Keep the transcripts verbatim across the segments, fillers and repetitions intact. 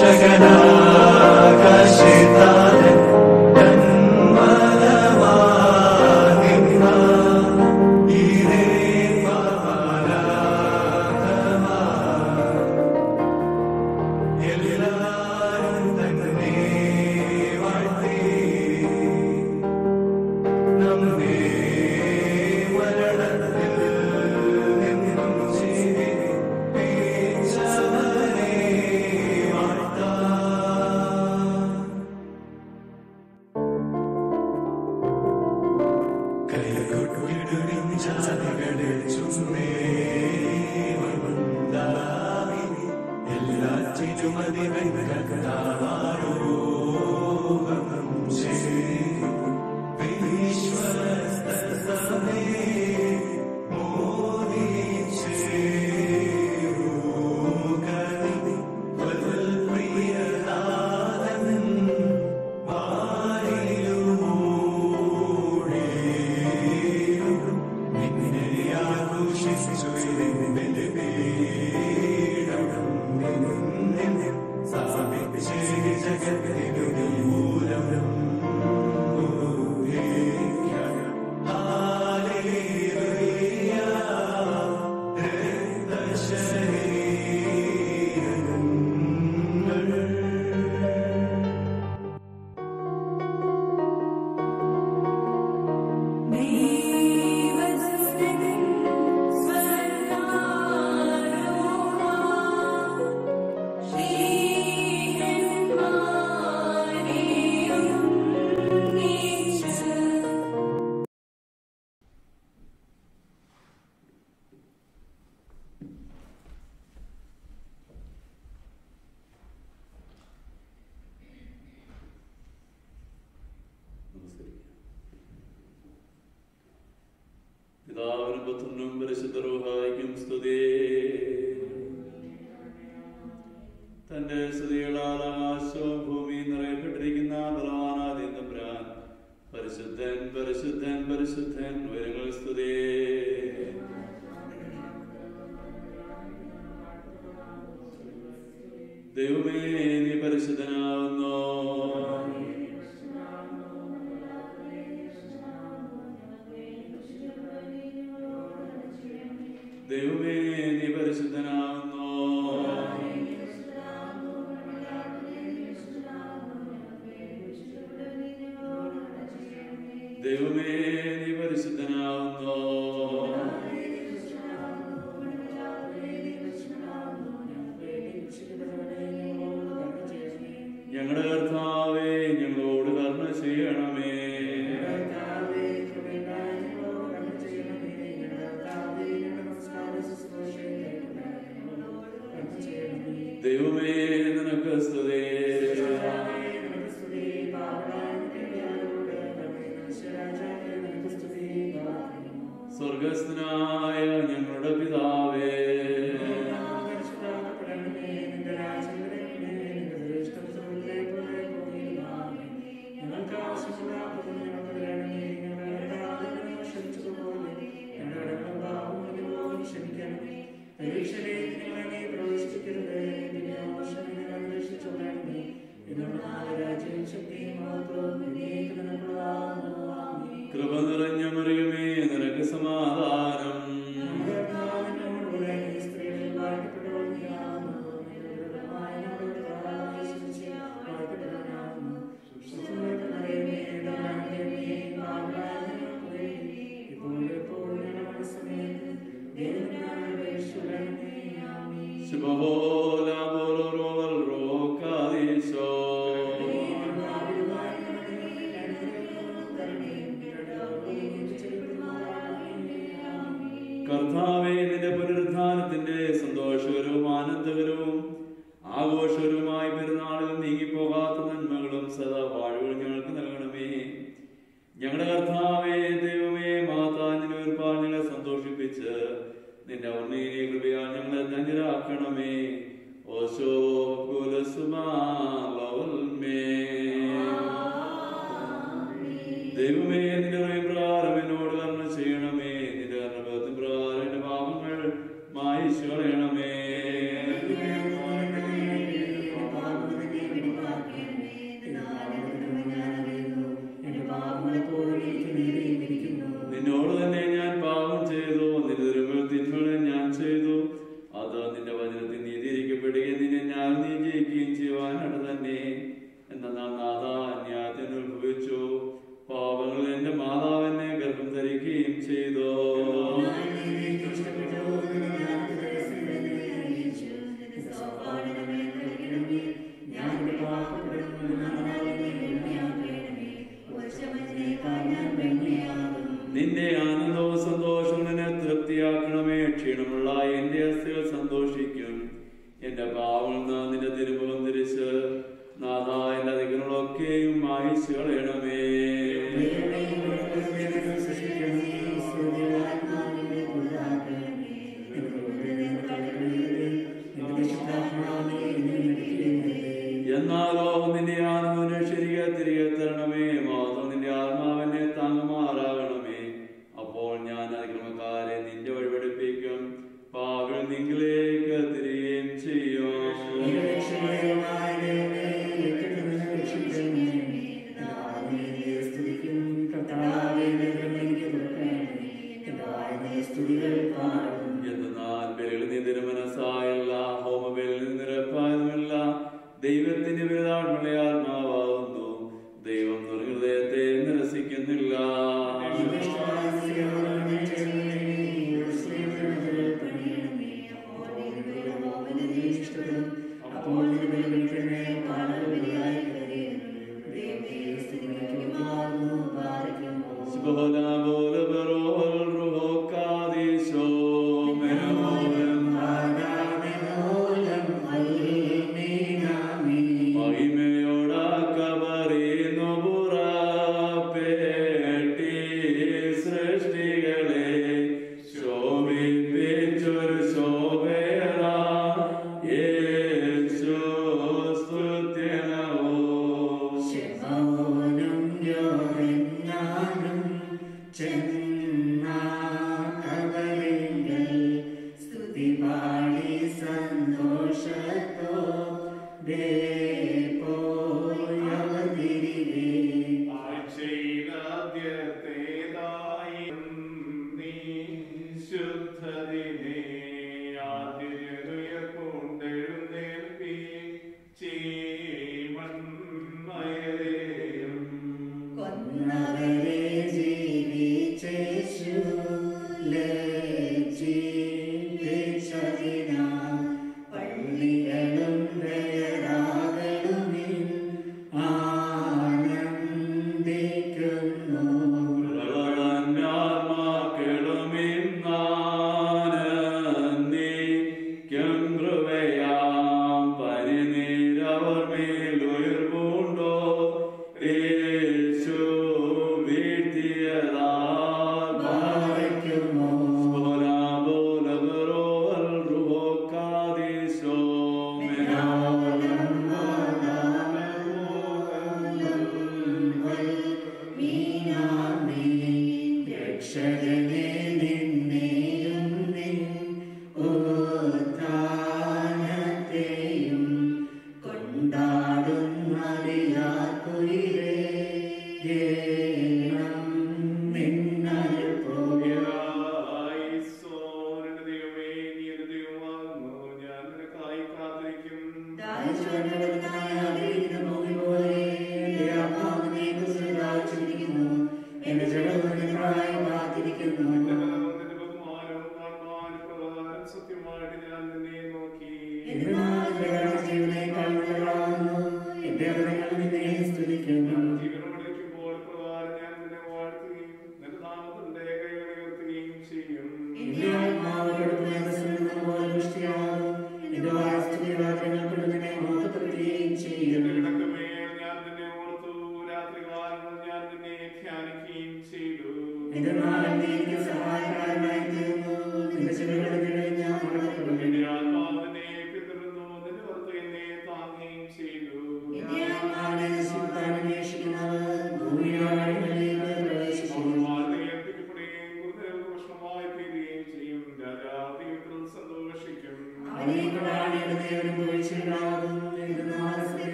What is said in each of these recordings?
മായ ചെയ്തു. നിന്റെ ആനന്ദവും സന്തോഷവും നിന്നെ തൃപ്തിയാക്കണമേ. ക്ഷീണമുള്ള എന്റെ അസ്ഥികൾ സന്തോഷിക്കും. എന്റെ പാവങ്ങൾ നിന്റെ തിരുമുഖം തിരിച്ച് നാഥ എന്റെ അധികങ്ങളൊക്കെയും മായിച്ചു കളയണമേ. എന്നാലോ നിന്റെ ആത്മാവിനെ ശരിയെ തിരികെ തരണമേ. മാത്രം നിന്റെ ആത്മാവിനെ താങ്ങുമാറാകണമേ. അപ്പോൾ ഞാൻ അതിക്രമക്കാരെ നിന്റെ വഴിപഠിപ്പിക്കും. പാവികൾ നിങ്ങളിലേക്ക് തിരികെയും ചെയ്യും. എന്നാൽ ബലികൾ നീ തിരുമനസ്സായല്ല, ഹോമബലിൽ നിരപ്പായതുമല്ല, ദൈവത്തിന്റെ വിരുദാത്മള ആത്മാവാകുന്നു. ദൈവം ദുർഹൃദയത്തെ നിരസിക്കുന്നില്ല.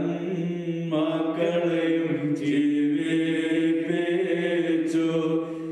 തൻ മക്കളെയും ജീവിപ്പിച്ചു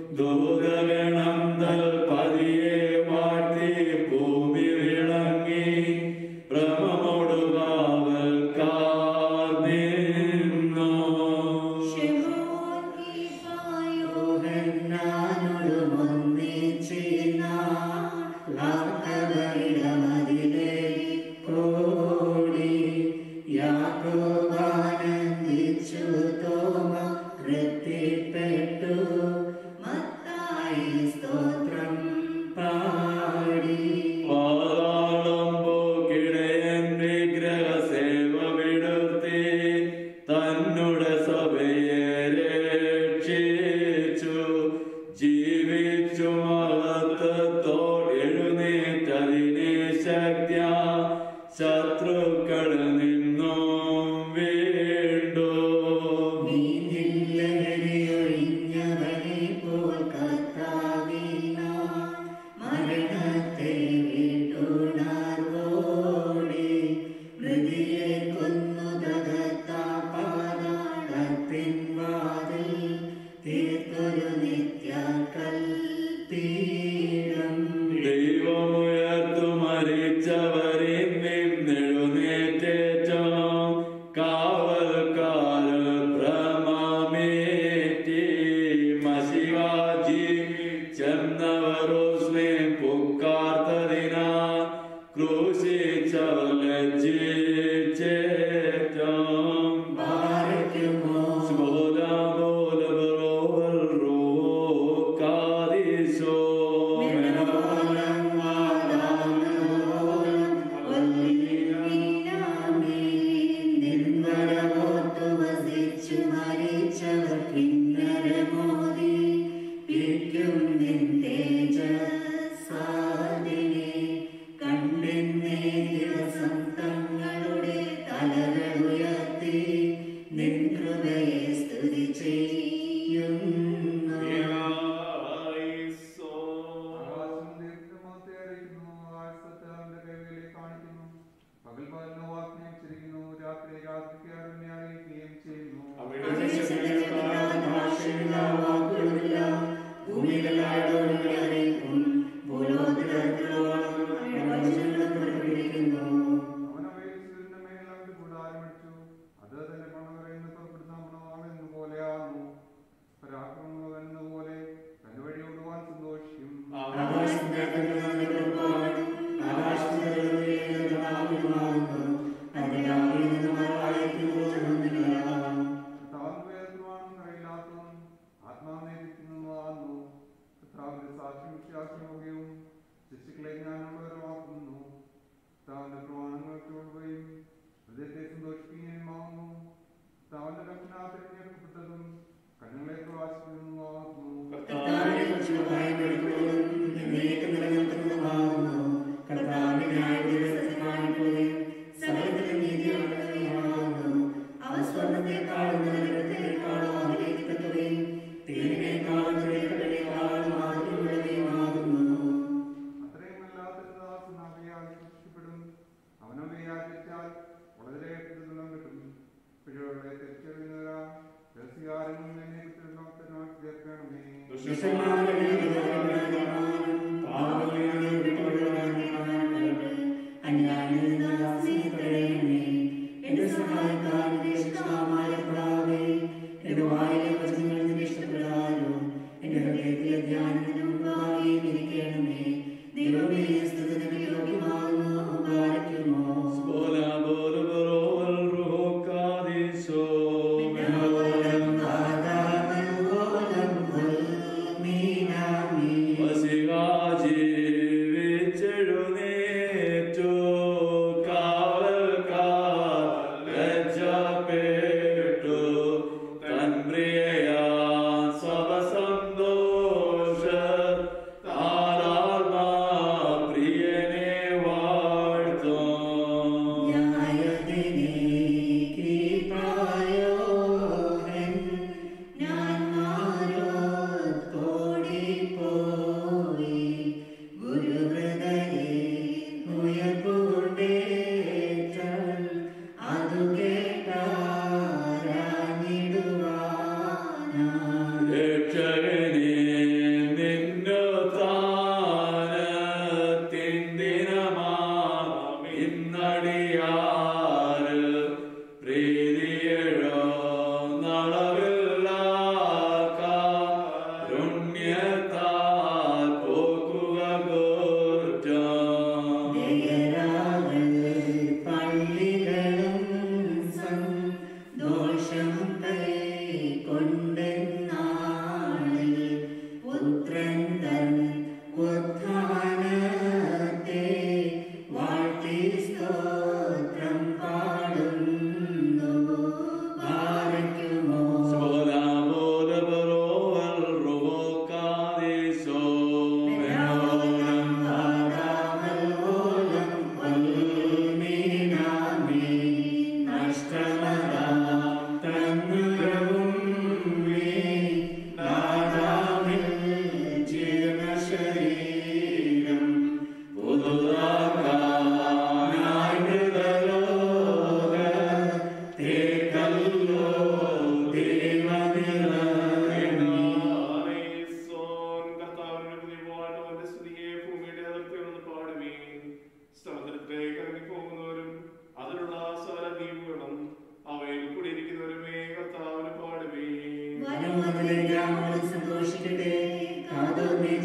Padre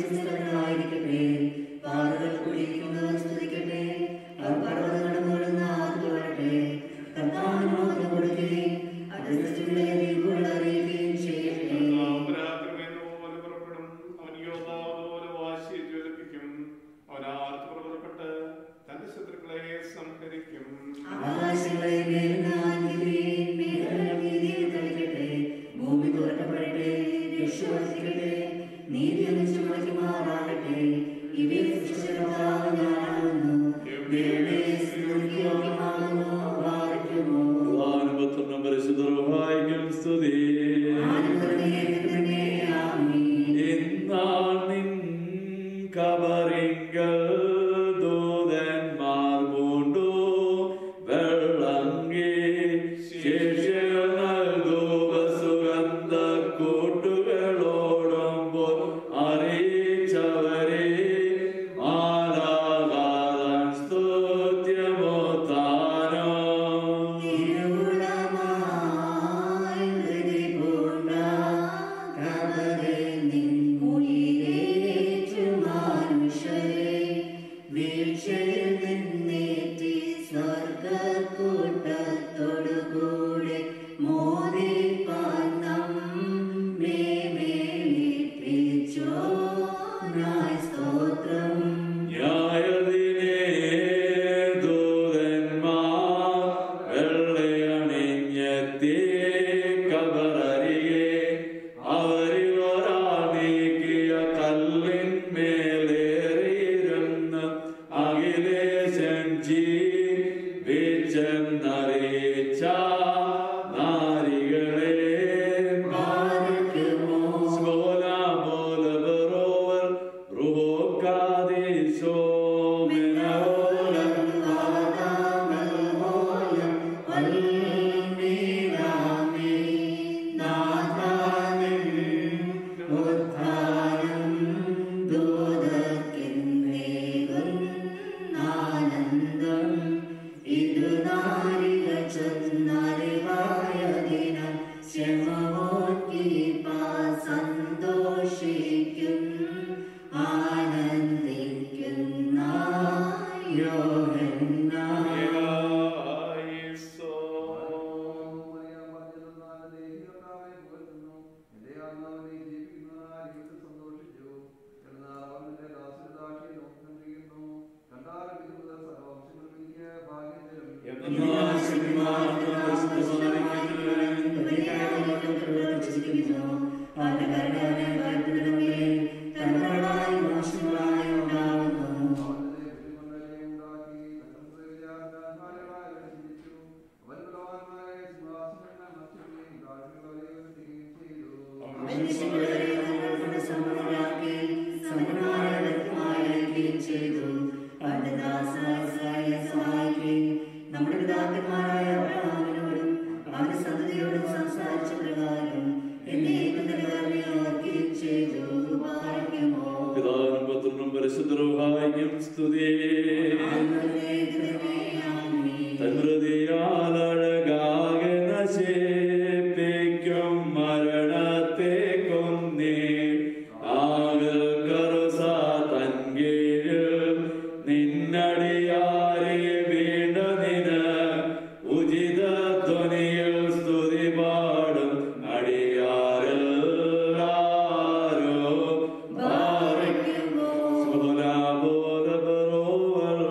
Bola bola bola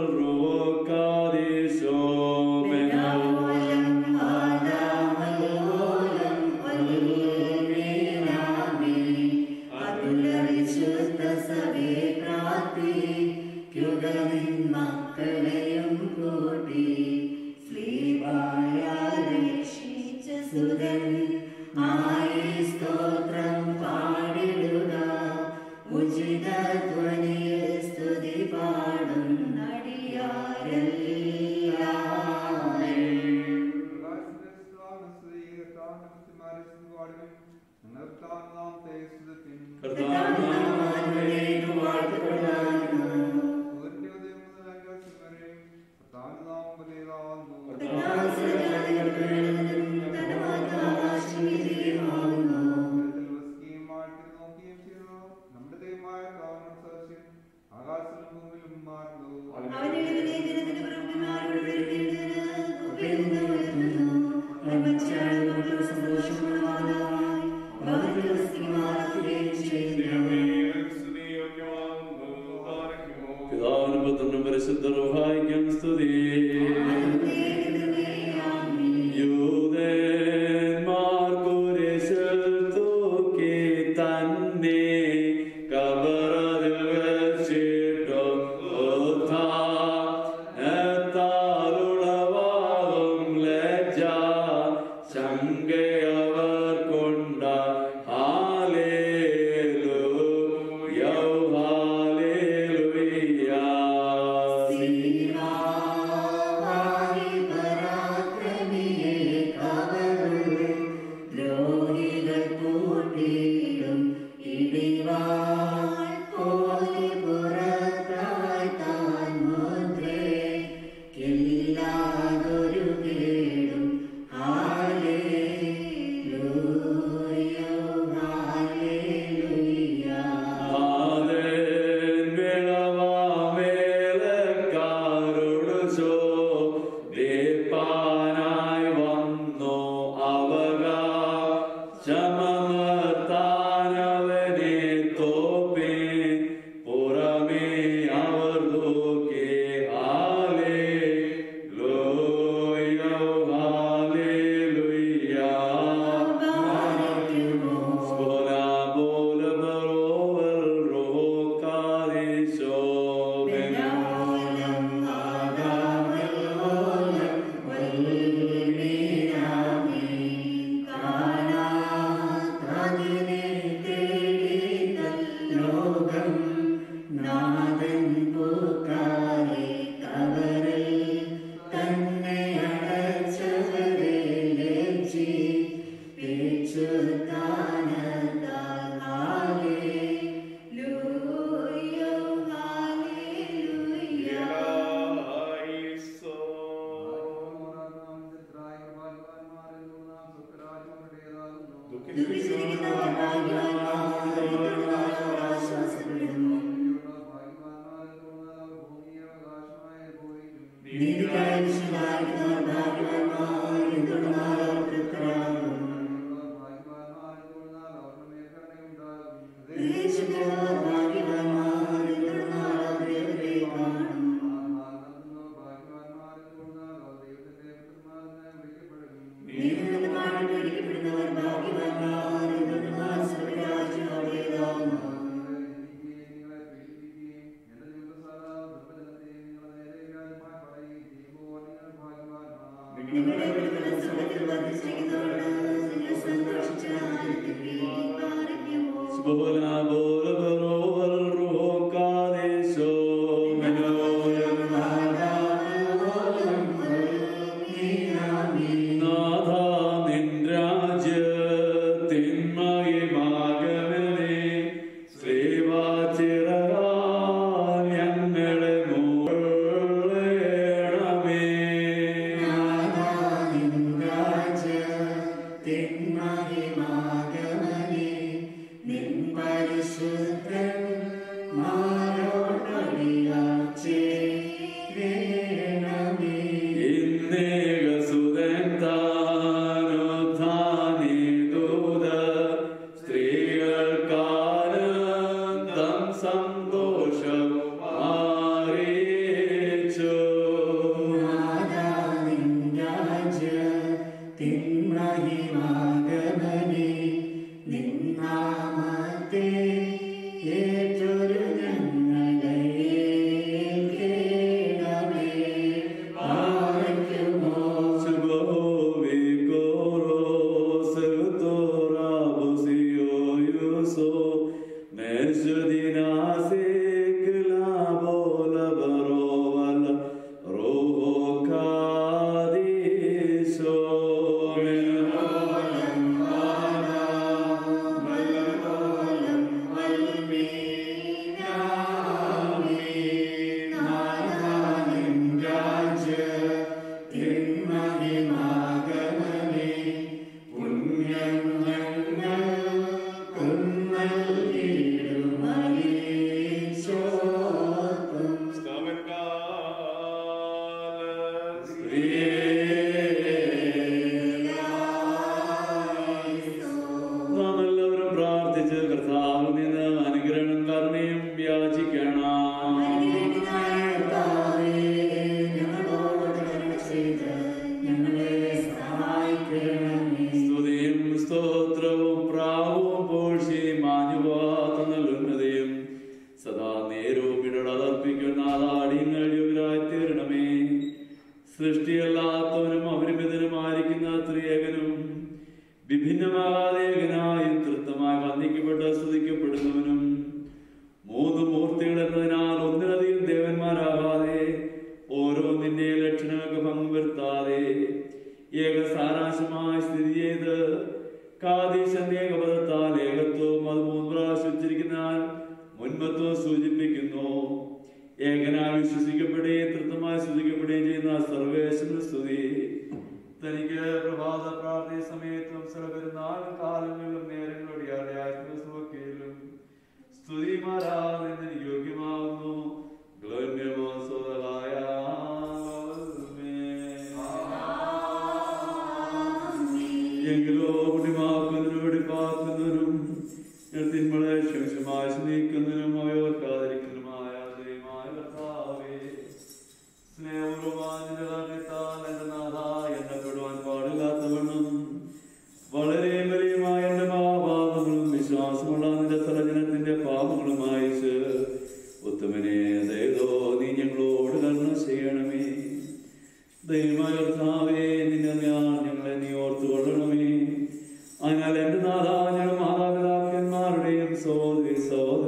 സഹോദരന്മാരുടെയും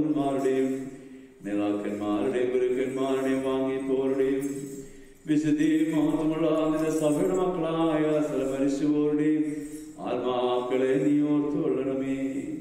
രാജാക്കന്മാരുടെയും നേതാക്കന്മാരുടെയും ഗുരുക്കന്മാരുടെയും വാങ്ങിപ്പോരുടെയും വിശുദ്ധിയും മാത്രമുള്ള നിന്റെ സഭയുടെ മക്കളായ സകല മനുഷ്യരുടെയും ആത്മാക്കളെ നീ ഓർത്തുകൊള്ളണമേ.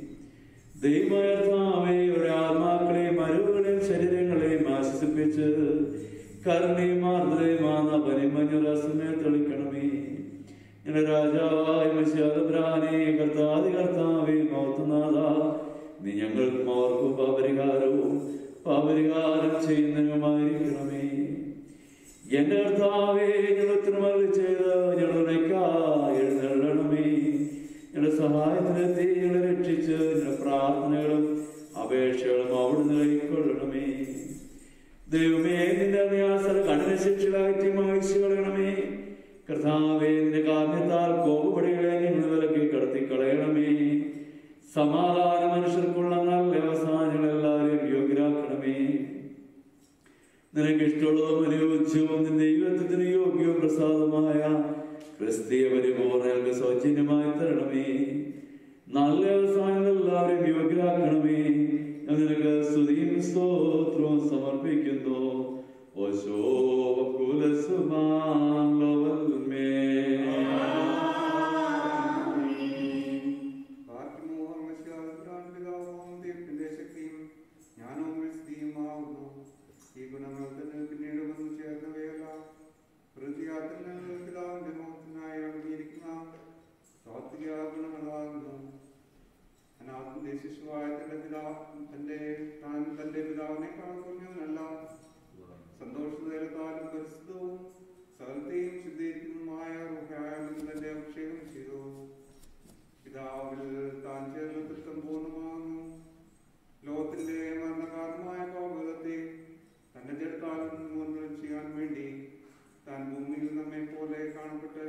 ദൈവമേ ആത്മാക്കളെയും മരുവുകളെയും ശരീരങ്ങളെയും ആശ്വസിപ്പിച്ച് കരുണയും ആർദ്രയുമാർന്ന പനിമഞ്ഞുരസമേ തെളിക്കണമേ. ഞങ്ങളുടെ രാജാവായ മനുഷ്യബ്രാനെ കർത്താതി കർത്താവേ മൗത്തനാഥ, നീ ഞങ്ങൾക്കും അവർക്കും പാപരിഹാരവും പാപരിഹാരം ചെയ്യുന്നതിനുമായിരിക്കണമേ. എന്റെ കർത്താവേ, ഞങ്ങൾ തിരുമറി ചെയ്ത് ഞങ്ങളുടേക്കായി എഴുന്നള്ളണമേ. ഞങ്ങളുടെ സഹായത്തിനെത്തി ഞങ്ങളെ രക്ഷിച്ച് ഞങ്ങളുടെ പ്രാർത്ഥനകളും അപേക്ഷകളും അവിടുന്ന് കൈക്കൊള്ളണമേ. ദൈവമേ, നിന്റെ അന്യാസന കഠിന ശിക്ഷകളായി മായ്ച്ചു കളയണമേ. കർത്താവേ, നിന്റെ കാമ്യത്താൽ കോപപടികളെ ഞങ്ങൾ വിലക്കി കടത്തി കളയണമേ. സമാധാന മനുഷ്യർക്കുള്ള നല്ല അവസാനങ്ങളെല്ലാവരെയും യോഗ്യരാക്കണമേ. നിനക്ക് ഇഷ്ടമുള്ളതും അനുയോജ്യവും നിന്റെ ദൈവത്വത്തിന് യോഗ്യവും പ്രസാദമായ ക്രിസ്തീയ പരിപൂർണ്ണങ്ങൾക്ക് സൗജന്യമായി തരണമേ. നല്ല അവസാനങ്ങൾ എല്ലാവരെയും യോഗ്യരാക്കണമേ. നിനക്ക് സ്തുതിയും സ്തോത്രവും സമർപ്പിക്കുന്നു. ഓശോ കുലസുമാലോവൽമേ സന്തോഷത്താലും പരിശുദ്ധവും സകലത്തെയും ശുദ്ധീകരിക്കുന്നതുമായ റൂഹായ അഭിഷേകം ചെയ്തു. പിതാവിൽ താൻ ചേർന്ന തൃത്വം പൂർണ്ണമാകുന്നു. ലോകത്തിന്റെ മരണകാരണമായ പാപത്തെ തന്റെ ജഡത്താൽ നിമന്ത്രണം ചെയ്യാൻ വേണ്ടി താൻ ഭൂമിയിൽ നമ്മെ പോലെ കാണപ്പെട്ട്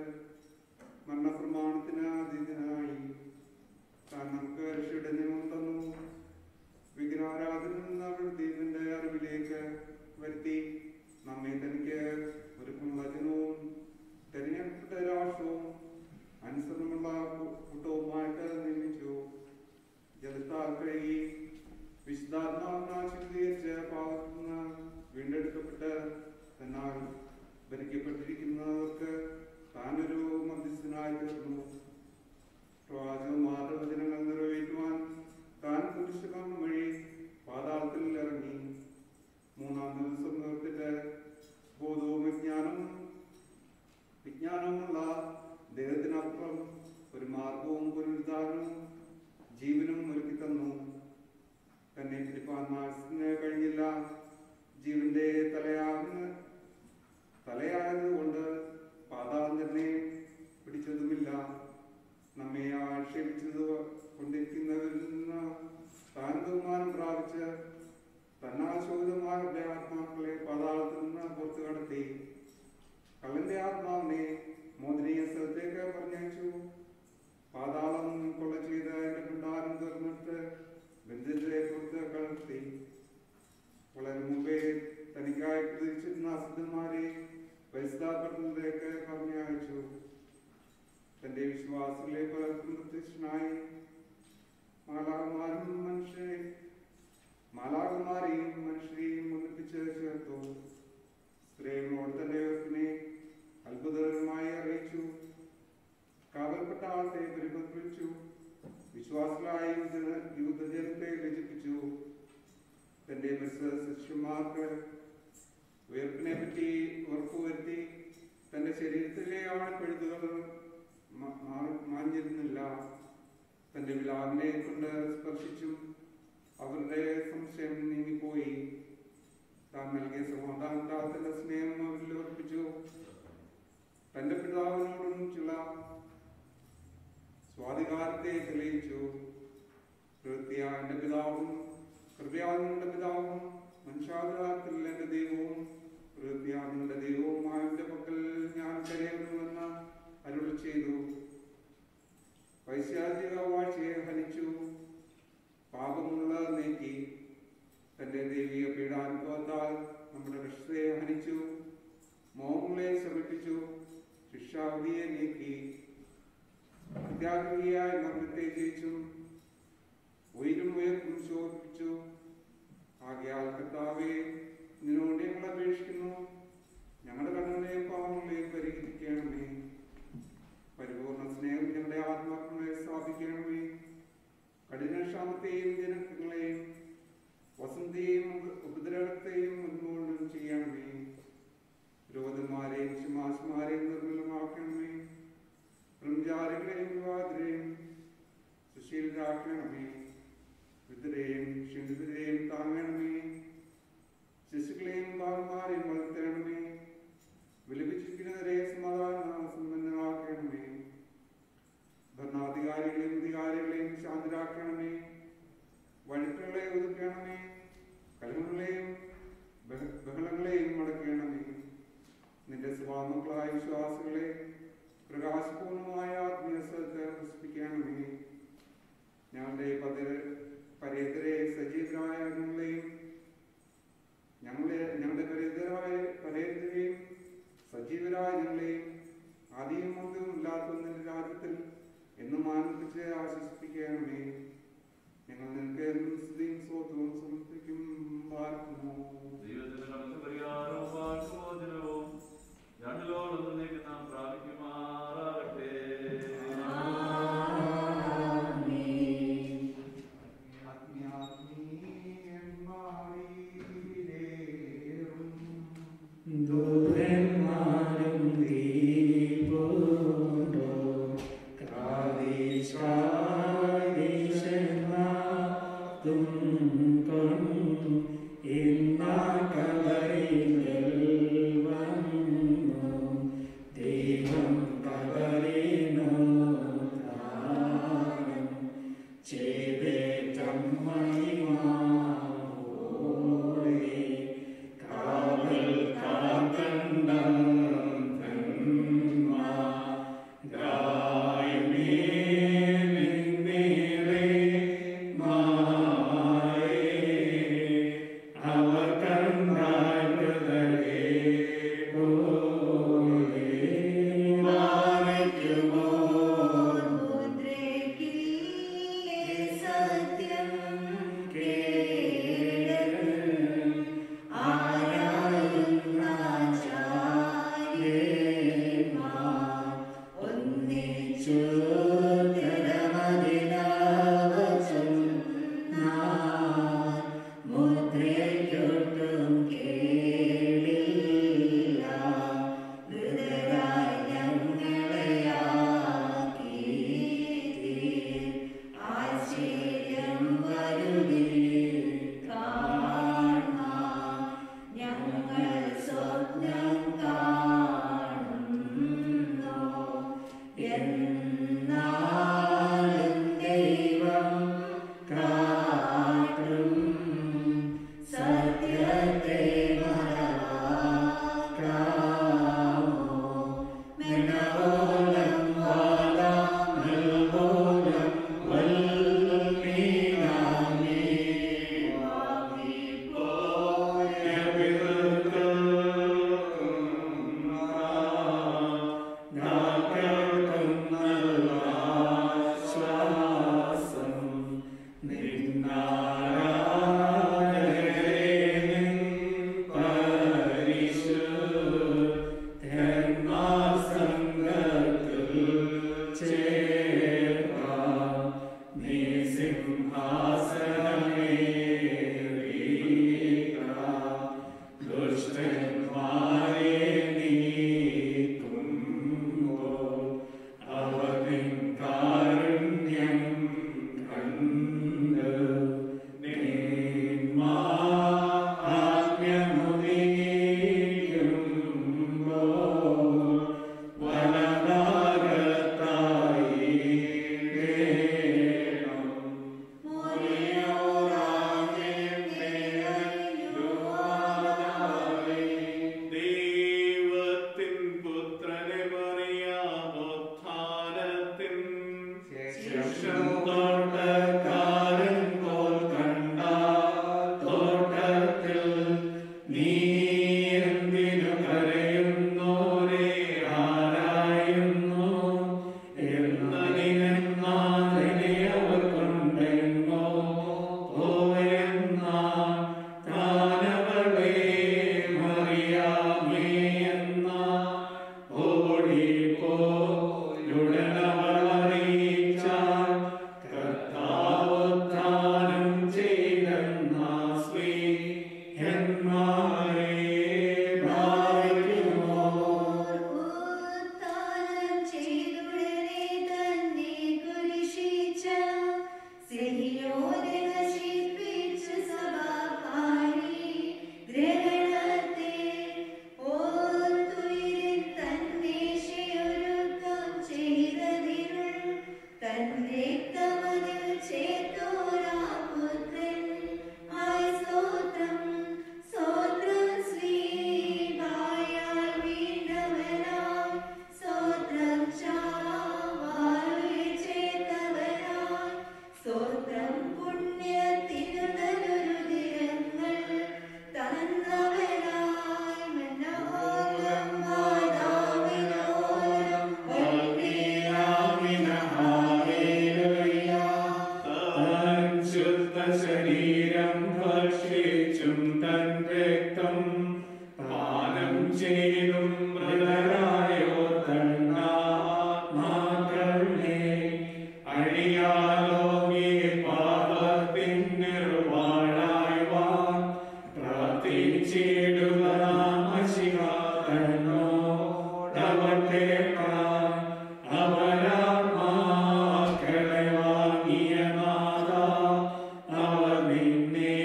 മരണപ്രമാണത്തിന് അതീതനായി താൻ നമുക്ക് രക്ഷയുടെ നിയമം തന്നു. വിഗ്രഹാരാധനയിൽ നിന്ന് അവൾ ദൈവത്തിന്റെ അറിവിലേക്ക് വരുത്തി നമ്മെ തനിക്ക് ഒരു വചനവും തെരഞ്ഞെടുപ്പെട്ട രാഷ്ട്രവും അനുസരണമുള്ള കൂട്ടവുമായിട്ട് നിയമിച്ചു. ജലത്താൽ കഴുകി വിശുദ്ധാത്മാവിനാൽ ശുദ്ധീകരിച്ച് പാപത്തിൽ നിന്ന് വീണ്ടെടുക്കപ്പെട്ട് എന്നാൽ ഭരിക്കപ്പെട്ടിരിക്കുന്നവർക്ക് താനൊരു മധ്യസ്ഥനായി തീർന്നു. പ്രവാചകന്മാരുടെ വചനങ്ങൾ നിറവേറ്റുവാൻ താൻ കുരിശുകം വഴി പാതാളത്തിൽ ഇറങ്ങി. മൂന്നാം ദിവസം നിർത്തിട്ട് ബോധവും വിജ്ഞാനം വിജ്ഞാനവുമുള്ള ദൈവത്തിനപ്പുറം ഒരു മാർഗവും പുനരുദ്ധാരണവും ജീവനും ഒരുക്കി തന്നു. തന്നെ പിടിപ്പാൻ മാർസിന് കഴിഞ്ഞില്ല. ജീവന്റെ തലയാകുന്ന തലയായതുകൊണ്ട് പാതാളം തന്നെ പിടിച്ചതുമില്ല. നമ്മെ ആക്ഷേപിച്ചത് കൊണ്ടിരിക്കുന്നവരിൽ നിന്ന് താൻ ബഹുമാനം പ്രാപിച്ച് തന്നാശോഭിതമായ ആത്മാക്കളെ പാതാളത്തിൽ നിന്ന് പുറത്തു കടത്തി. കള്ളന്റെ ആത്മാവിനെ മോദനീയ സ്ഥലത്തേക്ക് പറഞ്ഞയച്ചു. പാതാളം കൊള്ള ചെയ്ത എന്റെ ഭണ്ഡാരം തുറന്നിട്ട് ബന്ധിതരെ പുറത്ത് കടത്തി. വളരെ മുമ്പേ തനിക്കായി പ്രതീക്ഷിച്ചിരുന്ന അസിദ്ധന്മാരെ പരിസ്ഥാപനത്തിലേക്ക് പറഞ്ഞയച്ചു. തന്റെ വിശ്വാസത്തിലെ പലർക്കും പ്രത്യക്ഷനായി മാലാകന്മാരും മനുഷ്യരെ മാലാകന്മാരെയും മനുഷ്യരെയും ഒന്നിപ്പിച്ച് ചേർത്തു. സ്ത്രീകളോട് തന്റെ ഉയർപ്പിനെ അത്ഭുതകരമായി അറിയിച്ചു. കാവൽപ്പെട്ട ആളത്തെ പരിപത്രിച്ചു. വിശ്വാസികളായ യൂതജനത്തെ രചിപ്പിച്ചു. തന്റെ ശിഷ്യന്മാർക്ക് ഉയർപ്പിനെ പറ്റി ഉറപ്പുവരുത്തി. തന്റെ ശരീരത്തിലെ ആഴപ്പഴുതുകൾ മാഞ്ഞിരുന്നില്ല. തന്റെ വിലാവിനെ കൊണ്ട് സ്പർശിച്ചു. അവരുടെ സംശയം നീങ്ങിപ്പോയി. താൻ നൽകിയ സമാധാനത്തിന്റെ സ്നേഹം അവരിൽ ഉറപ്പിച്ചു. തന്റെ പിതാവിനോടും ചില സ്വാധികാരത്തെ തെളിയിച്ചു. കൃത്യ എന്റെ പിതാവും കൃപയാകുന്ന പിതാവും മനുഷ്യാധികാരത്തിൽ എന്റെ ദൈവവും കൃത്യാകുന്ന ദൈവവുമായ എന്റെ പക്കൽ ഞാൻ കരയുന്നുവെന്ന് അരുളി ചെയ്തു. വൈശ്യാധിക വാഴ്ചയെ ഹനിച്ചു. പാപമുള്ള നീക്കി. തന്റെ ദൈവിക പീഡാനുഭവത്താൽ നമ്മുടെ രക്ഷയെ ഹനിച്ചു. മോഹങ്ങളെ ശമിപ്പിച്ചു. ശിക്ഷാവധിയെ നീക്കി. വിദ്യാഗ്രഹിയായ മരണത്തെ ജയിച്ചു. ഉയരും ഉയർപ്പും ശോഭിപ്പിച്ചു. ബഹളങ്ങളെയും മടക്കണമേ. നിന്റെ സ്വാമക്കളായ വിശ്വാസികളെ പ്രകാശപൂർണമായ ആത്മീയസ്ഥലത്ത് പുഷ്പിക്കണമേ. ഞങ്ങളുടെ പതിര പരേതരെ സജീവരായ ഞങ്ങളെയും ഞങ്ങളെ ഞങ്ങളുടെ പരേതരായ പരേതരെയും സജീവരായ ഞങ്ങളെയും ആദ്യം ഒന്നും ഇല്ലാത്ത നിന്റെ രാജ്യത്തിൽ എന്നും ആനന്ദിച്ച് ആശ്വസിപ്പിക്കണമേ. ഞങ്ങൾ നിനക്ക് എന്നും സ്തുതിയും സ്തോത്രവും സമർപ്പിക്കും. പാർക്കുന്നു നാം പ്രാപിക്കുമാറാകട്ടെ. ആത്മീയന്മാർ ഭക്ഷിച്ചും തൻ രക്തം പാനം ചെയ്തും മൃതരായോ തന്നാത്മാക്കളെ അഴിയാലോകെ പാപത്തിൻ നിർവാളായി വാൻ പ്രാർത്ഥിച്ചിടുക മശിഹാ തന്നോടവട്ടേക്കാൻ അവരാത്മാക്കളെ വാങ്ങിയ നാഥ അവർ നിന്നെ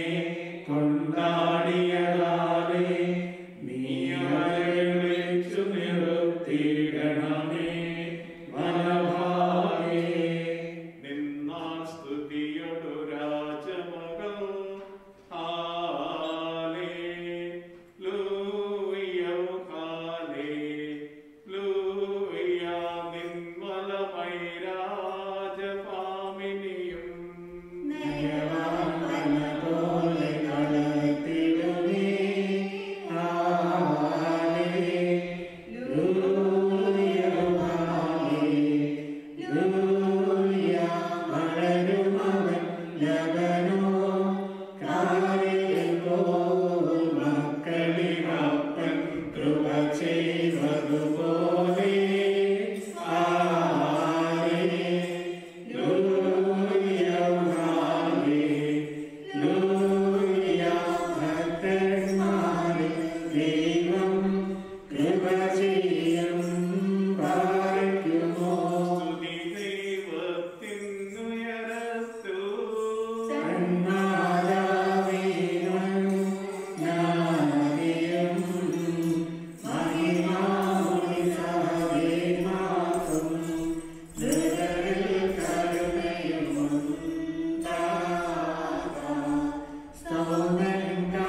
കൊണ്ടാടിയതാലേ നീ അവരെ വിളിച്ചു നിർത്തിയിടണമേ മനഭാഗേ നിന്നാ സ്തുതിയൊടു രാജമകൾ ഹല്ലേലൂയ ഹല്ലേലൂയ നിന്മലമൈ രാജപാമിനിയും പോലെ കളത്തിടുമേ ഹല്ലേലൂയ ഹല്ലേലൂയ വളരുമവൻ ലബനോ കാലിൽ പോൽ മക്കളിലപ്പൻ കൃപ ചെയ്തതുപോലെ ഹല്ലേലൂയ ഹല്ലേലൂയ ഭക്തന്മാരിൽ ദൈവം കൃപ ചെയ്യും പാലിക്കുമോ സ്തുതി ദൈവത്തിനുയരത്തു സന്മാതാവിനും നാദിയും മഹിമാമുനി സഹദേമാക്കും മൃതരിൽ കരുണയും ഉണ്ടാകാം. സ്തോമൻ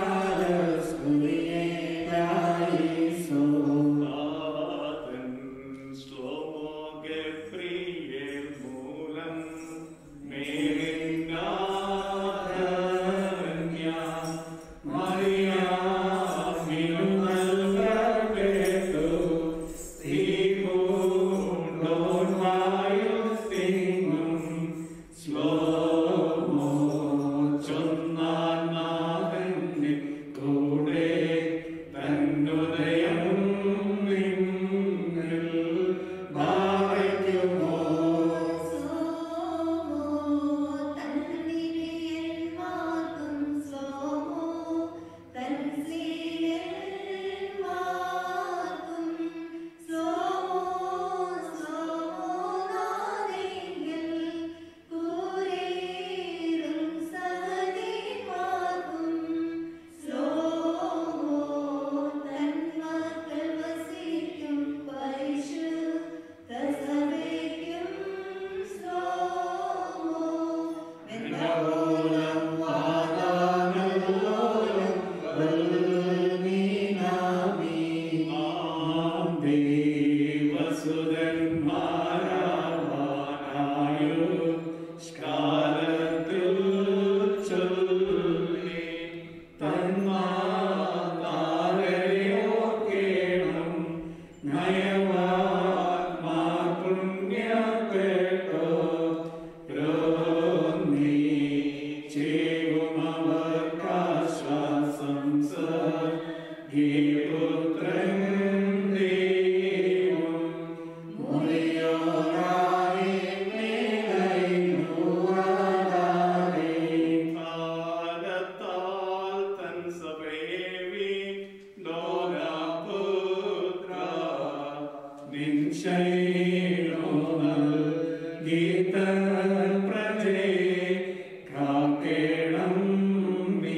കാലസ്തുതിയേലായിസോ താതൻ ശ്ലോമോ ഗബ്രിയേൽ മൂലം മേലിനാഥന്യ മറിയാമിനു നൽകപ്പെട്ടു തീപൂണ്ടോന്മായുത്തിങ്ങും ശ്ലോമോ ചൊന്നാൻ നാഥന്റെ കൂടെ തന്നുദയം നിന്നിൽ ഭാവിക്കുമോ സോമോ തന്നിരിയന്മാർക്കും സോമോ തൻസീയന്മാർക്കും സോമോ സോമോ നാദെങ്കിൽ കൂരേറും സഹദേമാർക്കും സോമോ തന്മക്കൾ വസിക്കും പരിശുദ്ധ സഭയ്ക്കും സോമോ വെണ്ണോളം വാദാനല്ലോലം വൽമീനാമി ആം ദേവസുതന്മാരാവാനായോ കാലത്തിൽ ചൊല്ലി തന്മാതാരയോർക്കേണം നയവാത്മാർ പുണ്യപ്പെട്ടോ രോന്നി ചേവുമവർക്കാശ്വാസം സർഗീപുത്രൻ ദൈവം മുറിയോരായി മേലൈനുവാദാരേ കാലത്താൽ തൻ സഭയെ ലോകപുത്ര നിൻ ശൈലോനൽ ഗീത പ്രജേ കാക്കേണം നീ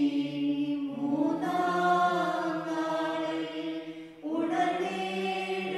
ഉടനെ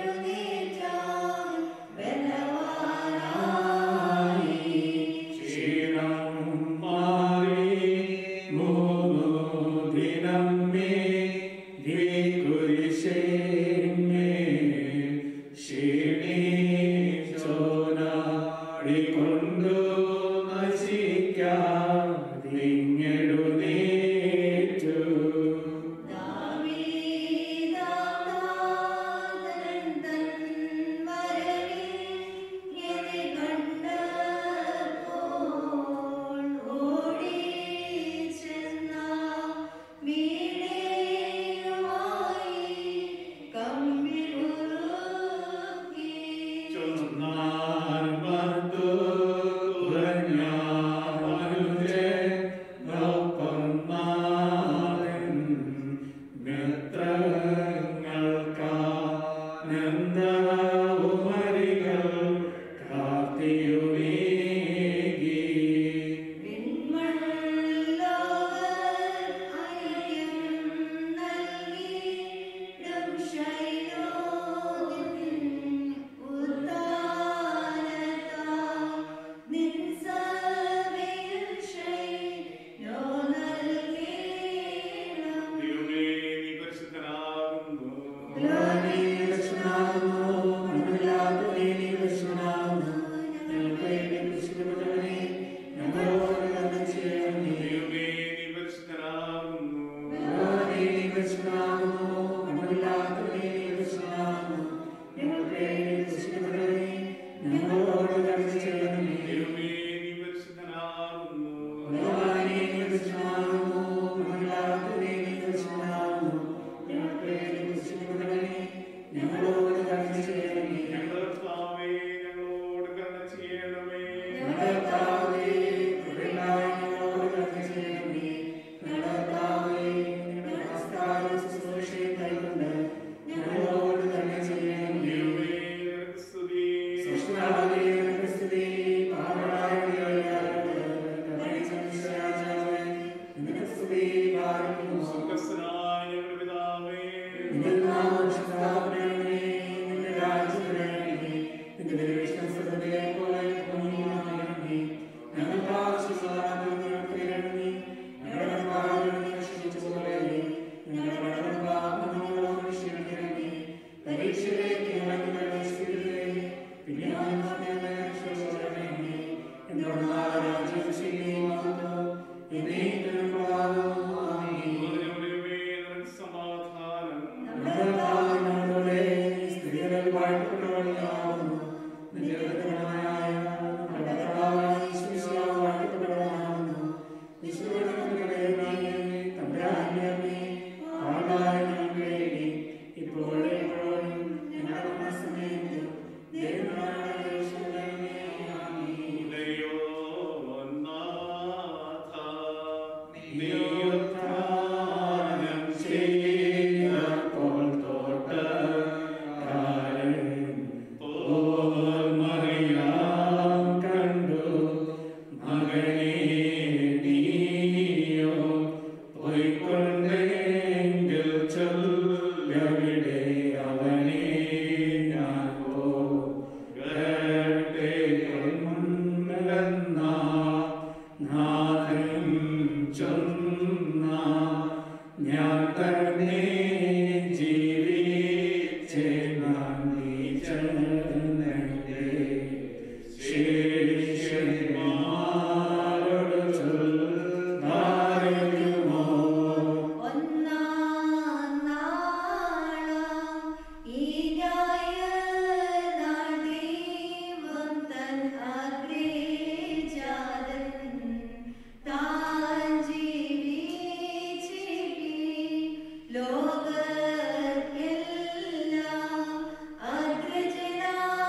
ലോകത്തെല്ലാം അഗ്രജനാ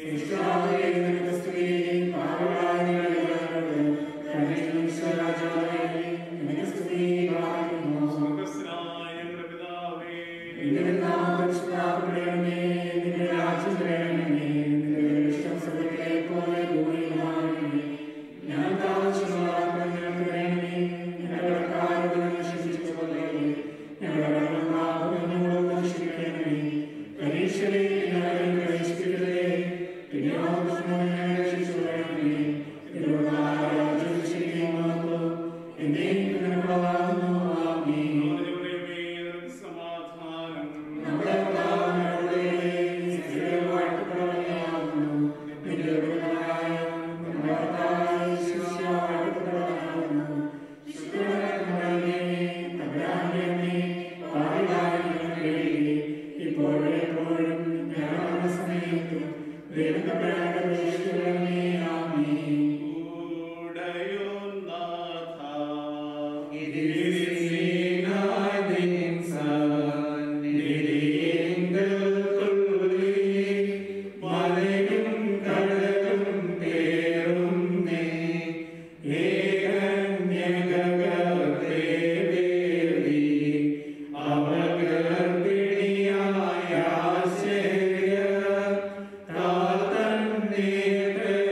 Amen.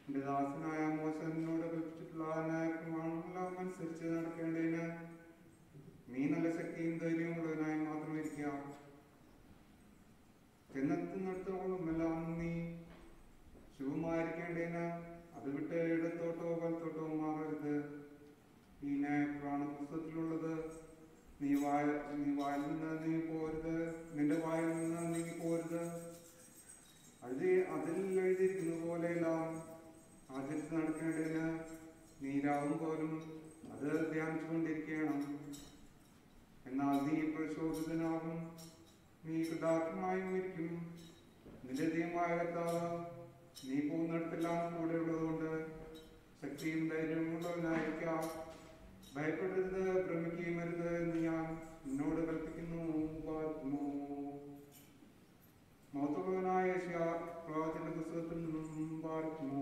എന്റെ ദാസനായ മോശനോട് കൽപ്പിച്ചിട്ടുള്ള ന്യായപ്രമാണമെല്ലാം അനുസരിച്ച് നടക്കേണ്ടതിന് നീ നല്ല ശക്തിയും ധൈര്യവും ഉള്ളതിനായി മാത്രം ഇരിക്കുക. ചെന്നെത്തുന്നിടത്തോളമെല്ലാം നീ ശുഭമായിരിക്കേണ്ടതിന് അത് വിട്ട് ഇടത്തോട്ടോ വലത്തോട്ടോ മാറരുത്. ഈ ന്യായപ്രമാണ പുസ്തകത്തിലുള്ളത് നീ വായ നീ വായിൽ നിന്ന് നീ പോരുത്, നിന്റെ വായിൽ നിന്ന് നീങ്ങി പോരുത്. അത് അതിൽ എഴുതിയിരിക്കുന്ന പോലെയെല്ലാം ആചരിച്ച് നടക്കേണ്ടതിന് നീ രാവും പോലും അത് ധ്യാനിച്ചുകൊണ്ടിരിക്കണം. എന്നാൽ നീ പ്രശോഭിതനാകും, നീ കൃതാർത്ഥമായും ഇരിക്കും. നിന്റെ ദൈവമായ കർത്താവ് നീ പോകുന്നിടത്തെല്ലാം കൂടെ ഉള്ളതുകൊണ്ട് ശക്തിയും ധൈര്യവും ഉള്ളവനായിരിക്കാം. ഭയപ്പെടരുത്, ഭ്രമിക്കുകയും അരുത് എന്ന് ഞാൻ നിന്നോട് കൽപ്പിക്കുന്നു. മഹത്വവാനായ പ്രവാചകന്റെ പുസ്തകത്തിൽ നിന്നും പാർക്കുന്നു.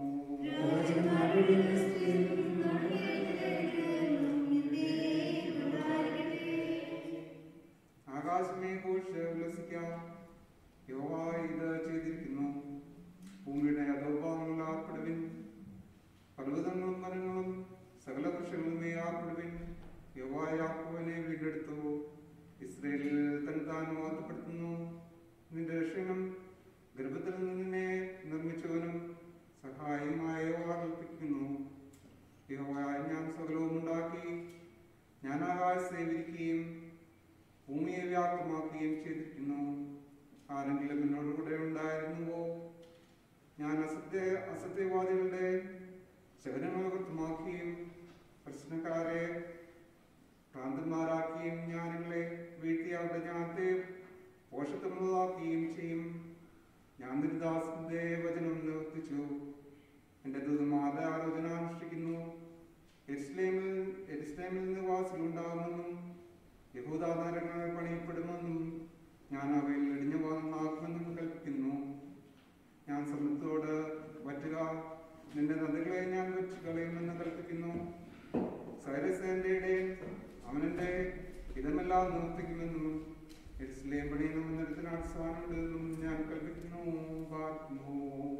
ആകാശമേ ഘോഷിച്ച് ഉല്ലസിക്കാം, യഹോവ ഇത് ചെയ്തിരിക്കുന്നു. ഭൂമിയുടെ അധോഭാഗങ്ങൾ ആർപ്പെടുവിൻ, പർവ്വതങ്ങളും മരങ്ങളും സകല വൃക്ഷങ്ങളുമേ ആർപ്പെടുവിൻ. യഹോവ യാക്കോബിനെ വീണ്ടെടുത്തു, ഇസ്രായേലിൽ തന്നെത്താൻ മഹത്വപ്പെടുത്തുന്നു. നിന്റെ രക്ഷകനും ഗർഭത്തിൽ നിന്നെ നിർമ്മിച്ചവനും സഹായമായ യഹോവ കൽപ്പിക്കുന്നു. യഹോവ ഞാൻ സകലവും ഉണ്ടാക്കി, ഞാൻ ആകാശത്തെ വിരിക്കുകയും ഭൂമിയെ വ്യാപ്തമാക്കുകയും ചെയ്തിരിക്കുന്നു. ആരെങ്കിലും എന്നോടുകൂടെ ഉണ്ടായിരുന്നുവോ? ഞാൻ അസത്യ അസത്യവാദികളുടെ ശകനങ്ങൾ വൃത്തമാക്കുകയും പ്രശ്നക്കാരെ ഭ്രാന്തന്മാരാക്കുകയും ജ്ഞാനികളെ വീഴ്ത്തി അവരുടെ ജ്ഞാനത്തെ പോഷകമുള്ളതാക്കുകയും ചെയ്യും. ഞാൻ ദുരിദാസന്റെ വചനം നിവർത്തിച്ചു, എന്റെ ദൂതന്മാരുടെ ആലോചന അനുഷ്ഠിക്കുന്നു. യെരുശലേമിൽ യെരുശലേമിൽ നിവാസികളുണ്ടാകുമെന്നും യഹൂദാനഗരങ്ങൾ പണിയപ്പെടുമെന്നും ഞാൻ അവയിൽ ഇടിഞ്ഞു വന്നാക്കുമെന്നും കൽപ്പിക്കുന്നു. ഞാൻ സമുദ്രത്തോട് വറ്റുക, നിന്റെ നദികളെ ഞാൻ വെച്ച് കളയുമെന്ന് കൽപ്പിക്കുന്നു. സൈറസിന്റെ ഇടയിൽ അവനെന്റെ ഇതമെല്ലാം നിവർത്തിക്കുമെന്നും യെരുശലേം പണിയുന്ന മന്ദിരത്തിന് അടിസ്ഥാനമുണ്ടെന്നും ഞാൻ കൽപ്പിക്കുന്നു. പാർക്കുന്നു.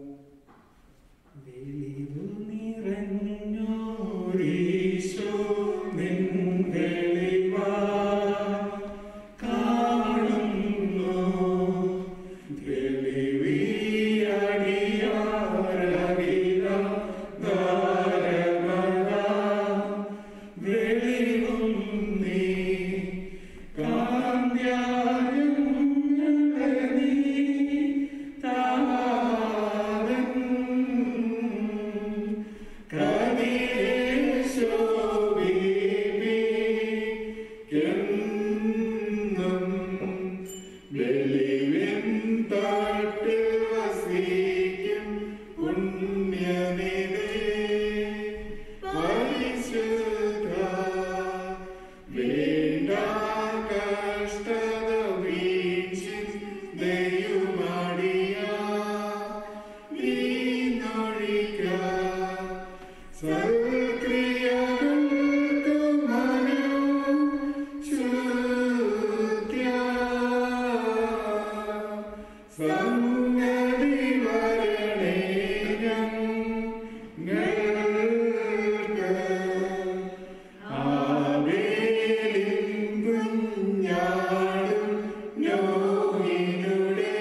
വെളിവു നിറഞ്ഞോരീശോ നിൻ വെളിവാ കാണുന്നു, വെളിവിയടിയാരകില ധാരമത വെളിവും നീ കാന്ത്യാരും നീ താവൻ കവിശോഭിപ്പിക്കെന്നും വെളിവിൻ തട്ടിൽ വസിക്കും പുണ്യനിധി പരിശുദ്ധ വേണ്ട കഷ്ടത വീഴ്ചി ദൈവമടിയ നീനൊഴിക്ക സൽക്രിയകൾക്ക് മനവും ശുദ്ധ്യ സംഗതി വരണേ ഞങ്ങൾക്ക് ആബേലിൻ കുഞ്ഞാടും നോഹിനുടെ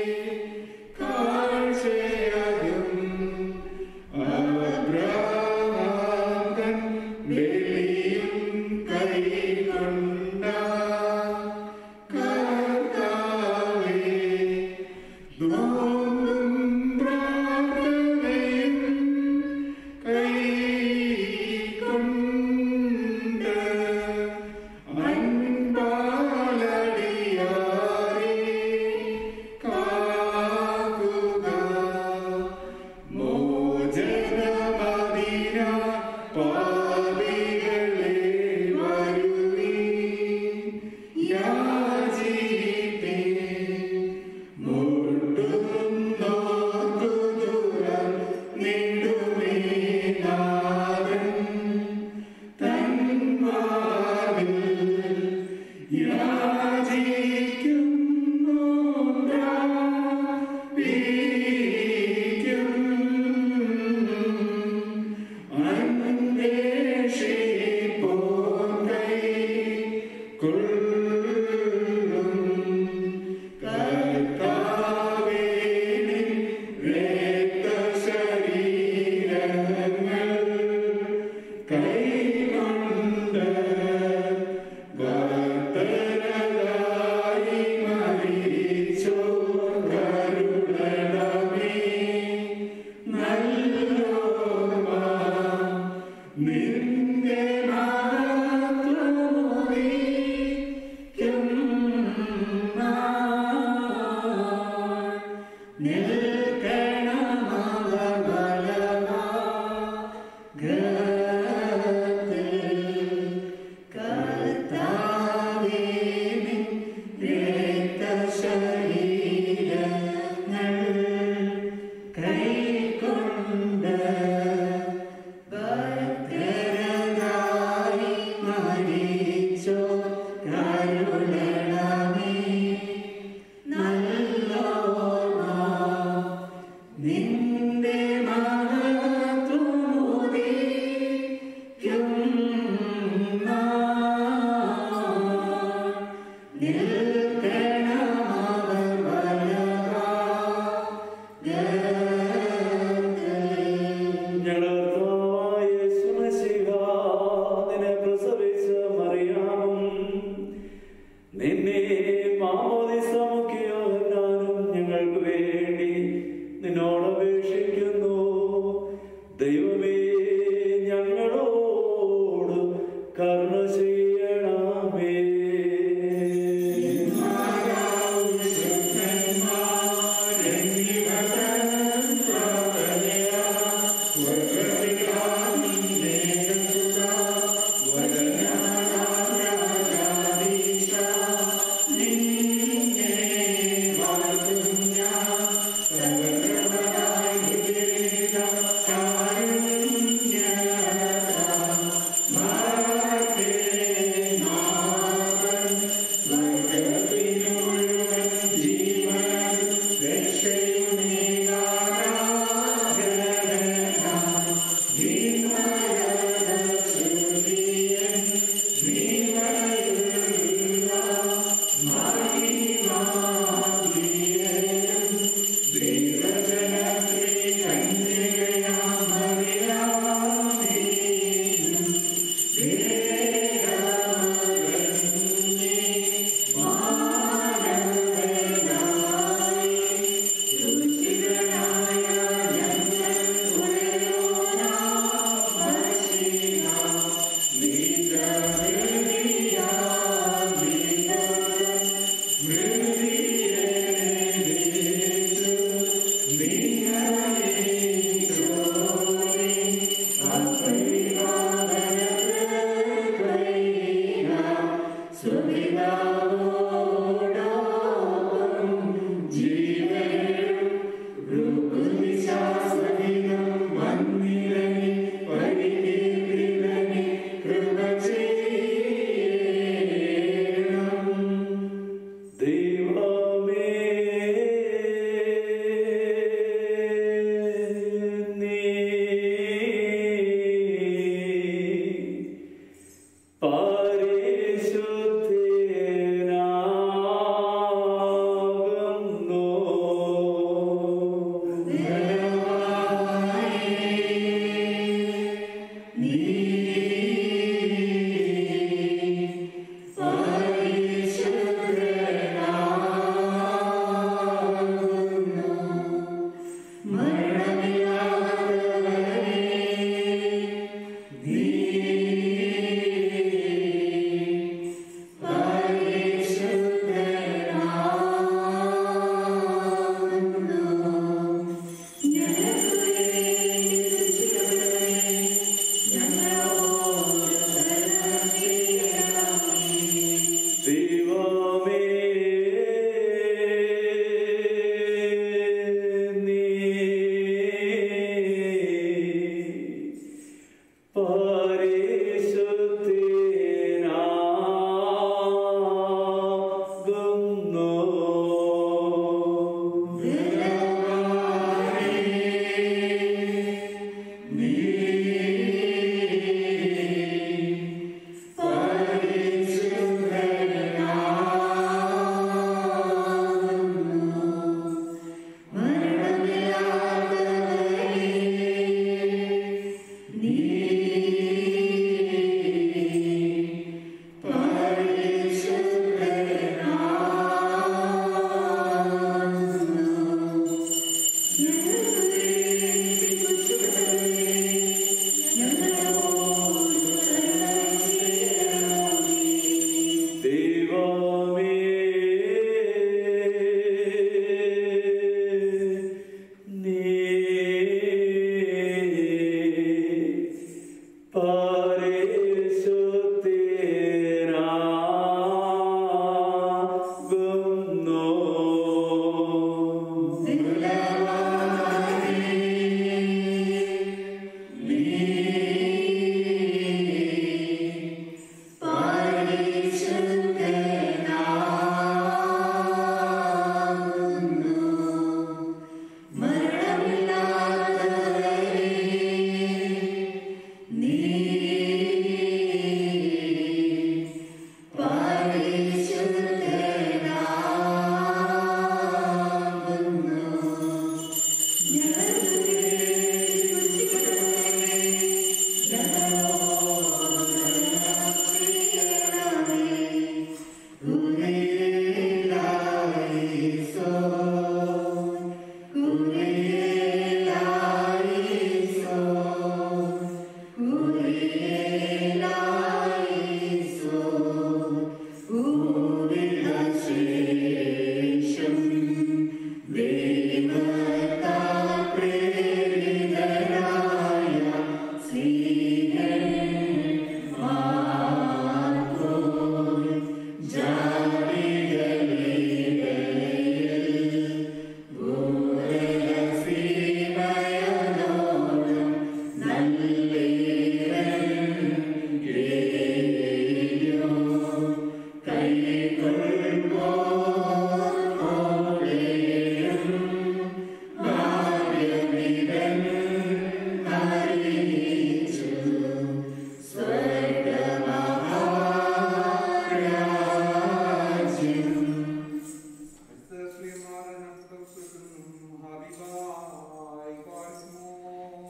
കാഴ്ചയതും അബ്രഹാം ബലിയും കൈക്കൊണ്ട കർത്താവേ, നോമ്പും പ്രാർത്ഥനയും കൈക്കൊണ്ട് അൻപാലടിയാരെ കാക്കുക. മോചനമതിന പാപികളെ വരുവീൻ, യാചിപ്പീൻ. മുട്ടുന്നോർക്കു ദൂരം നീടുമേ നാഥൻ തൻ വാതിൽ യാചിക്കുന്നു പ്രാപിക്കും. നല്ലോർമ്മ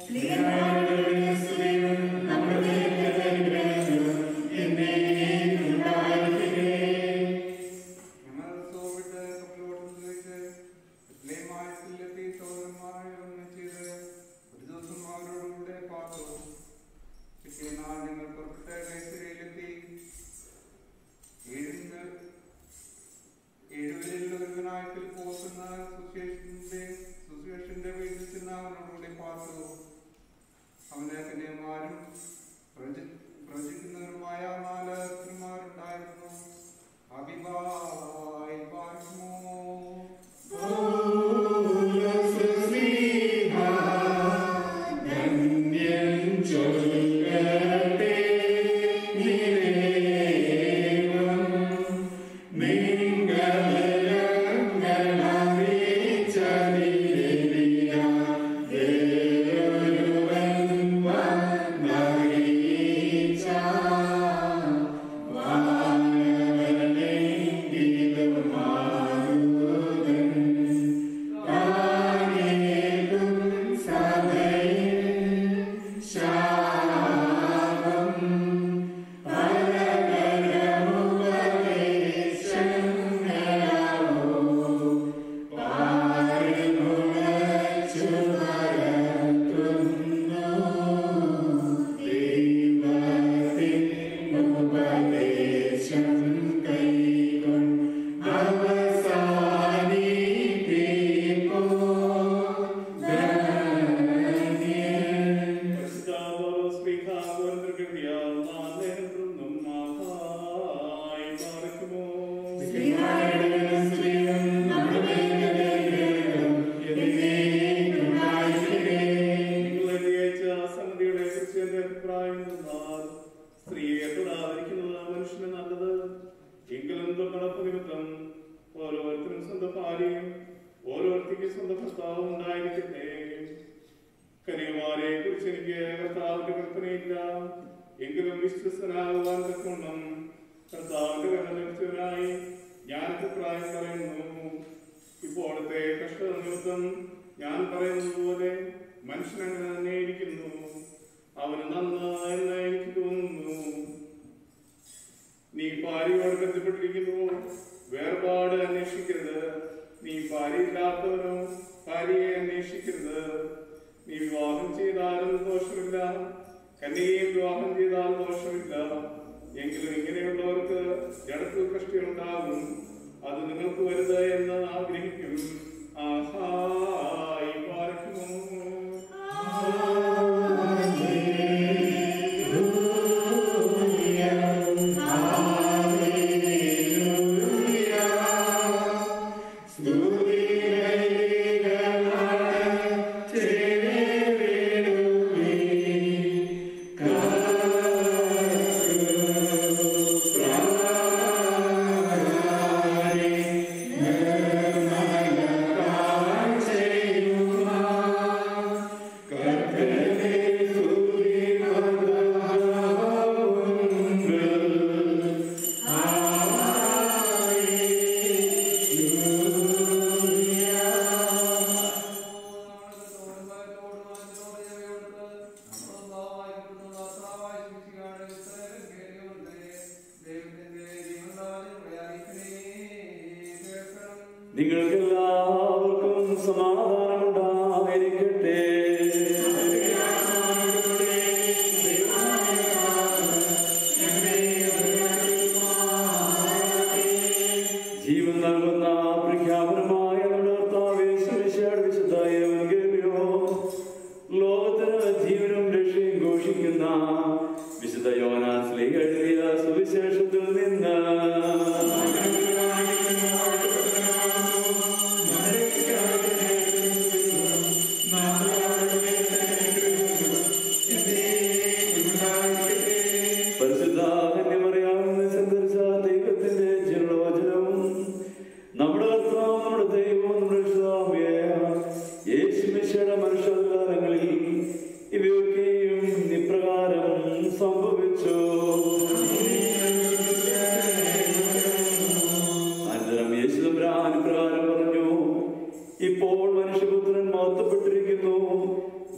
ഇപ്പോൾ മനുഷ്യപുത്രൻ മഹത്വപ്പെട്ടിരിക്കുന്നു.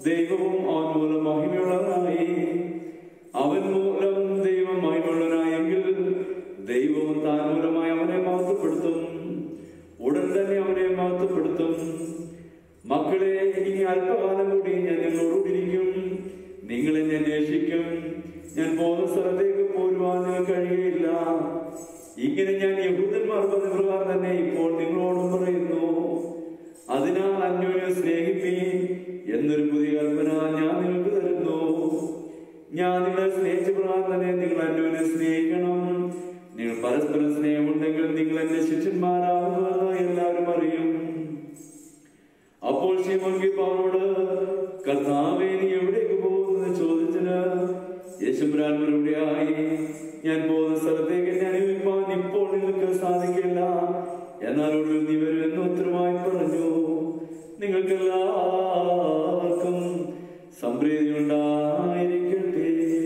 ദൈവവും അവൻ മൂലം മഹിമയുള്ളവനായി. അവൻ മൂലം ദൈവം മഹിമയുള്ളവനായെങ്കിൽ ദൈവവും താൻ മൂലമായി അവനെ മഹത്വപ്പെടുത്തും. ഉടൻ തന്നെ അവനെ മഹത്വപ്പെടുത്തും. മക്കളെ, ഇനി അല്പകാലം കൂടി ഞാൻ നിങ്ങളോടുകൂടിയിരിക്കും. നിങ്ങൾ എന്നെ അന്വേഷിക്കും. ഞാൻ പോകുന്ന സ്ഥലത്തേക്ക് പോരുവാൻ നിങ്ങൾക്ക് കഴിയുകയില്ല. ഇങ്ങനെ ഞാൻ യഹൂദന്മാർ പറഞ്ഞ പ്രകാരം തന്നെ ഇപ്പോൾ നിങ്ങളോടും പറയുന്നു. അതിനാൽ അന്യോന്യം സ്നേഹിപ്പീൻ എന്നൊരു പുതിയ കൽപ്പന ഞാൻ നിങ്ങൾക്ക് തരുന്നു. ഞാൻ നിങ്ങളെ സ്നേഹിച്ച പ്രകാരം തന്നെ നിങ്ങൾ അന്യോന്യം സ്നേഹിക്കണം. നിങ്ങൾ പരസ്പരം സ്നേഹമുണ്ടെങ്കിൽ നിങ്ങൾ എന്റെ ശിഷ്യന്മാരാകുന്നുവെന്ന് എല്ലാവരും അറിയും. അപ്പോൾ ശിമോൻ പൗലോട്, കർത്താവേ, നീ എവിടേക്ക് പോകുമെന്ന് ചോദിച്ചത് യേശുബ്രാൻ മറുപടിയായി, ഞാൻ പോകുന്ന സ്ഥലത്തേക്ക് എന്നെ അനുഭവിപ്പാൻ ഇപ്പോൾ നിങ്ങൾക്ക് സാധിക്കില്ല. എന്നാൽ ഒടുവിൽ നീ വരുമെന്ന് ഉത്തരമായി പറഞ്ഞു. നിങ്ങൾക്കെല്ലാവർക്കും സംപ്രീതി ഉണ്ടായിരിക്കട്ടെ.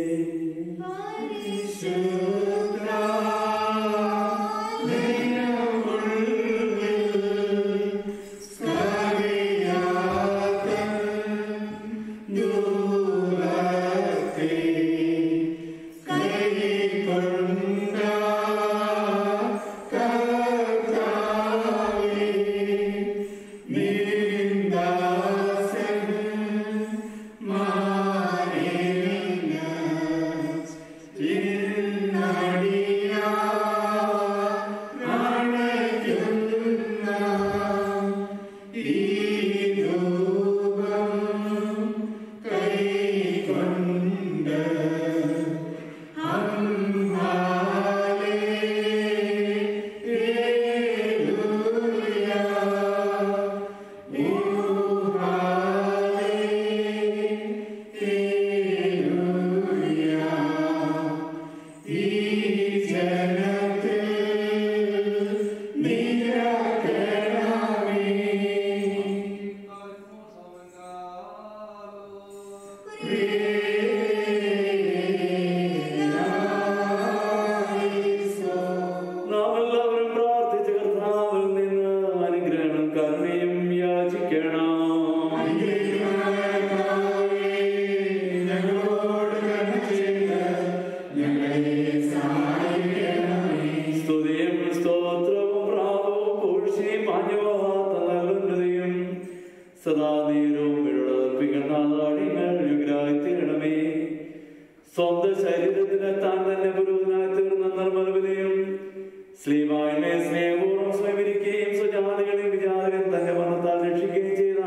സ്വന്തം ശരീരത്തിന് താൻ തന്നെ പുരോഹിതനായി തീർന്ന നിർമ്മലവിനെയും സ്ലീവായിനെ സ്നേഹപൂർവ്വം സ്വീകരിക്കുകയും സ്വജാതികളെയും വിചാരകൻ തന്റെ മരണത്താൽ രക്ഷിക്കുകയും ചെയ്ത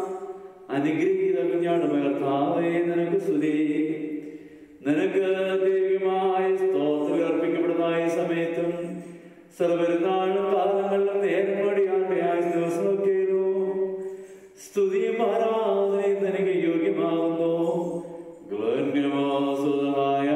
അനുഗ്രഹീത കുഞ്ഞാടുമേ കർത്താവേ, നിനക്ക് സ്തുതി. നിനക്ക് ദൈവമായ സ്തോത്രം അർപ്പിക്കപ്പെടുന്ന ഈ സമയത്തും സർവരുന്നാളും കാലങ്ങളിലും നേരമടിയാണ്ടയായ ദിവസമൊക്കെയോ സ്തുതിയും ആരാധനയും നിനക്ക് യോഗ്യമാകുന്നു. ഗ്ലന്യമാസുതമായ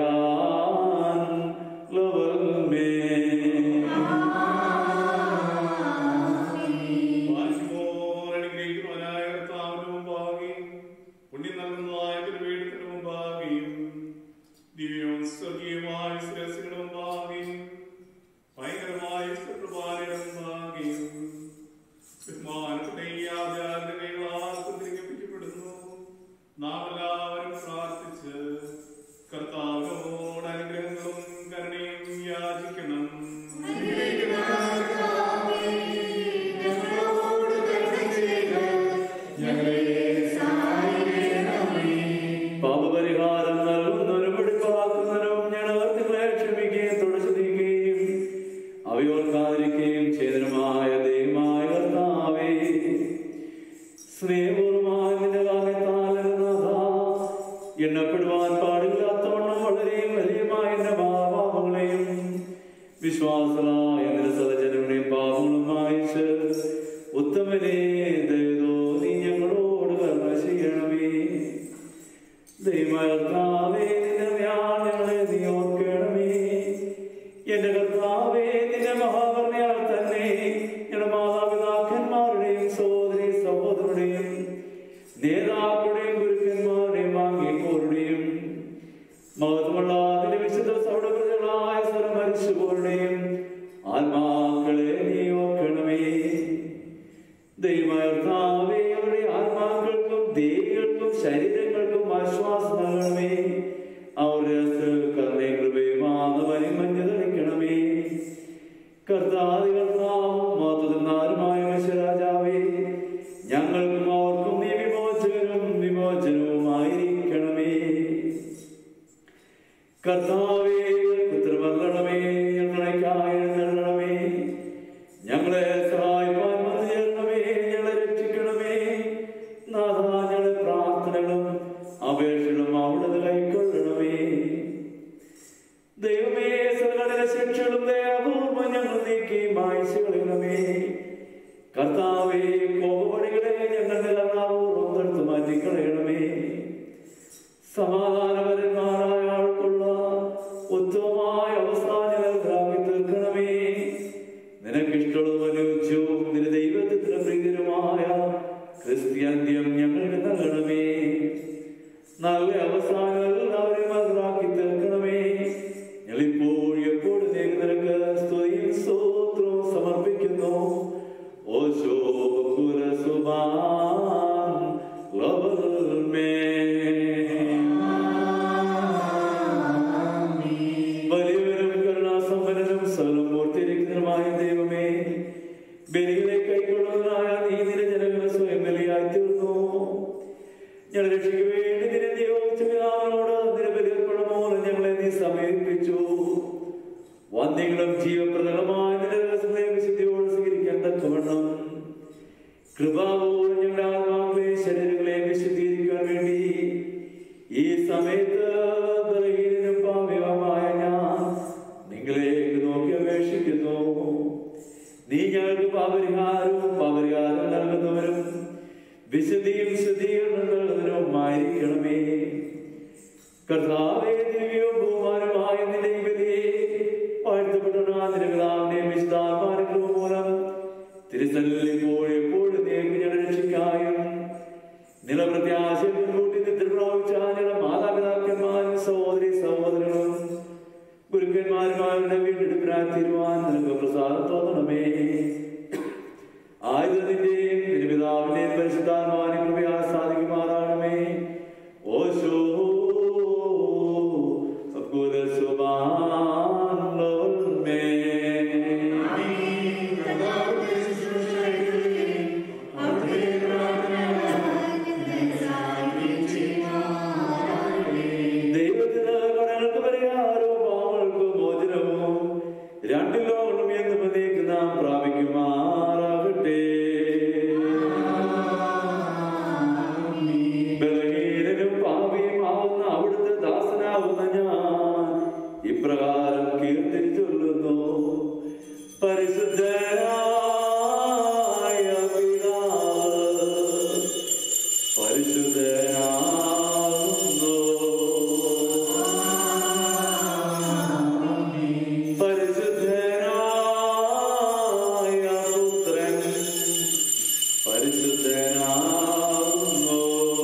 പുണ്യം നൽകുന്നതായ വീടത്തിന് മുമ്പാകെയും ദിവ്യവും സ്വർഗീയമായ ശ്രേഷ്ഠയുടെ മുമ്പാകെയും ഭയങ്കരമായ പ്രഭാതയുടെ മുമ്പാകെയും ബഹുമാനപ്പെട്ട ഈ ആചാരങ്ങളാൽ തിരികെപ്പിക്കപ്പെടുന്നു. നാം എല്ലാവരും പ്രാർത്ഥിച്ച് കർത്താവിനോട് അനുഗ്രഹങ്ങളും കരുണയും യാചിക്കണം. പാപപരിഹാരം നൽകുന്നവരും വെടിപ്പാക്കുന്നവരും ഞങ്ങളെ ക്ഷമിക്കുകയും തുടച്ചു നീക്കുകയും അവയോർക്കാതിരിക്കുകയും ചെയ്തനുമായ ദൈവമായ കർത്താവേ, സ്നേഹപൂർവമായ നിന്റെ കാലത്താൽ എണ്ണപ്പെടുവാൻ പാടില്ലാത്തവണ്ണം വളരെയും വലിയമായ എന്റെ പാപങ്ങളെയും വിശ്വാസമായ എന്റെ സഹജനങ്ങളുടെയും പാപങ്ങളും വായിച്ച് ഉത്തമനെ ദയതോ നീ ഞങ്ങളോട് കരുണ ചെയ്യണമേ. ദൈവമായ കർത്താവേ, നിന്റെ ഞങ്ങളെ നീ ഓർക്കണമേ. എന്റെ കർത്താവേ, നിന്റെ മഹാകരുണയാൽ തന്നെ ഞങ്ങളുടെ മാതാപിതാക്കന്മാരുടെയും സഹോദരി സഹോദരരുടെയും നേതാക്കളുടെയും ഗുരുക്കന്മാരുടെയും വാങ്ങിപ്പോരുടെയും മഹത്വമുള്ള അതിന്റെ വിശുദ്ധ സൗടകളായ സ്വരം മരിച്ചുപോരുടെയും ആത്മാക്കളെ നീ ഓർക്കണമേ. ദൈവമായ കർത്താവേ, അവരുടെ ആത്മാക്കൾക്കും ദേഹികൾക്കും ശരീര കർത്താവേ പുത്രവല്ലണമേ ഞങ്ങളെക്കായി എഴുന്നള്ളണമേ ഞങ്ങളെ സഹായിപ്പാൻ വന്നു ചേരണമേ ഞങ്ങളെ രക്ഷിക്കണമേ നാഥ ഞങ്ങളുടെ പ്രാർത്ഥനകളും അപേക്ഷകളും അവിടുന്ന് കൈക്കൊള്ളണമേ ദൈവമേ സകല ശിക്ഷകളും ദയാപൂർവ്വം ഞങ്ങൾ നീക്കി മായ്ച്ചു കളയണമേ കർത്താവേ കോപവഴികളെ ഞങ്ങൾ നിലനാപൂർവ്വം തടുത്തു മാറ്റിക്കളയണമേ സമാധാനപരന്മാരായ ആൾക്കുള്ള ഉത്തമമായ അവസാനങ്ങൾ ഗ്രാമി തീർക്കണമേ നിനക്കിഷ്ടമുള്ളതും അനുയോജ്യവും നിന്റെ ദൈവത്തിന് പ്രീതികരമായ ക്രിസ്ത്യാന്ത്യം ഞങ്ങൾക്ക് നൽകണമേ നല്ല അവസാനങ്ങൾ എല്ലാവരും മനസ്സിലാക്കി തീർക്കണമേ ഞങ്ങളിപ്പോൾ എപ്പോഴും നിനക്ക് സ്തുതിയും സ്തോത്രവും സമർപ്പിക്കുന്നു ഓശോ കുലസുബാൻ ലവൽമേ വലിയവരും കരുണാസമ്പന്നനും സകലം പൂർത്തിയിരിക്കുന്നതുമായ ദൈവമേ ബലികളെ കൈക്കൊള്ളുന്നതിനായ നീ നിന്റെ ജനങ്ങളെ സ്വയം ബലിയായി തീർന്നു ഞങ്ങളെ രക്ഷയ്ക്ക് വേണ്ടി നിന്നെ നിയോഗിച്ച പിതാവിനോട് നിന്റെ ബലിയർപ്പണമോലെ ഞങ്ങളെ നീ സമീപിച്ചു വന്യങ്ങളും ജീവപ്രദമായ നിന്റെ രഹസ്യങ്ങളെ വിശുദ്ധിയോട് സ്വീകരിക്കാൻ തക്കവണ്ണം കൃപാപൂർവ്വം ഞങ്ങളുടെ ആത്മാക്കളെ ശരീരങ്ങളെ വിശുദ്ധീകരിക്കാൻ വേണ്ടി ഈ സമയത്ത് ബലഹീനനും പാപിയുമായ ഞാൻ നിങ്ങളെ നോക്കി അപേക്ഷിക്കുന്നു നീ ഞങ്ങൾക്ക് പാപരിഹാരവും പാപരിഹാരം നൽകുന്നവരും വിശുദ്ധിയും ശുദ്ധീകരണം നൽകുന്നവരുമായിരിക്കണമേ കർത്താവേ ദിവ്യവും ബഹുമാനമായ നിന്റെ ഈ ബലിയെ വാഴ്ത്തപ്പെട്ട നിന്റെ പിതാവിന്റെയും വിശുദ്ധാത്മാക്കളും മൂലം തിരുസന്നിധിയിൽ ഇപ്പോഴും എപ്പോഴും നീക്ക് ഞങ്ങളുടെ രക്ഷയ്ക്കായും നിലപ്രത്യാശയും മുൻകൂട്ടി നിദ്ര പ്രാപിച്ച ഞങ്ങളുടെ മാതാപിതാക്കന്മാരും സഹോദരി സഹോദരങ്ങളും ഗുരുക്കന്മാരുമാരുടെ വീണ്ടെടുപ്പിനായി തീരുവാൻ നിനക്ക് പ്രസാദം തോന്നണമേ ആയുധത്തിന്റെയും നിന്റെ പിതാവിന്റെയും പരിശുദ്ധാത്മാവിനെ കൃപയാൽ സാധിക്കുമാറാണമേ ഓശോ ദൈവത്തിന് കടങ്ങൾക്ക് പരിഹാരവും പാവങ്ങൾക്ക് മോചനവും രണ്ടു ലോകങ്ങളും എന്ന് പതിക്ക് നാം പ്രാപിക്കുമാറാകട്ടെ ബലഹീനനും പാപിയുമാവുന്ന അവിടുത്തെ ദാസനാവുന്ന ഞാൻ ഇപ്രകാരം കീർത്തനം ചൊല്ലുന്നു പരിശുദ്ധനായ പിതാവ് പരിശുദ്ധനാകുന്നു പരിശുദ്ധനായ പുത്രൻ പരിശുദ്ധനാകുന്നു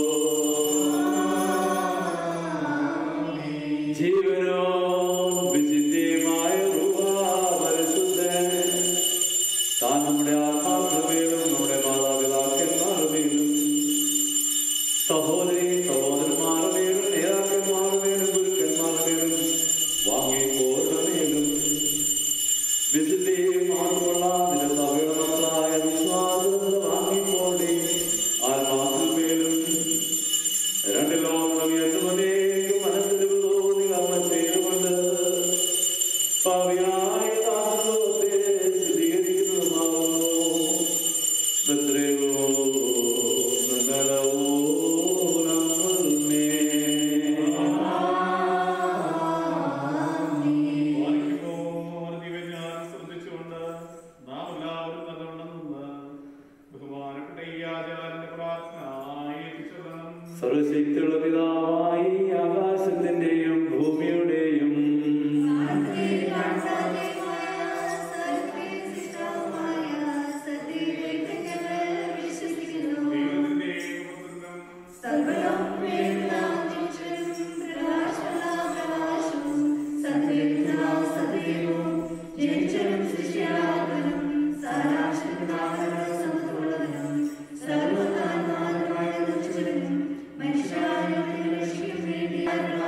ജീവനോ വിശുദ്ധിയുമായ പരിശുദ്ധൻ താൻ നമ്മുടെ ആത്മാവിന്റെ മേലും നമ്മുടെ മാതാപിതാക്കന്മാരുടെ മേലും സഹോദരി സഹോദരന്മാരുടെ മേലും നേതാക്കന്മാരുടെ മേലും ഗുരുക്കന്മാരുടെ മേലും വാങ്ങിപ്പോരുടെ മേലും വിശുദ്ധിയും മാത്രമുള്ള നിന്റെ സഭയുടെ മക്കളായ വിശ്വാസത്തിൽ വാങ്ങിപ്പോടെ ആത്മാവിന്റെ മേലും രണ്ട് ലോകങ്ങളും എട്ടുമതേക്ക് മനസ്സിൽ തോന്നി കർമ്മ ചെയ്തുകൊണ്ട് പാവിയായ ദാസത്വത്തെ സ്ഥിരീകരിക്കുന്നതുമാകുന്നു എത്രയോ നഗരവോ നമ്മൾമേ ശ്രദ്ധിച്ചുകൊണ്ട് നാം എല്ലാവരും നല്ലോണമെന്ന് ബഹുമാനപ്പെട്ട ഈ ആചാരന്റെ പ്രാർത്ഥന ഏറ്റുചൊല്ലണം. സർവശക്തിയുള്ള പിതാവായി ആകാശത്തിന്റെയും ഭൂമിയുടെയും സർവ്വ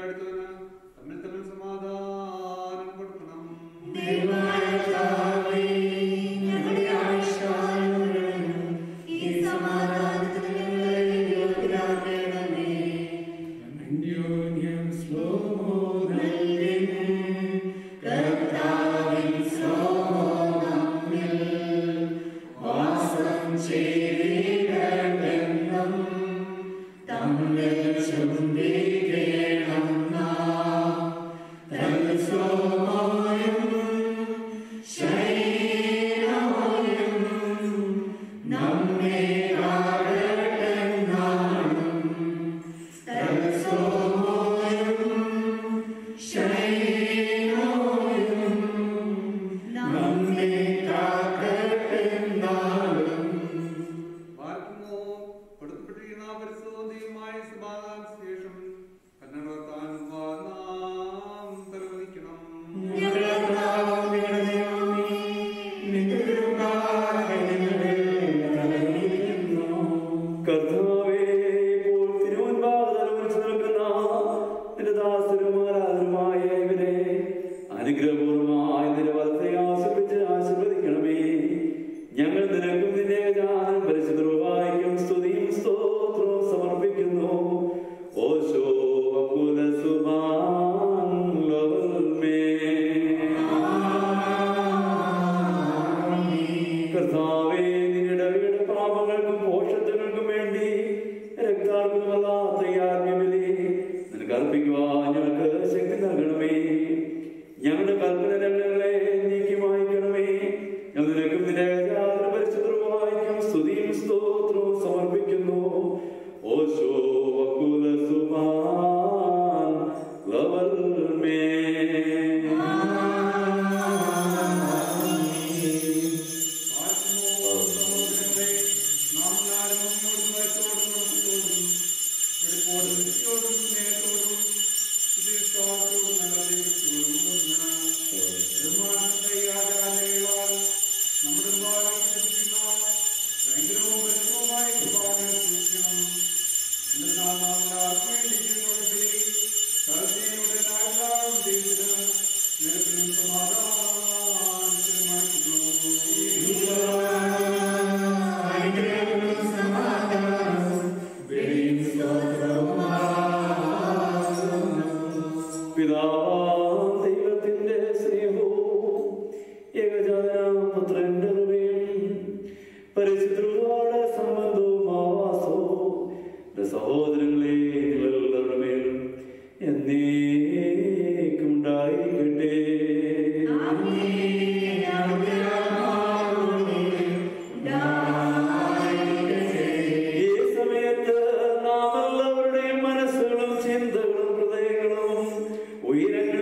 അടുത്തവന് തമ്മിൽ തമ്മിൽ സമാധാനം കൊടുക്കണം. ഉയരങ്ങൾ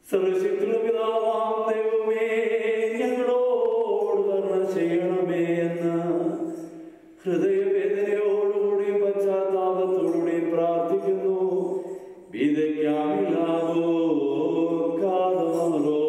സർവശക്തിയുള്ള പിതാവാം ദൈവമേ, ഞങ്ങളോട് കരുണ ചെയ്യണമേ എന്ന് ഹൃദയവേദനയോടുകൂടിയും പശ്ചാത്താപത്തോടുകൂടിയും പ്രാർത്ഥിക്കുന്നു. വിതയ്ക്കാമില്ലാതോ കാതമോ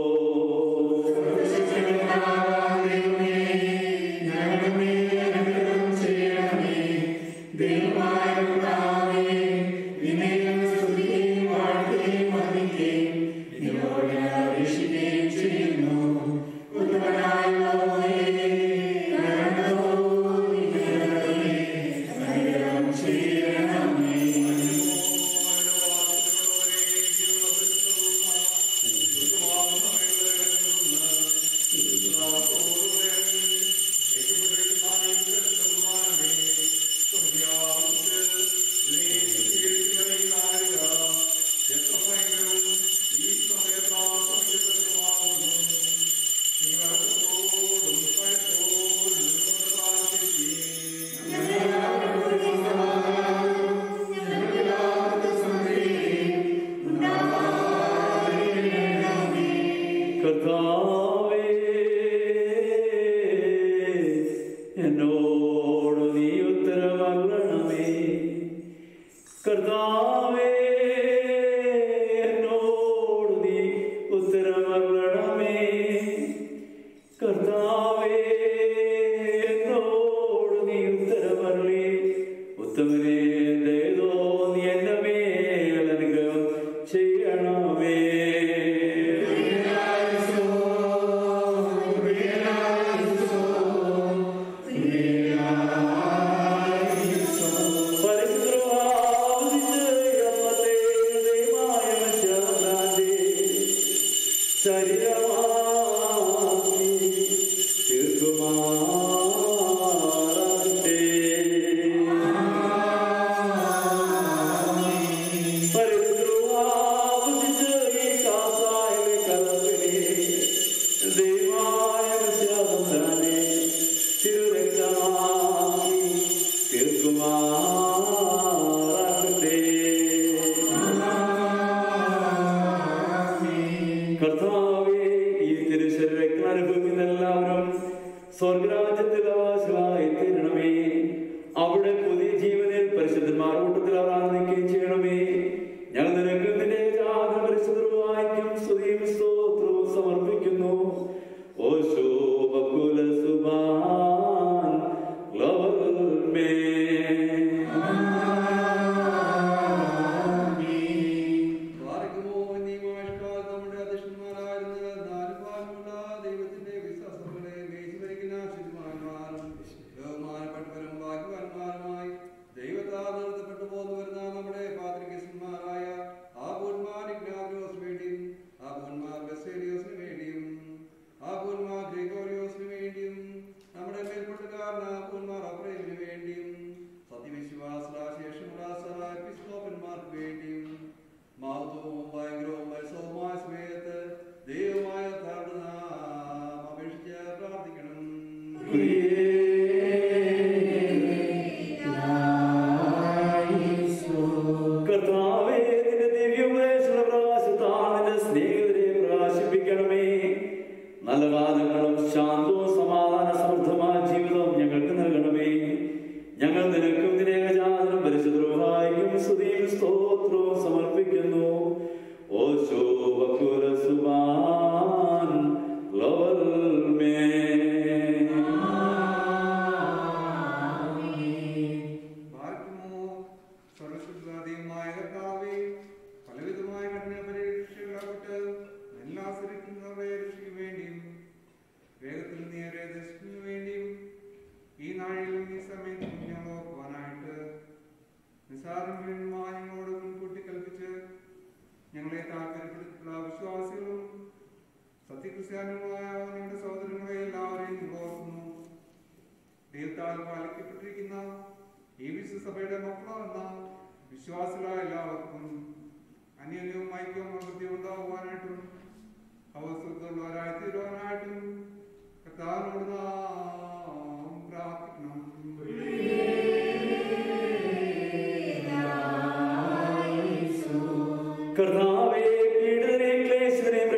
കർത്താവേ, പീഡിതരെയും ക്ലേശിതരെയും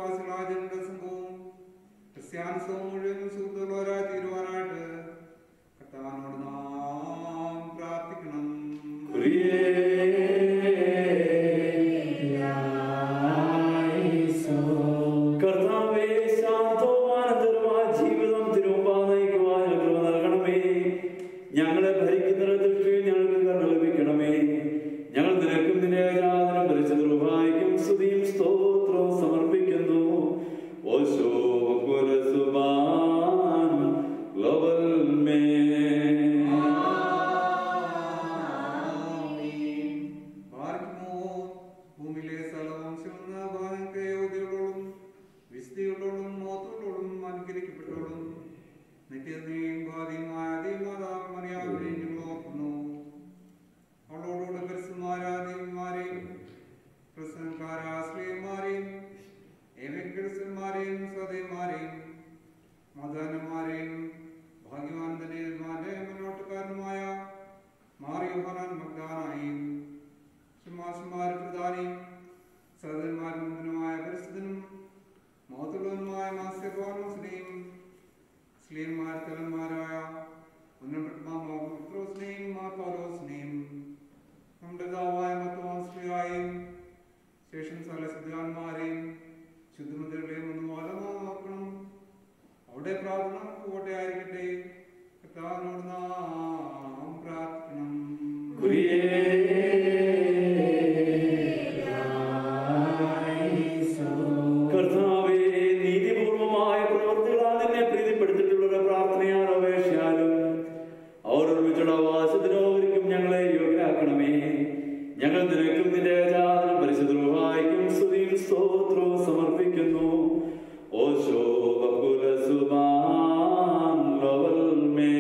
വിശ്വാസികളായ ജനങ്ങളുടെ സംഘവും ക്രിസ്ത്യാനിസവും മുഴുവനും സുഹൃത്തുക്കളോരായി തീരുവാനായിട്ട് കർത്താവിനോട് നാം പ്രാർത്ഥിക്കണം. കർത്താവേ, ശാന്തവും ആനന്ദകരമായ ജീവിതം തിരുമുമ്പാകെ നയിക്കുവാൻ കൃപ നൽകണമേ. ഞങ്ങളെ ഭരിക്കുന്നിടത്ത് ഞങ്ങൾക്ക് കരുണ ലഭിക്കണമേ. ഞങ്ങൾ നിനക്കും നിന്റെ ഏകജാതനും പരിശുദ്ധ റൂഹായിക്കും സ്തുതിയും സ്തോത്രവും സമർപ്പിക്കുന്നു. ഓശോ കുലസുബാൻ ഗ്ലോബൽ മേ ഭൂമിയിലെ സ്ഥലവംശമെന്ന ഭാഗത്തെ യോഗ്യതകളും വിസ്തീർണവും മോത്തോടും അനുകരിക്കപ്പെട്ടോളും നിത്യതയും ഭാര്യയുമായ ദൈവമാതാമറിയാതെ ഞങ്ങൾ ഓർക്കുന്നു. അവളോടുകൂടെ ക്രിസ്തുമാരാധീന്മാരെയും ക്രിസ്തുക്കാരാശ്രയന്മാരെയും ഏവക്രിസ്തന്മാരെയും സദയന്മാരെയും മദാനന്മാരെയും ഭാഗ്യവാന്തന്മാരുടെ മുന്നോട്ടുകാരനുമായ മാറിയോഹനാൻ മഗ്ദാനായും സിംഹാസന്മാർ പ്രധാനിയും സഹോദരന്മാരും മുമ്പനുമായ പരിസ്ഥിതിനും മോത്തുള്ളവനുമായ മാസ്യപാനോസിനെയും സ്ലീന്മാർ തലന്മാരായ ഉന്നതസ്നെയും മാർപ്പാലോസിനെയും നമ്മുടെ ദാവായ മത്തോസ്ലിയായും ശേഷം സകല സിദ്ധാന്മാരെയും ശുദ്ധമുദ്രകളെയും ഒന്ന് വാലമാക്കണം. അവിടെ പ്രാർത്ഥന കോട്ടയായിരിക്കട്ടെ. കർത്താവിനോട് നാം പ്രാർത്ഥിക്കണം. കർത്താവേ, നീതിപൂർവമായ പ്രവൃത്തികളാൽ നിന്നെ പ്രീതിപ്പെടുത്തിയിട്ടുള്ള പ്രാർത്ഥനയാൽ അപേക്ഷയാലും അവർ ഒരുമിച്ചുള്ള വാസത്തിനോ ഒരിക്കും ഞങ്ങളെ യോഗ്യരാക്കണമേ. ഞങ്ങൾ നിനക്കും നിന്റെ ഏകജാതനും പരിശുദ്ധ റൂഹായിക്കും സ്തുതിയും സ്തോത്രവും സമർപ്പിക്കുന്നു. ഓശോ കുലസുബാൻ ഗ്ലോബൽ മേ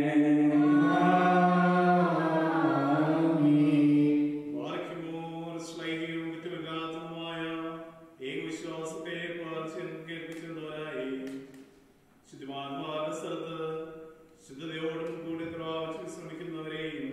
ശുദ്ധതയോടും കൂടി പ്രാപിച്ച് ശ്രമിക്കുന്നവരെയും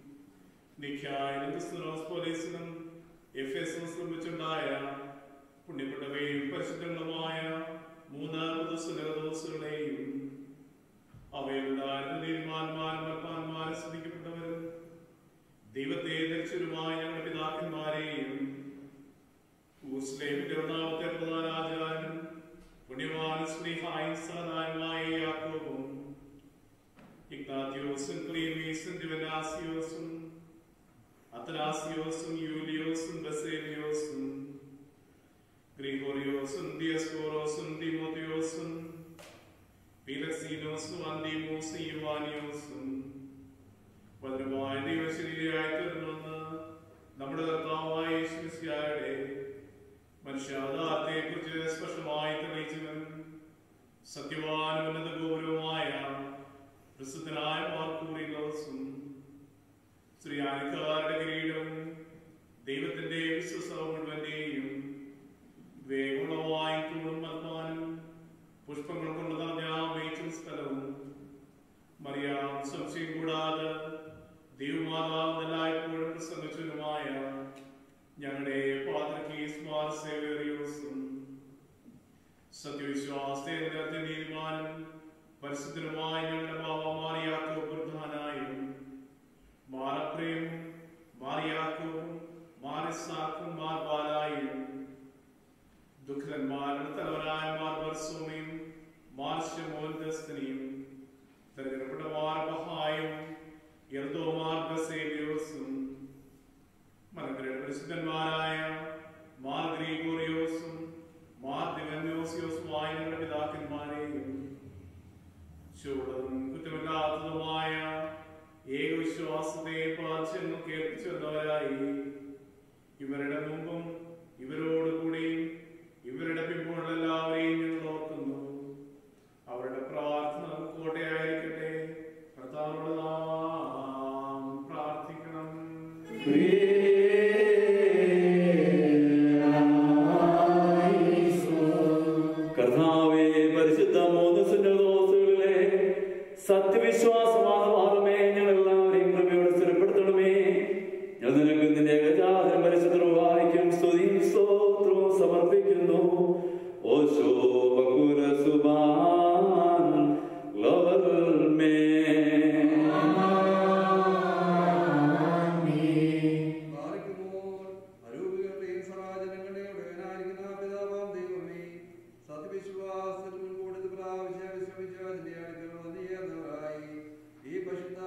പോലീസിനും എഫേസോസിലും വെച്ചുണ്ടായ പുണ്യപ്പെട്ടവയും പരിശുദ്ധങ്ങളുമായ മൂന്ന് പുതുസുലകദോസുകളെയും അവയുണ്ടായിരുന്ന നീതിമാന്മാരും മൽപ്പാന്മാരും ശ്രദ്ധിക്കപ്പെട്ടവരും ദൈവത്തെ ധരിച്ചവരുമായ ഞങ്ങളുടെ പിതാക്കന്മാരെയും ഊസ്ലേമിന്റെ ഒന്നാമത്തെ പ്രധാനാചാര്യനും പുണ്യവാനും സ്നേഹായും സഹനായുമായ യാക്കോബും ഇഗ്നാത്യോസും ക്ലീമീസും ദിവനാസിയോസും അത്തനാസിയോസും യൂലിയോസും ബസേലിയോസും ഗ്രിഗോറിയോസും ദിയസ്കോറോസും തിമോത്തിയോസും ഫിലക്സീനോസും അന്തീമോസും യുവാനിയോസും ഭദ്രമായ ദൈവശരീരയായി തീർന്നെന്ന് നമ്മുടെ കർത്താവായ യേശുമിശിഹായുടെ മനുഷ്യാവതാരത്തെ കുറിച്ച് സ്പഷ്ടമായി തെളിയിച്ചവൻ സത്യവാനും ഉന്നത ഗൗരവമായ പ്രസിദ്ധനായ മാർക്കൂറിലോസും ശ്രീയാനിക്കാരുടെ കിരീടവും ദൈവത്തിന്റെ വിശ്വസവും മുഴുവന്റെയും വേഗമുള്ളവായി തൂണും മൽമാനും പുഷ്പങ്ങൾ കൊണ്ട് നിറഞ്ഞ മേച്ചിൽ സ്ഥലവും മറിയാം സംശയം കൂടാതെ ദൈവമാതാവ് എല്ലായ്പ്പോഴും പ്രസംഗിച്ചവനുമായ ഞങ്ങളുടെ പാത്രക്കീസ് മാർ സേവേറിയോസും സത്യവിശ്വാസത്തെ നിലത്തെ നീതിമാനും പരിശുദ്ധനുമായ ഞങ്ങളുടെ ബാബമാർ യാക്കോബ് പ്രധാനായും മാറപ്രേം മാറിയാക്കോവും മാറിസാക്കും മാർ ബാലായും ദുഃഖന്മാരുടെ തലവനായ മാർ ബർസോമയും മാർ ശമോൽദസ്തനിയും തെരഞ്ഞെടുപ്പെട്ട മാർ ബഹായും എർദോ മാർ ബസേലിയോസും മലങ്കരയുടെ പരിശുദ്ധന്മാരായ മാർ ഗ്രിഗോറിയോസും മാർ ദിവന്യോസിയോസുമായ ഞങ്ങളുടെ പിതാക്കന്മാരെയും ചൂടതും കുറ്റമില്ലാത്തതുമായ ഏകവിശ്വാസത്തെ പാർച്ചെന്ന് കേൾപ്പിച്ചവരായി ഇവരുടെ മുമ്പും ഇവരോടുകൂടിയും ഇവരുടെ പിമ്പുള്ള എല്ലാവരെയും ഞങ്ങൾ ഓർക്കുന്നു. അവരുടെ പ്രാർത്ഥന കോട്ടയായിരിക്കട്ടെ. കർത്താവിനോട് നാം പ്രാർത്ഥിക്കണം. കർത്താവേ, പരിശുദ്ധ മൂന്ന് സുന്നതദോസുകളിലെ സത്യവിശ്വാസമാണ് മാറുമേ. ഞങ്ങളെല്ലാവരെയും കൃപയോടെ സ്ഥിരപ്പെടുത്തണമേ. ഞങ്ങൾ നിനക്ക് നിന്റെ ഏകജാതനും പരിശുദ്ധ റൂഹായിക്കും സ്തുതിയും സ്തോത്രവും സമർപ്പിക്കുന്നു.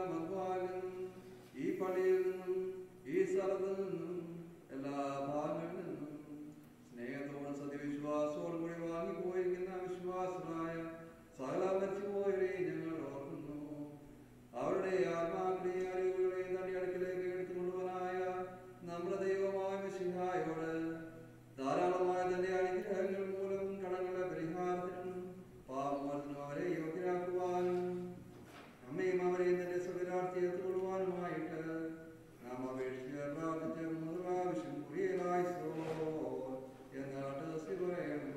മദ്വാലിൽ നിന്നും ഈ പള്ളിയിൽ നിന്നും ഈ സ്ഥലത്ത് നിന്നും എല്ലാ ഭാഗങ്ങളിൽ നിന്നും സ്നേഹത്തോടും സത്യവിശ്വാസത്തോടും കൂടി വാങ്ങിപ്പോയിരിക്കുന്ന വിശ്വാസമായ സകല മരിച്ചുപോയവരെയും ഞങ്ങൾ ഓർക്കുന്നു. അവരുടെ ആത്മാക്കളെയും അറിവുകളെയും തന്റെ അടുക്കിലേക്ക് എടുത്തുകൊണ്ടുവനായ നമ്മുടെ ദൈവമായ മിശിഹായോട് ധാരാളമായ തന്റെ അനുഗ്രഹങ്ങൾ മൂലം കടങ്ങളുടെ പരിഹാരത്തിനും പാപമോചനത്തിനും അവരെ യോഗ്യരാക്കുവാനും അമ്മയും അവരെയും തന്റെ സ്വരാർ ചേർത്തുകൊള്ളുവാനുമായിട്ട് നാം അപേക്ഷിച്ച് പ്രാർത്ഥിച്ച് മൂന്ന് പ്രാവശ്യം കുറിയലായിസോ എന്നാട്ട് സ്തുതി പറയണം.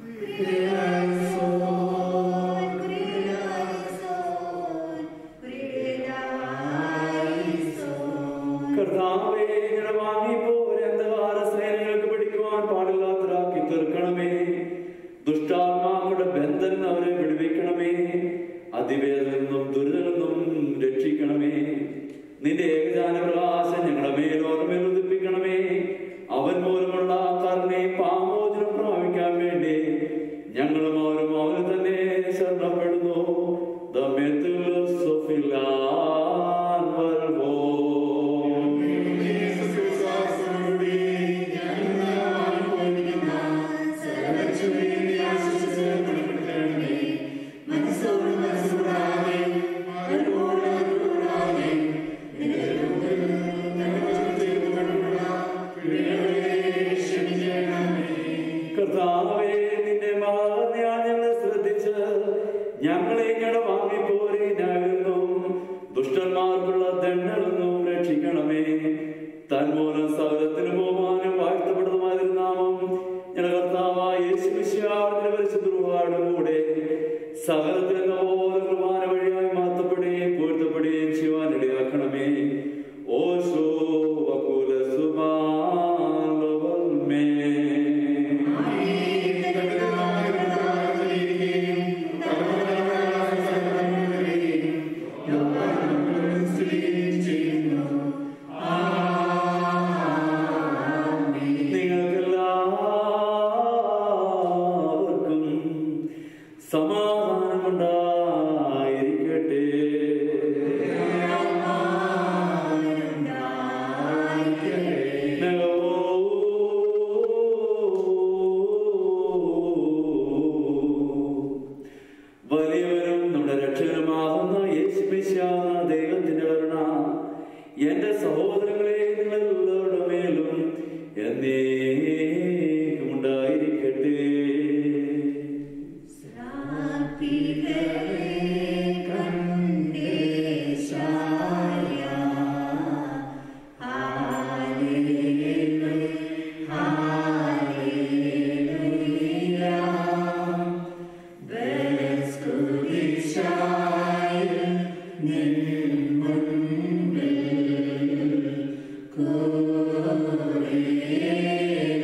കർത്താവേ, ഞങ്ങളുടെ വാങ്ങിപ്പോരെ അന്ധകാര സേനകൾക്ക് പിടിക്കുവാൻ പാടില്ലാത്തതാക്കി തീർക്കണമേ. ദുഷ്ടാത്മാക്കളുടെ ബന്ധനം അവരെ വിടുവിക്കണമേ. അതിവേദന നിന്നും ദുരിതത്തിൽ നിന്നും രക്ഷിക്കണമേ. നിന്റെ ഏകജാന പ്രകാശം ഞങ്ങളുടെ മേലോർമേൽ ഉദിപ്പിക്കണമേ. അവൻ മൂലമുള്ള കരുണയും പാമോചനം പ്രാപിക്കാൻ വേണ്ടി ഞങ്ങളും അവരും അവന് തന്നെ ശരണപ്പെടുന്നു. കർത്താവേ, നിന്റെ മഹാത്മ്യാഞങ്ങളെ ശ്രദ്ധിച്ച് ഞങ്ങളെ ഇങ്ങടെ വാങ്ങിപ്പോരേനാകുന്നു ദുഷ്ടന്മാർക്കുള്ള ദണ്ഡനൊന്നും രക്ഷിക്കണമേ. തന്മൂലം സകലത്തിന് പോകാനും വാഴ്ത്തപ്പെടുന്നതുമായ നാമം ഞങ്ങളുടെ കർത്താവായ യേശുമിശിഹായുടെ പരിശുദ്ധ റൂഹായുടെ കൂടെ സകലത്തിന് ഓരോ കുർബാന വഴിയായി മാറ്റപ്പെടുകയും പൂഴ്ത്തപ്പെടുകയും ചെയ്യുവാൻ ഇടയാക്കണമേ. ഓശോ വകുല സുബാലവൽമേ. നിങ്ങൾക്കെല്ലാവർക്കും സമാധാനമുണ്ടായിരിക്കട്ടെ. വലിയവരും നമ്മുടെ രക്ഷകനുമാകുന്ന യേശുമിശിഹാ ദൈവത്തിന്റെ കരുണ എന്റെ സഹോദരങ്ങളെ നിങ്ങളെല്ലാവരുടെ മേലും എന്നേക്കും ഉണ്ടായിരിക്കട്ടെ.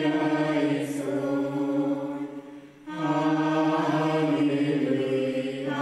Hallelujah.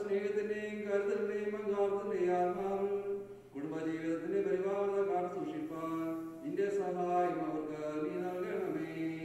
സ്നേഹത്തിന്റെയും കരുതലിന്റെയും അംഗാർത്ഥത്തിന്റെയും ആത്മാവിൽ കുടുംബജീവിതത്തിന്റെ പരിപാലന കാത്തു സൂക്ഷിപ്പാൻ നിന്റെ സഹായം അവർക്ക് നീ നൽകണമേ.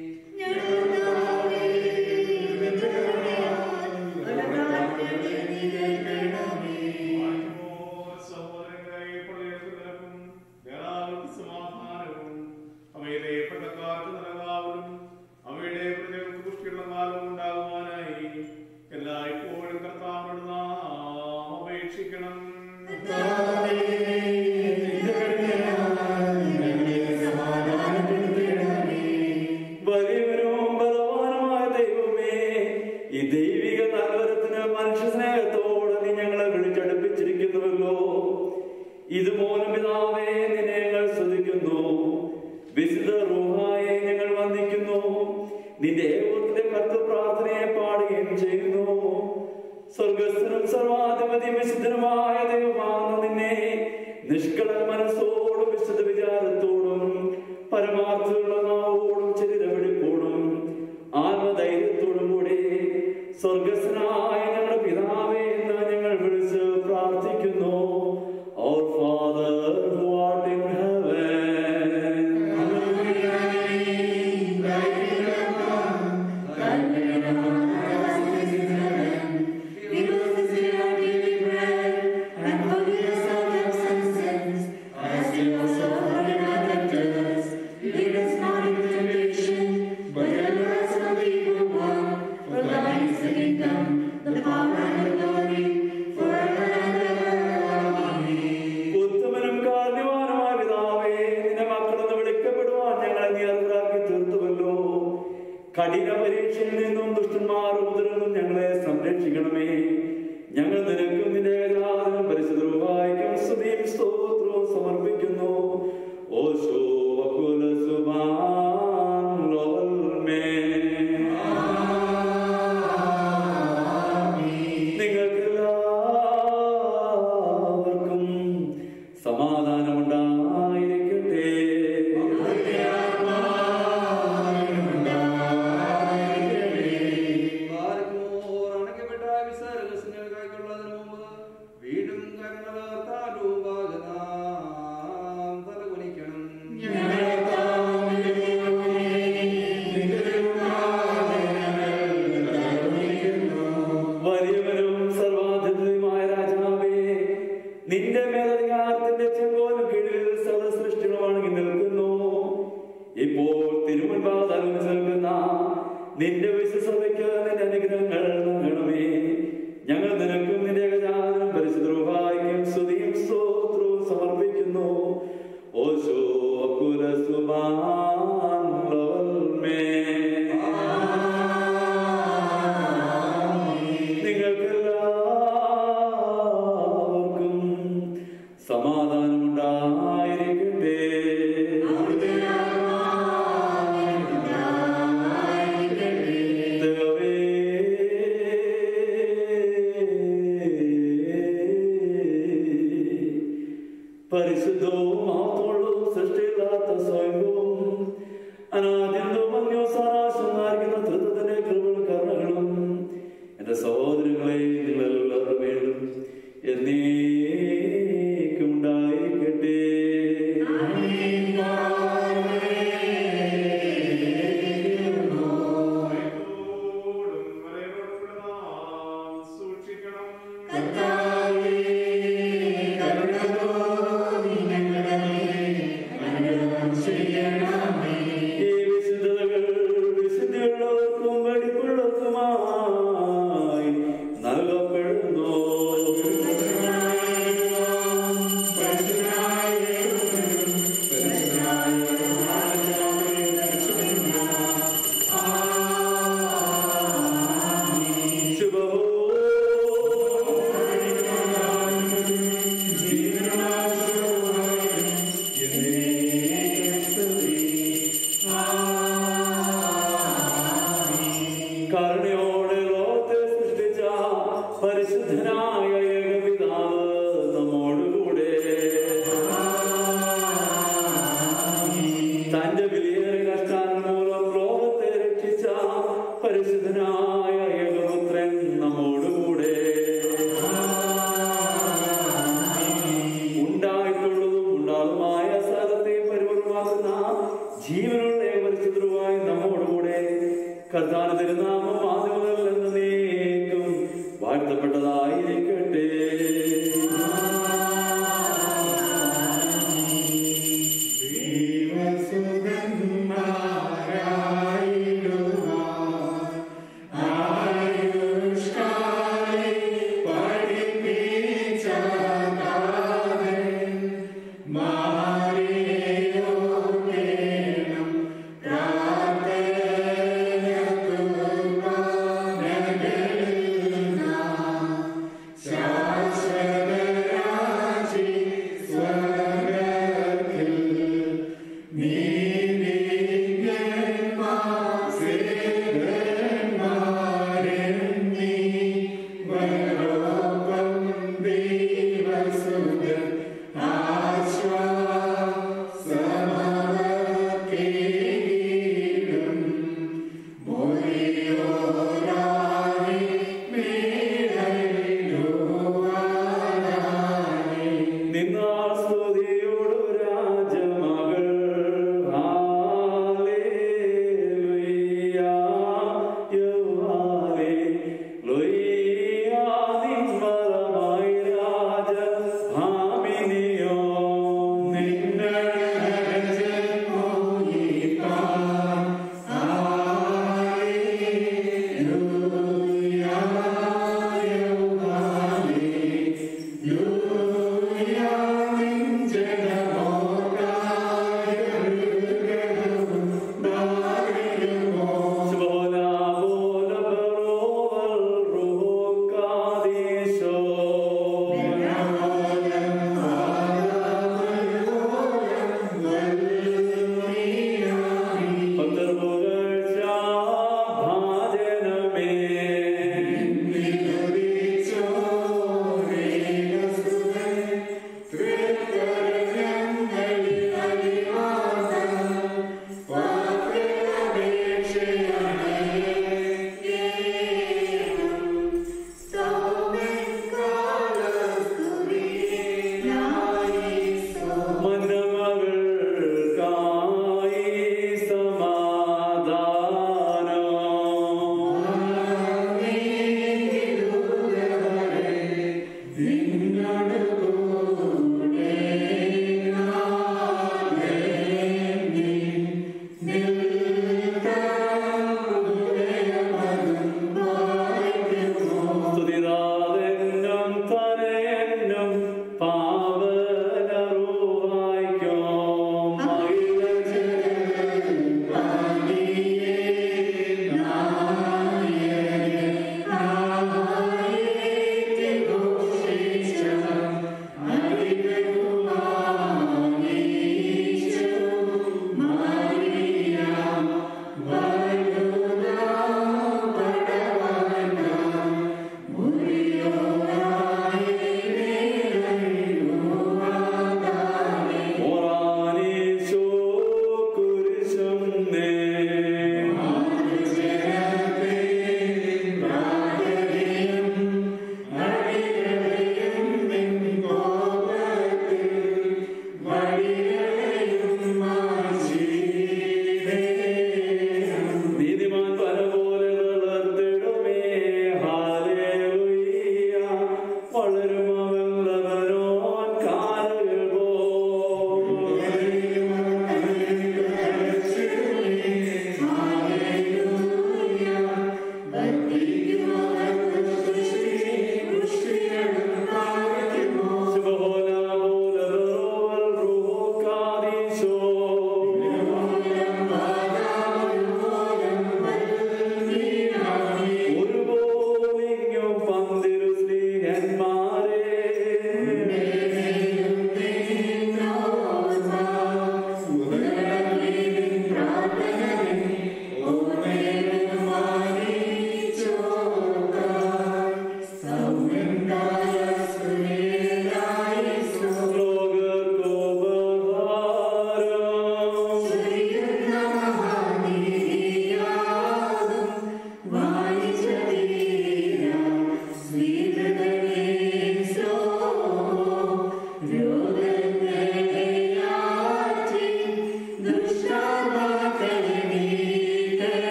ഇതുമൂലം പിതാവേ നിന്നെ ഞങ്ങൾ സ്തുതിക്കുന്നു. വിശുദ്ധ റൂഹായെ ഞങ്ങൾ വന്ദിക്കുന്നു. നിന്റെ ഏകോത്തിന്റെ കർത്തൃ പ്രാർത്ഥനയെ പാടുകയും ചെയ്യുന്നു. സ്വർഗസ്ഥനും സർവാധിപതി വിശുദ്ധനുമായ ദൈവമാകുന്ന നിന്നെ നിഷ്കള മനസ്സോടും വിശുദ്ധ വിചാരത്തോടും പരമാർത്ഥമുള്ള നാവോടും ശരീരവെടിപ്പോടും ആത്മധൈര്യത്തോടും കൂടി സ്വർഗസ്ഥനായ ഞങ്ങളുടെ പിതാവേ എന്ന് ഞങ്ങൾ വിളിച്ച് പ്രാർത്ഥിക്കുന്നു. Our Father who art in heaven, hallowed be thy name. Thy kingdom come. Thy will be done as it is in heaven. Give us this day our daily bread, and forgive us our debts and sins, as we also forgive our debtors. Lead us not into temptation, but deliver us from the evil one. For thine is the kingdom, the power, and the glory, forever and ever. കഠിന പരീക്ഷയിൽ നിന്നും ദുഷ്ടന്മാർ ഉപദ്രവം ഞങ്ങളെ സംരക്ഷിക്കണമേ. ഞങ്ങൾ നിനക്കും നിന്റെ ഏകാദനും പരിശുദ്ധ റൂഹായ്ക്കും സ്തുതിയും സ്തോത്രവും സമർപ്പിക്കുന്നു. ഓശോ വകുല സുബാൻ ലോൽമേ. നിങ്ങൾക്കെല്ലാവർക്കും സമാധാനമുണ്ടായിരിക്കട്ടെ. നിന്റെ മേലധികാരത്തിന്റെ ചെങ്കോലിന് കീഴിൽ സർവ്വ സൃഷ്ടികളുമാണെങ്കിൽ നിൽക്കുന്നു. ഇപ്പോൾ തിരുമുൻപാകെ നിൽക്കുന്ന നിന്റെ വിശ്വസഭയ്ക്ക് നിന്റെ അനുഗ്രഹങ്ങൾ നൽകണമേ. ഞങ്ങൾ നിനക്കും നിന്റെ ഏകജാതനും പരിശുദ്ധ റൂഹായ്ക്കും സ്തുതിയും സ്തോത്രവും സമർപ്പിക്കുന്നു. ഓശോ വകുല സുബാൻ ലോൽമേ. നിങ്ങൾക്കെല്ലാവർക്കും സമാധാനമുണ്ടായിരിക്കട്ടെ. പരിശുദ്ധവും മഹത്വമുള്ളതും സൃഷ്ടിയില്ലാത്ത സ്വയംഭവും അനാദ്യന്തവും അന്യോസാരാശമായിരിക്കുന്ന തൃത്വത്തിന്റെ കൃപകളും കരുണകളും എന്റെ സഹോദരങ്ങളെ നിങ്ങളെല്ലാവരുടെ മേലും എന്നേക്കും ഉണ്ടായിരിക്കട്ടെ. ഈ വിശുദ്ധതകൾ വിശുദ്ധിയുള്ളവർക്കും വെടിപ്പുള്ളവർക്കുമായി നൽകപ്പെടുന്നു. കരുണയോടെ ലോകത്തെ സൃഷ്ടിച്ച പരിശുദ്ധനായ ഏകപിതാവ് നമ്മോടുകൂടെ. തന്റെ വിലയേറിയ കഷ്ടാൻ മൂലം ലോകത്തെ രക്ഷിച്ച പരിശുദ്ധനായ ഏകപുത്രൻ നമ്മോടുകൂടെ. കർത്താവിന്റെ തിരുനാമം ആദ്യം മുതൽ എന്നേക്കും വാഴ്ത്തപ്പെട്ടതായിരിക്കട്ടെ. Maria,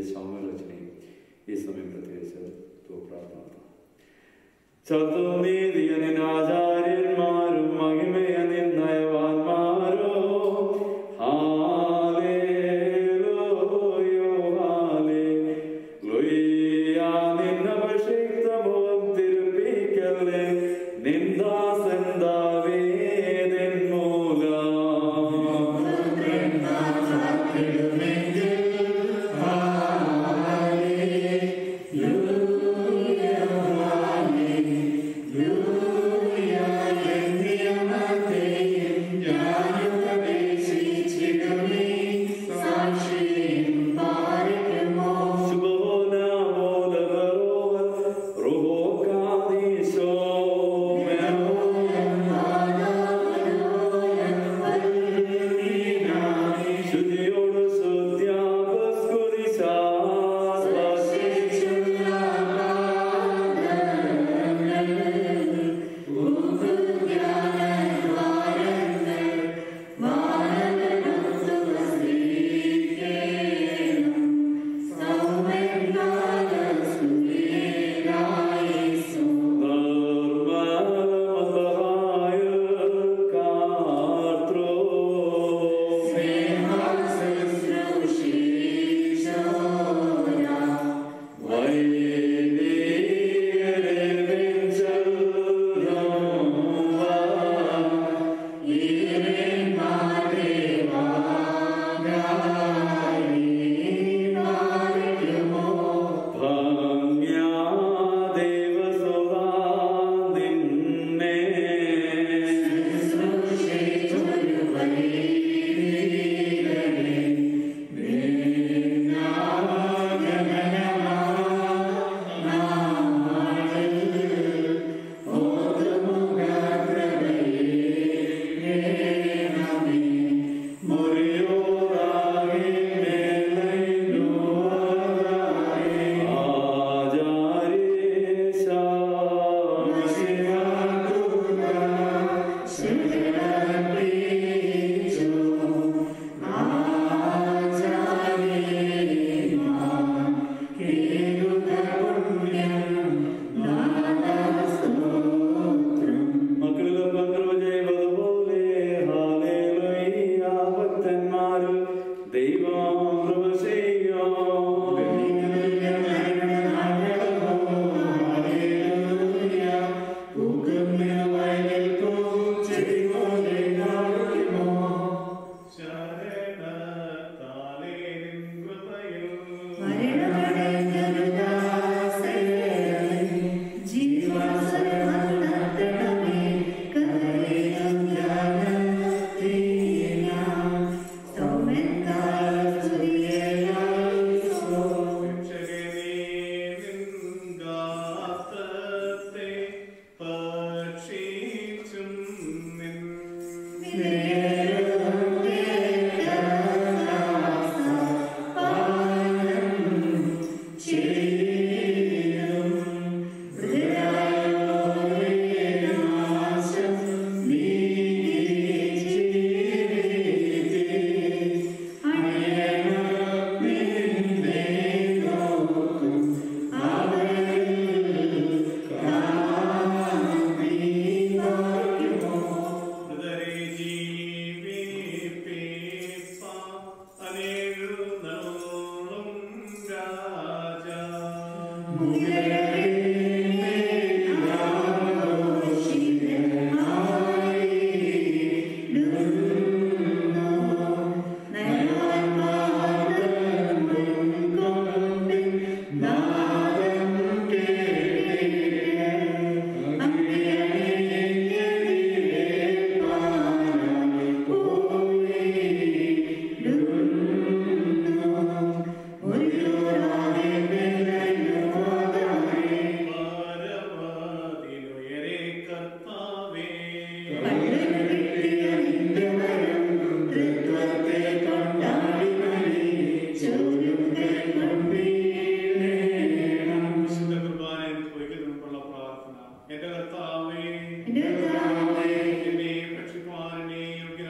ശാമുവേൽ അച്ഛനെയും ഈ സമയം പ്രത്യേകിച്ച് പ്രാർത്ഥന. ചതുർനീതിയനാചാര്യന്മാരും മഹിമയ നിർണയവാന്മാരോ ഹാലേലൂയോ ഹാലേലൂയ. നിന്നഭിഷിക്തമുഖം തിരുപ്പിക്കല്ലേ നിന്ദാസൻ ദാവീദിൻ മൂലം.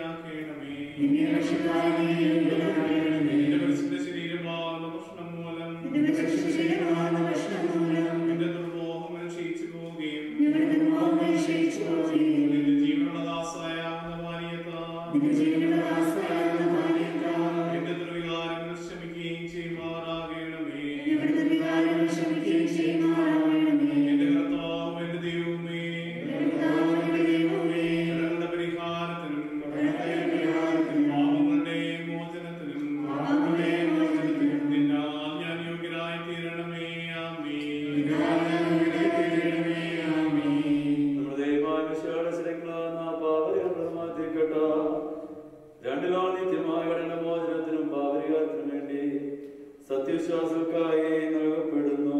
എന്റെ പരിശുദ്ധ ശരീരമാകുന്ന ഭക്ഷണം മൂലം വിശ്വാസക്കായി നൽകപ്പെടുന്നു.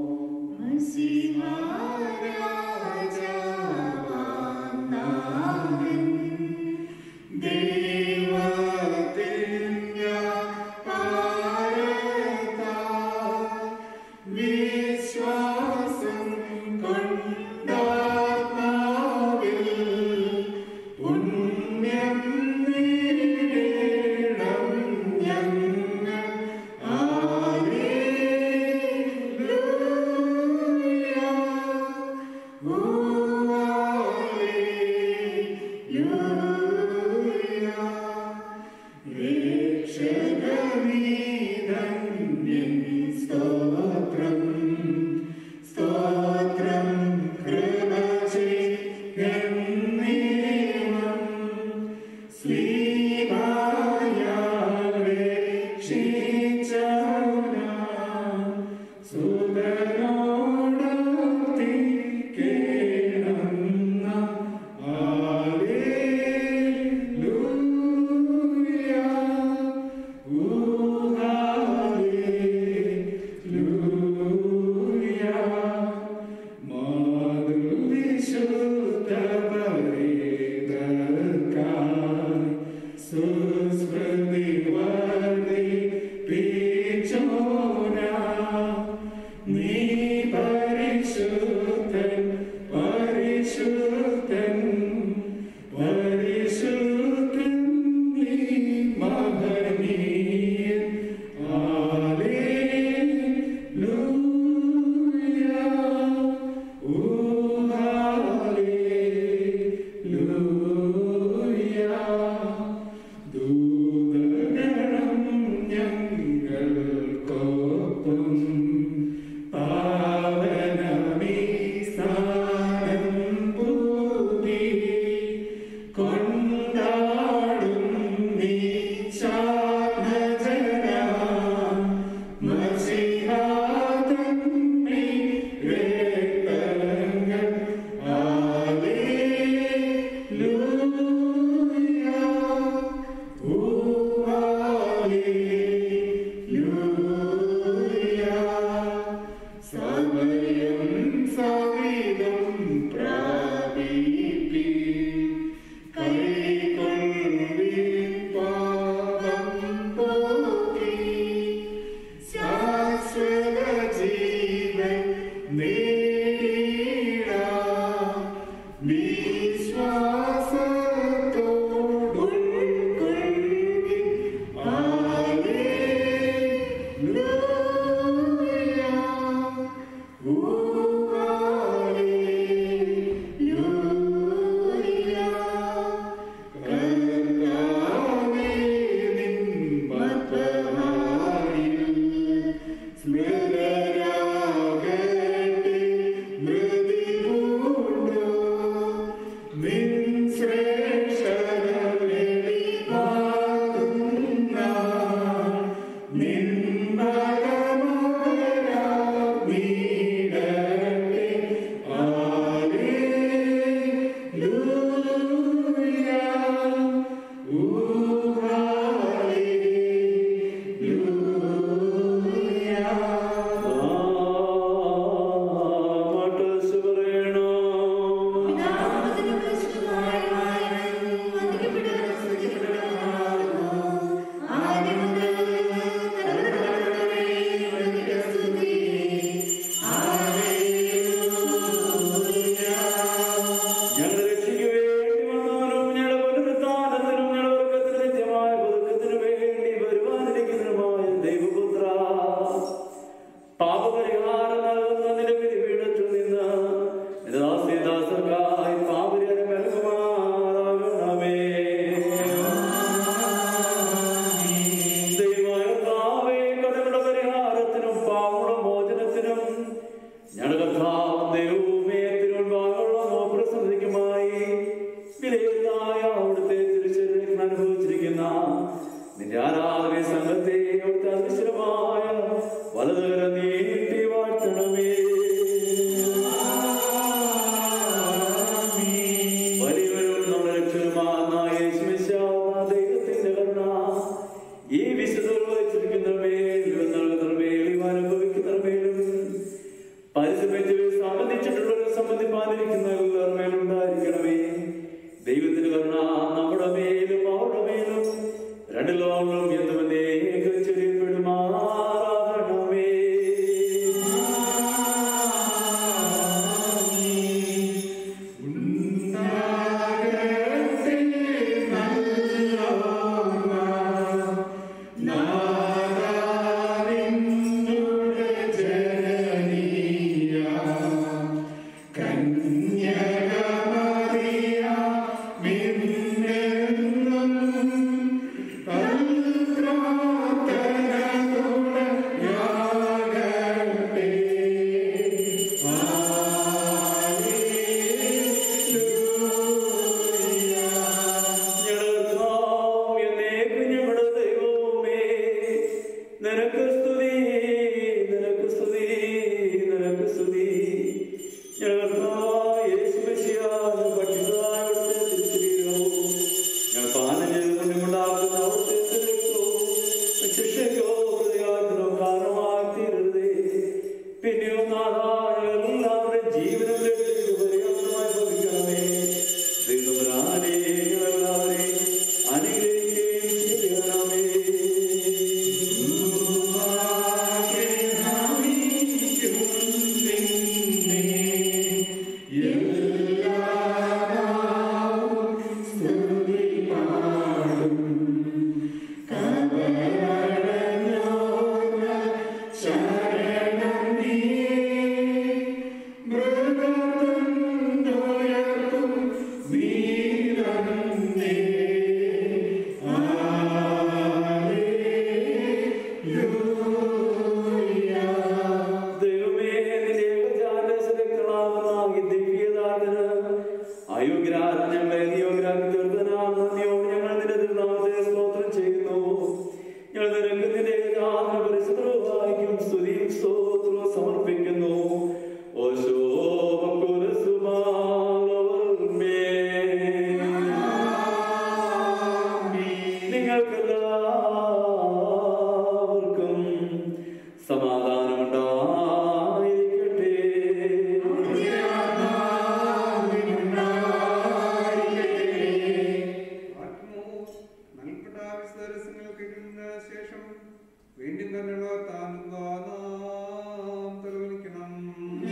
വിശ്വാസം കൊണ്ടാത്മാവിൽ പുണ്യം നേടണം ഞങ്ങൾ. ഹല്ലേലൂയ. ഓ ഹല്ലേലൂയ. രക്ഷകനീ ധന്യൻ സ്തോത്രം സ്തോത്രം കൃപ ചെയ്യന്നേവം ശ്രീമായാൽ രക്ഷിച്ചവനാം സുതനോടൊത്തിക്കേണം. അയോഗ്യരായ ഞങ്ങളെ നിയോഗ്യരാക്കി തീർത്തനാം നന്ദിയോട് ഞങ്ങൾ നിന്റെ തിരുനാമത്തെ സ്തോത്രം ചെയ്യുന്നു. ഞങ്ങൾ നിനക്ക് നിന്റെ ഏകാഗ്ര പരിശുദ്ധവും സ്തുതിയും സ്തോത്രവും സമർപ്പിക്കുന്നു. ഓശോ നിങ്ങൾക്കെല്ലാവർക്കും സമാധാനമുണ്ടായിരിക്കട്ടെ. ശേഷം വീണ്ടും തന്നെയുള്ള താങ്കൾ തെളിവിക്കണം.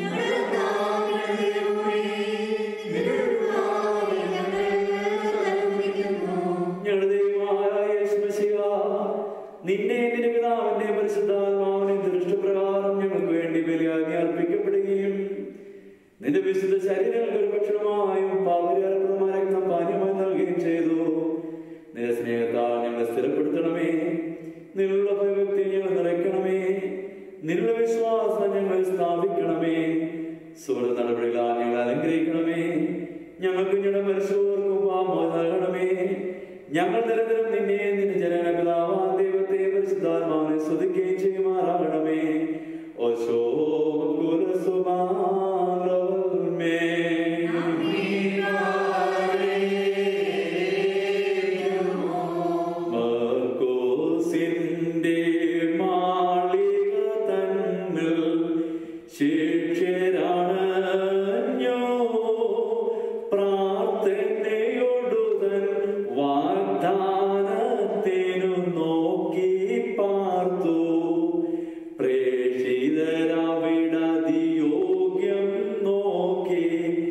നിന്നെ നിന്റെ പിതാവിന്റെ പരിശുദ്ധാത്മാവിനെ ദൃഷ്ടപ്രകാരം ഞങ്ങൾക്ക് വേണ്ടി ബലിയായി അർപ്പിക്കപ്പെടുകയും നിന്റെ വിശുദ്ധ ശരീരങ്ങൾക്ക് ഒരു ഭക്ഷണമായും പാപരിഹാരപ്രദമായ രക്തം പാനീയമായി നൽകുകയും ചെയ്തു. നിന്റെ സ്നേഹത്താൽ ഞങ്ങളെ സ്ഥിരപ്പെടുത്തണമേ. നിന്നുള്ള ഭയഭക്തി ഞങ്ങൾ നിറയ്ക്കണമേ. നിന്നുള്ള വിശ്വാസം ഞങ്ങളെ സ്ഥാപിക്കണമേ. സുഹൃത്ത് നടപടികളാൽ ഞങ്ങളെ അലങ്കരിക്കണമേ. ഞങ്ങൾക്ക് ഞങ്ങളുടെ മനുഷ്യർക്കും പാപം നൽകണമേ. ഞങ്ങൾ നിരന്തരം നിന്നെ നിന്റെ ജനന പിതാവാൻ ദൈവത്തെ പരിശുദ്ധാത്മാവിനെ സ്തുതിക്കുകയും ചെയ്യുമാറാകണമേ. ഓശോ കുലസുമാലമേ മർക്കോസിന്റെ മാളിക തന്നിൽ ശിഷ്യരാണഞ്ഞോ പ്രാർത്ഥനയോടുതൻ വാഗ്ദാനത്തിനു നോക്കി പാർത്തു. പ്രേഷിതരവിടതിയോഗ്യം നോക്കി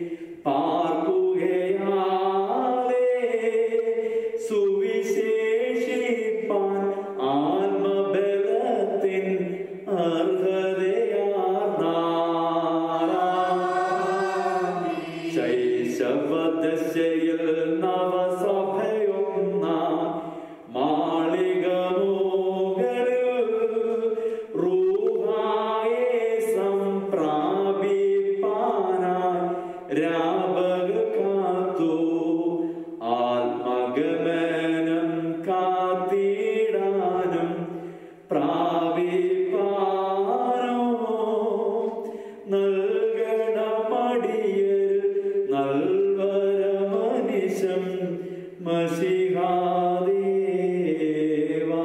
പാർക്കുകയാലേ സുവിശേഷിപ്പാൻ ആത്മബലത്തിൻ അർഹതയാർന്ന ശൈശവദശയിൽ നവസഭയൊന്ന മാളിക മുകളിൽ റൂഹായെ സംപ്രാപിപ്പാനായി രാപകൽ കാത്തു. ആത്മഗമനം കാത്തിടാനും പ്രാപിപ്പാനോ നൽകണമടിയർ നൽവര മനുഷ്യം മഷിഹാദേവാ.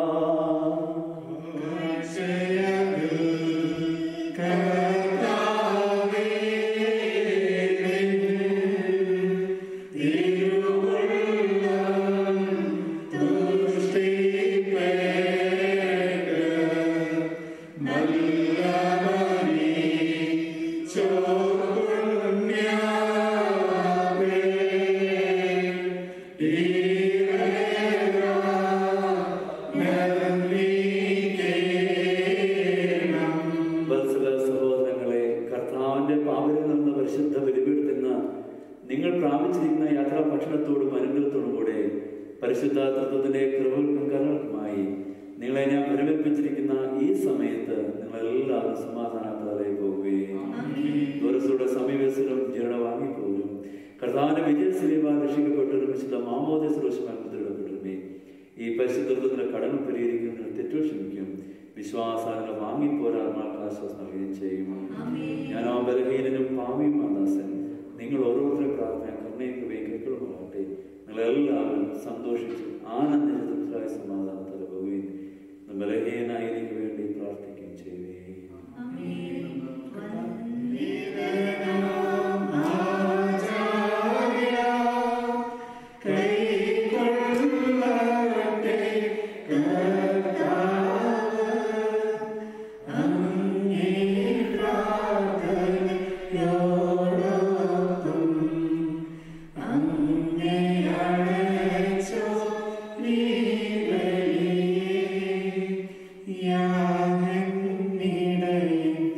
വത്സല സഹോദരങ്ങളെ, കർത്താവിന്റെ പാവനിൽ നിന്ന് പരിശുദ്ധ ബലിപീഠത്തിൽ നിങ്ങൾ പ്രാപിച്ചിരിക്കുന്ന യാത്രാ ഭക്ഷണത്തോടും അനുഗ്രഹത്തോടും കൂടെ പരിശുദ്ധ തത്വത്തിന്റെ കൃപകൾക്കും കരുണകൾക്കുമായി നിങ്ങളെ ഞാൻ പരിമേൽപ്പിച്ചിരിക്കുന്ന ഈ സമയത്ത് നിങ്ങളെല്ലാവരും സമാധാനത്തോടെ പോകുകയും ദൂരസ്ഥയുടെ സമീപസ്ഥരും ജീർണ വാങ്ങിപ്പോലും കർത്താവിന്റെ വിജയശ്രീവാൻ രക്ഷിക്കപ്പെട്ടൊരു വിശുദ്ധ മാമോദിസ മുദ്രയിടപ്പെട്ടിരുന്നേ. ഈ പരിശുദ്ധത്തിന്റെ കടങ്ങൾ പരിഹരിക്കുന്നതിന് തെറ്റു ക്ഷമിക്കും. വിശ്വാസാനങ്ങൾ വാങ്ങിപ്പോരാത്മാർക്ക് ആശ്വാസം നൽകുകയും ചെയ്യും. ഞാൻ ആ ബലഹീനനും പാവിയുമാണ് ദാസൻ. നിങ്ങൾ ഓരോരുത്തരും പ്രാർത്ഥന കരുണയ്ക്ക് വേഗങ്ങളുമാകട്ടെ. നിങ്ങളെല്ലാവരും സന്തോഷിച്ച് ആനന്ദചിത്രത്തിലായ സമാധാനത്തോടെ പോവുകയും ബലഹീനായി എനിക്ക് വേണ്ടി പ്രാർത്ഥിക്കുകയും ചെയ്യുകയും. Yeah.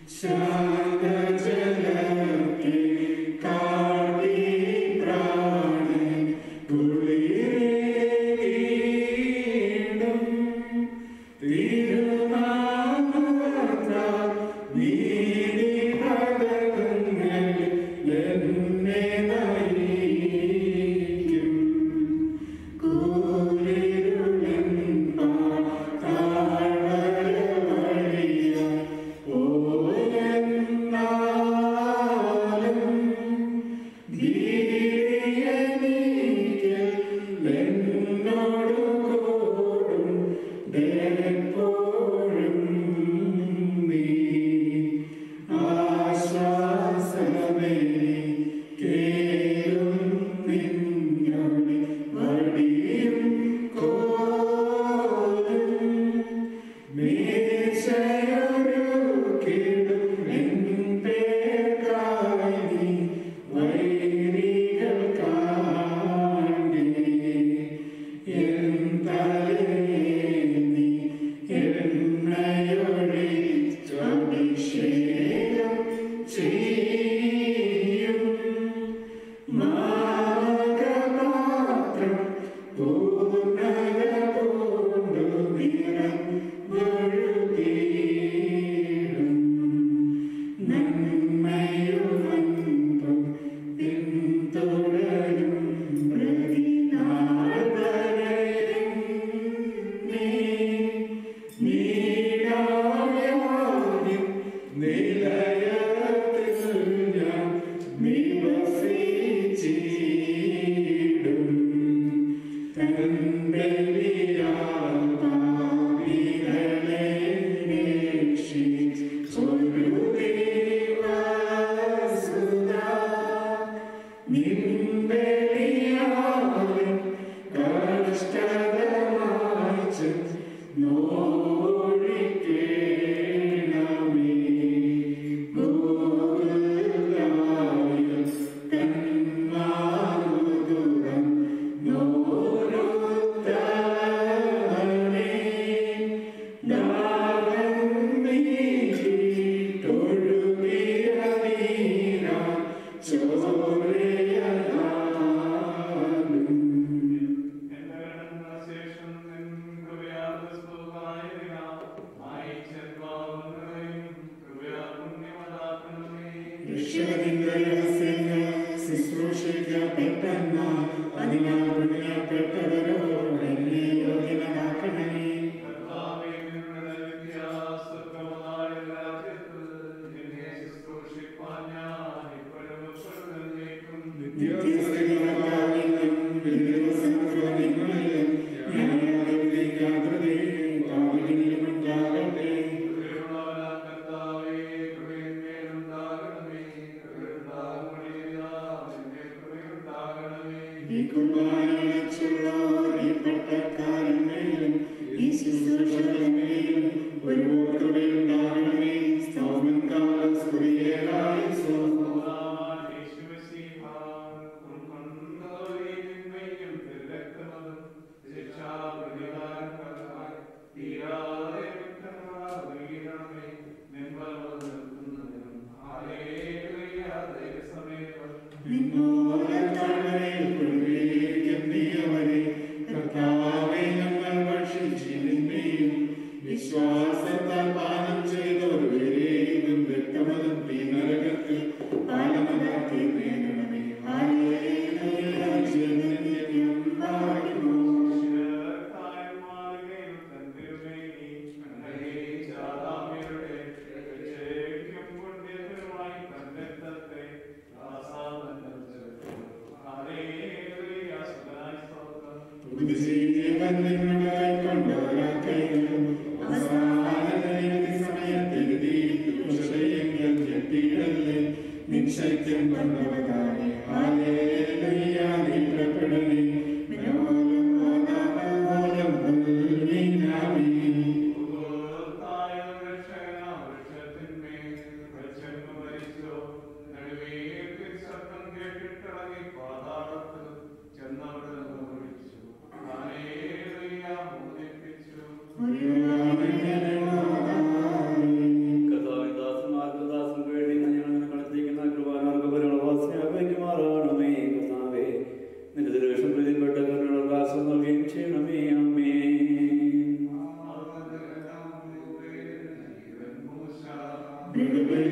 കഥാവിദാസന്മാർക്ക്